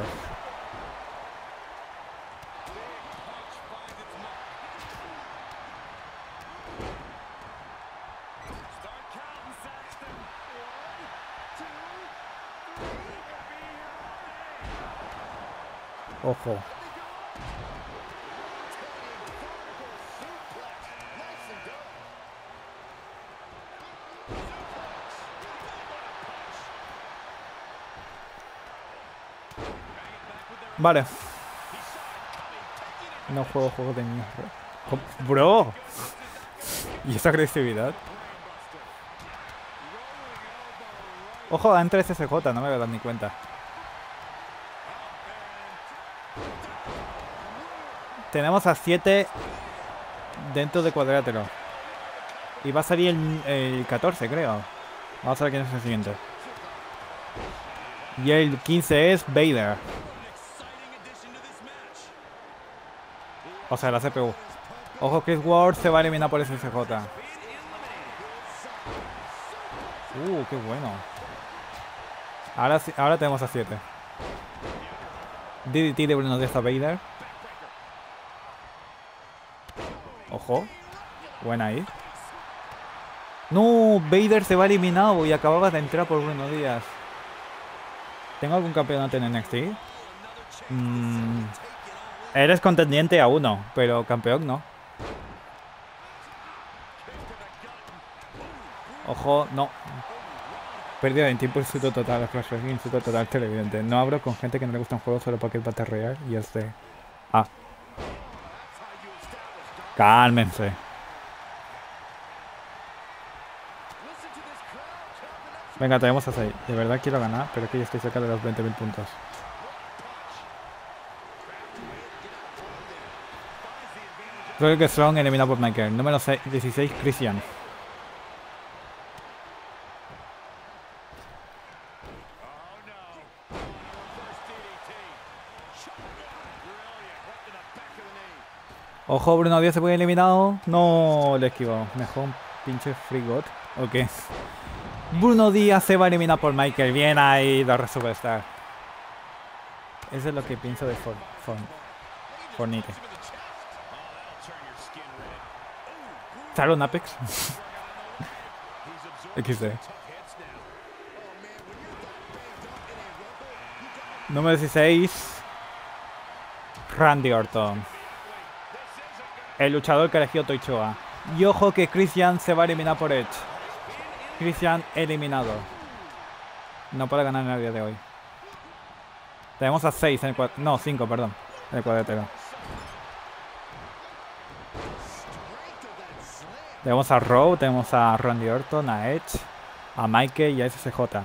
Ojo. Vale. No juego juegos de mierda. Bro. ¿Y esa agresividad? Ojo, entra ese C J, no me voy a dar ni cuenta. Tenemos a siete dentro de cuadrilátero. Y va a salir el, el catorce, creo. Vamos a ver quién es el siguiente. Y el quince es Vader. O sea, la C P U. Ojo, Chris Ward se va a eliminar por ese C J. Uh, qué bueno. Ahora, ahora tenemos a siete. D D T de Bruno Díaz a Vader. Ojo. Buena ahí. No, Vader se va eliminado y acababa de entrar por Bruno Díaz. ¿Tengo algún campeonato en N X T? Mm, eres contendiente a uno, pero campeón no. Ojo, no. Pérdida de tiempo, insulto total, flashback, insulto total, televidente. No hablo con gente que no le gusta un juego solo porque es Battle Royale y es de... Ah. Cálmense. Venga, tenemos a seis. De verdad quiero ganar, pero es que yo estoy cerca de los veinte mil puntos. Creo que Strong eliminado por Michael. Número dieciséis, Christian. Ojo, Bruno Díaz se puede eliminado. No, le he esquivado. Mejor un pinche free god. Ok. Bruno Díaz se va a eliminar por Michael. Bien ahí, la Superstar. Eso es lo que pienso de For, For, Fornite. ¿Sale un Apex? equis de. Número dieciséis. Randy Orton. El luchador que eligió Toichoa. Y ojo que Christian se va a eliminar por Edge. Christian eliminado. No puede ganar en el día de hoy. Tenemos a seis en el cuadro. No, cinco, perdón. En el cuadrilátero. Tenemos a Raw, tenemos a Randy Orton, a Edge, a Michael y a S C J.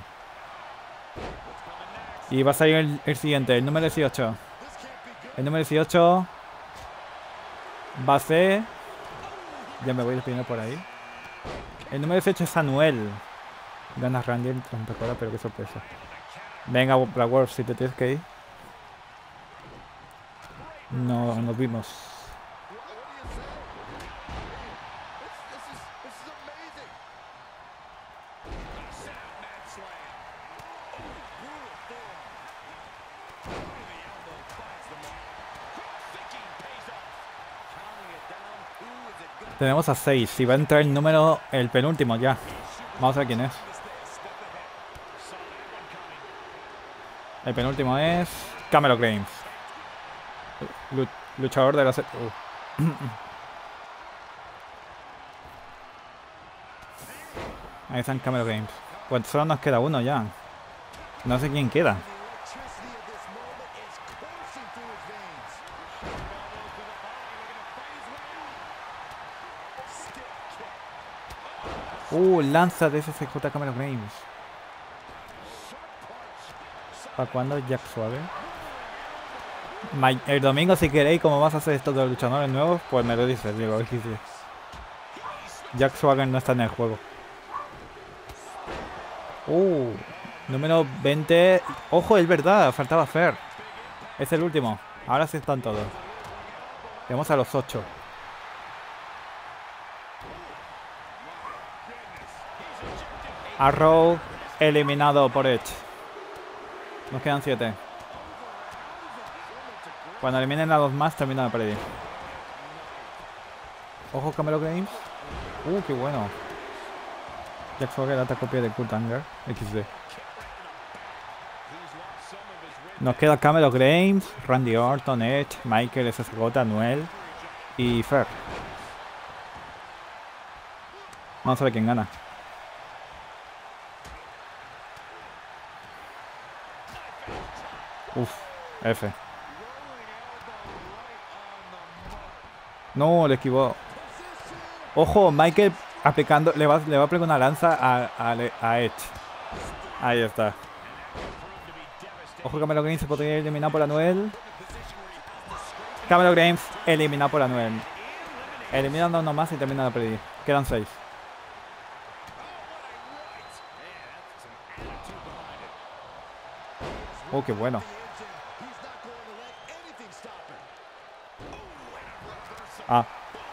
Y va a salir el, el siguiente, el número dieciocho. El número dieciocho va a ser... Ya me voy despidiendo por ahí. El número dieciocho es Anuel. Gana Randy, trompecora, pero qué sorpresa. Venga, Black Wolf, si te tienes que ir. No, nos vimos. Tenemos a seis. Si va a entrar el número, el penúltimo ya. Vamos a ver quién es. El penúltimo es Cameron Grimes. Luchador de la... Uh. Ahí están Cameron Grimes. Pues solo nos queda uno ya. No sé quién queda. Uh, lanza de S C J Cameron Grimes. ¿Para cuándo Jack Swagger? El domingo, si queréis, como vas a hacer esto de los luchadores nuevos, pues me lo dices, digo, aquí sí. Jack Swagger no está en el juego. Uh, número veinte. Ojo, es verdad, faltaba Fer. Es el último. Ahora sí están todos. Tenemos a los ocho. Arrow eliminado por Edge. Nos quedan siete. Cuando eliminen a dos más, termina la pared. Ojo, Cameron Grimes. Uh, qué bueno. Jack Swagger, data copia de Kurt Angle. equis de. Nos queda Cameron Grimes, Randy Orton, Edge, Michael, S S J, Noel y Fer. Vamos a ver quién gana. Uf, F. No, le esquivó. Ojo, Michael aplicando, le va, le va a aplicar una lanza a, a, a Edge. Ahí está. Ojo, Cameron Grimes se podría eliminar por Anuel. Cameron Grimes eliminado por Anuel. Eliminando uno más y termina la pérdida. Quedan seis. Oh, qué bueno. Ah.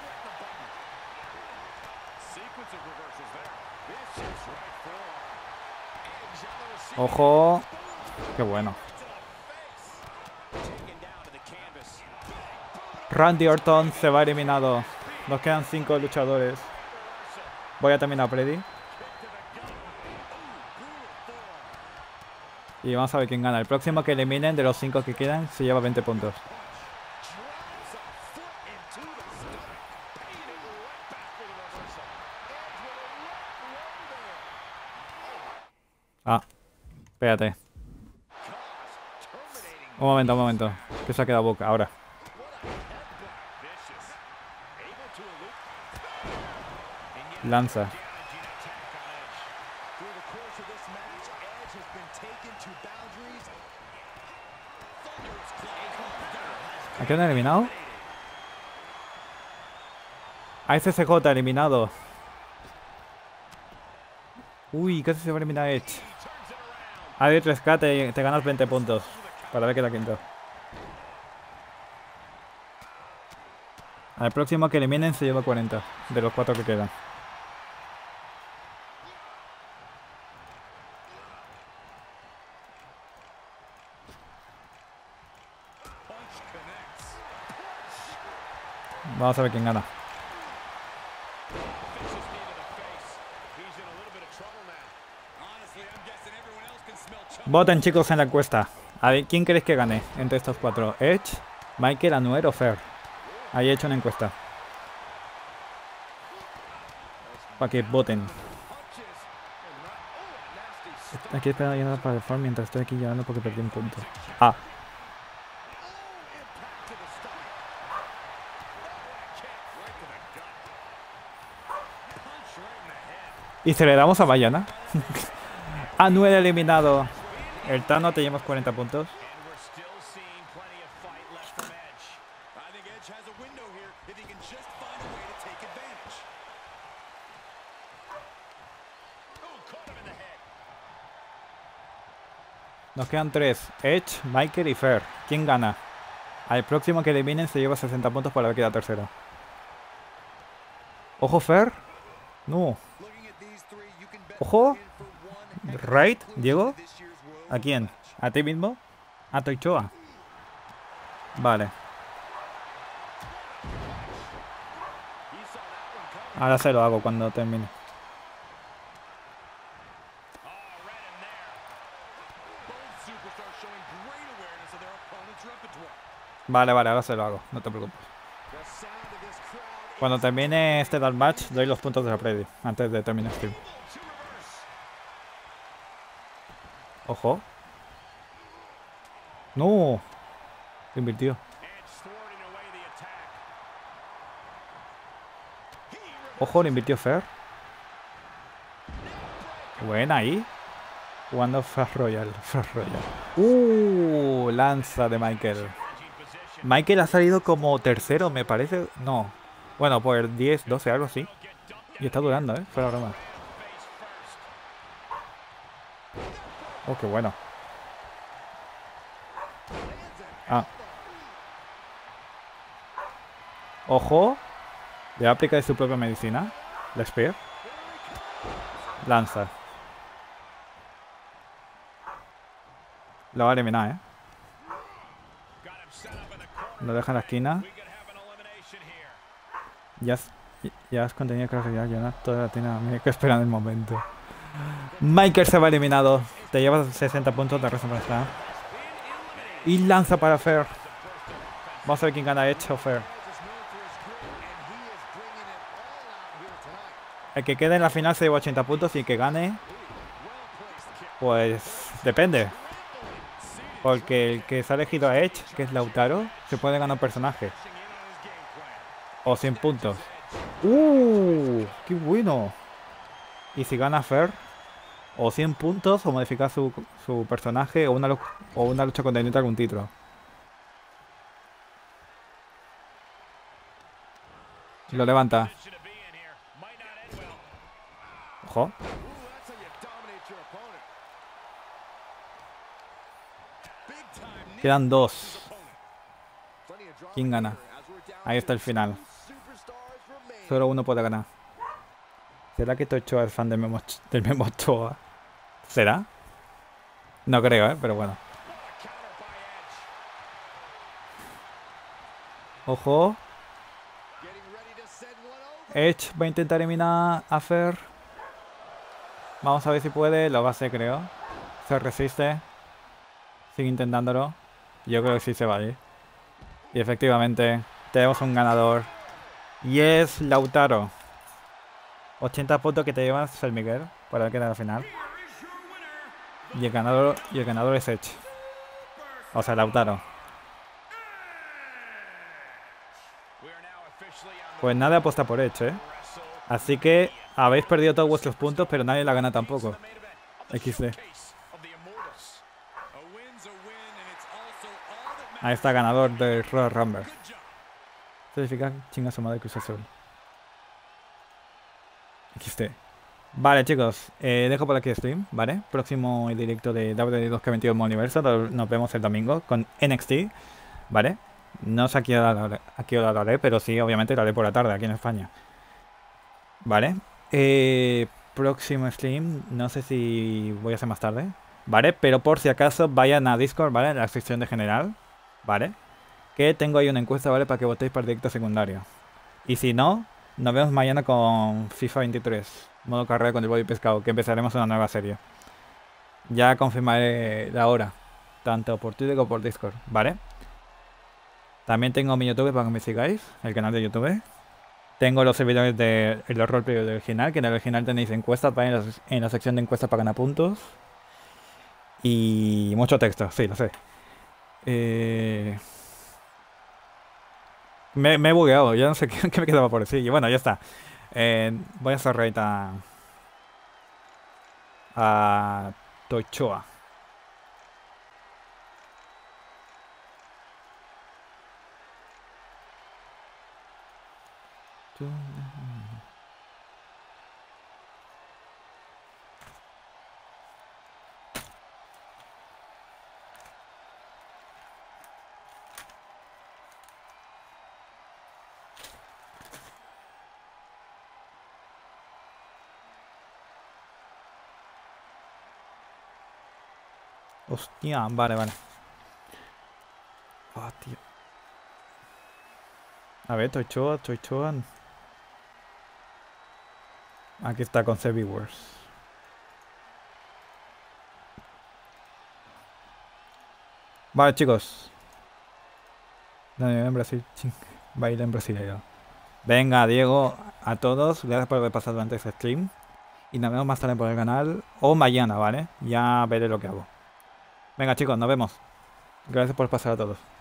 Ojo. Qué bueno. Randy Orton se va eliminado. Nos quedan cinco luchadores. Voy a terminar Freddy. Y vamos a ver quién gana. El próximo que eliminen de los cinco que quedan se lleva veinte puntos. Ah, espérate. Un momento, un momento. Que se ha quedado boca. Ahora. Lanza. ¿A quién han eliminado? A S S J eliminado. Uy, casi se va a eliminar Edge. A ver, rescate, te ganas veinte puntos. Para ver qué da quinto. Al próximo que eliminen se lleva cuarenta. De los cuatro que quedan. Vamos a ver quién gana. Voten, chicos, en la encuesta. A ver, ¿quién crees que gane entre estos cuatro? ¿Edge, Michael, Anuel o Fer? Ahí he hecho una encuesta. Para que voten. Aquí esperando a llenar para el farm mientras estoy aquí llorando porque perdí un punto. Ah. Y se le damos a Bayana. Anuel eliminado. El Tano, te llevas cuarenta puntos. Nos quedan tres. Edge, Michael y Fer. ¿Quién gana? Al próximo que eliminen se lleva sesenta puntos por haber quedado tercero. Ojo, Fer. No. Ojo. Right, Diego. ¿A quién? ¿A ti mismo? ¿A Toichoa? Vale. Ahora se lo hago cuando termine. Vale, vale, ahora se lo hago. No te preocupes. Cuando termine este Dark Match, doy los puntos de la preview. Antes de terminar stream. Ojo. No. Lo invirtió. Ojo, lo invirtió Fer. Buena ahí. Jugando Flash Royal. Flash Royal. Uh, lanza de Michael. Michael ha salido como tercero, me parece. No. Bueno, por diez, doce, algo así. Y está durando, ¿eh? Fuera broma. Oh, qué bueno. Ah. Ojo. Le aplica de su propia medicina. La Spear. Lanza. Lo va a eliminar, ¿eh? Lo deja en la esquina. Ya has, ya has contenido que ya llenar toda la tienda. Hay que esperar el momento. Michael se va eliminado. Te llevas sesenta puntos de resto para estar. Y lanza para Fer. Vamos a ver quién gana Edge o Fer. El que quede en la final se lleva ochenta puntos y el que gane, pues depende. Porque el que se ha elegido a Edge, que es Lautaro, se puede ganar un personaje. O cien puntos. ¡Uh! ¡Qué bueno! Y si gana Fer, o cien puntos, o modificar su, su personaje, o una, o una lucha contendiente a algún título. Lo levanta. Ojo. Quedan dos. ¿Quién gana? Ahí está el final. Solo uno puede ganar. ¿Será que Tochoa es fan del Memo, del Memo Ochoa? ¿Será? No creo, ¿eh? Pero bueno. Ojo. Edge va a intentar eliminar a Fer. Vamos a ver si puede. Lo va a hacer, creo. Se resiste. Sigue intentándolo. Yo creo que sí se va a ir. Y efectivamente, tenemos un ganador. Y es Lautaro. ochenta puntos que te llevas el Miguel para quedar al final. Y el ganador, y el ganador es Edge. O sea, Lautaro. Pues nada apuesta por Edge, ¿eh? Así que habéis perdido todos vuestros puntos, pero nadie la gana tampoco. equis de. Ahí está, ganador del Royal Rumble. Certifica chinga su madre Cruz Azul. equis de. Vale, chicos, eh, dejo por aquí el stream, ¿vale? Próximo directo de W W E dos K veintidós Universo. Nos vemos el domingo con N X T, ¿vale? No sé a qué hora, a qué hora lo haré, pero sí, obviamente lo haré por la tarde aquí en España. ¿Vale? Eh, próximo stream, no sé si voy a hacer más tarde, ¿vale? Pero por si acaso vayan a Discord, ¿vale? En la sección de general, ¿vale? Que tengo ahí una encuesta, ¿vale? Para que votéis para el directo secundario. Y si no, nos vemos mañana con FIFA veintitrés, modo carrera con el Body Pescado, que empezaremos una nueva serie. Ya confirmaré la hora, tanto por Twitter como por Discord, ¿vale? También tengo mi YouTube para que me sigáis, el canal de YouTube. Tengo los servidores del de, roleplay original, que en el original tenéis encuestas, ¿vale? En la, en la sección de encuestas para ganar puntos. Y mucho texto, sí, lo sé. Eh... Me, me he bugueado, ya no sé qué, qué me quedaba por decir. Y bueno, ya está. Eh, voy a hacer raid a... a Tochoa. Hostia, vale, vale. Oh, tío. A ver, Tochoa, Tochoa. Aquí está con C B Wars. Vale, chicos. Daniel en Brasil. Ching. Baila en brasileño. Venga, Diego, a todos. Gracias por haber pasado durante este stream. Y nos vemos más tarde por el canal. O mañana, ¿vale? Ya veré lo que hago. Venga, chicos, nos vemos. Gracias por pasar a todos.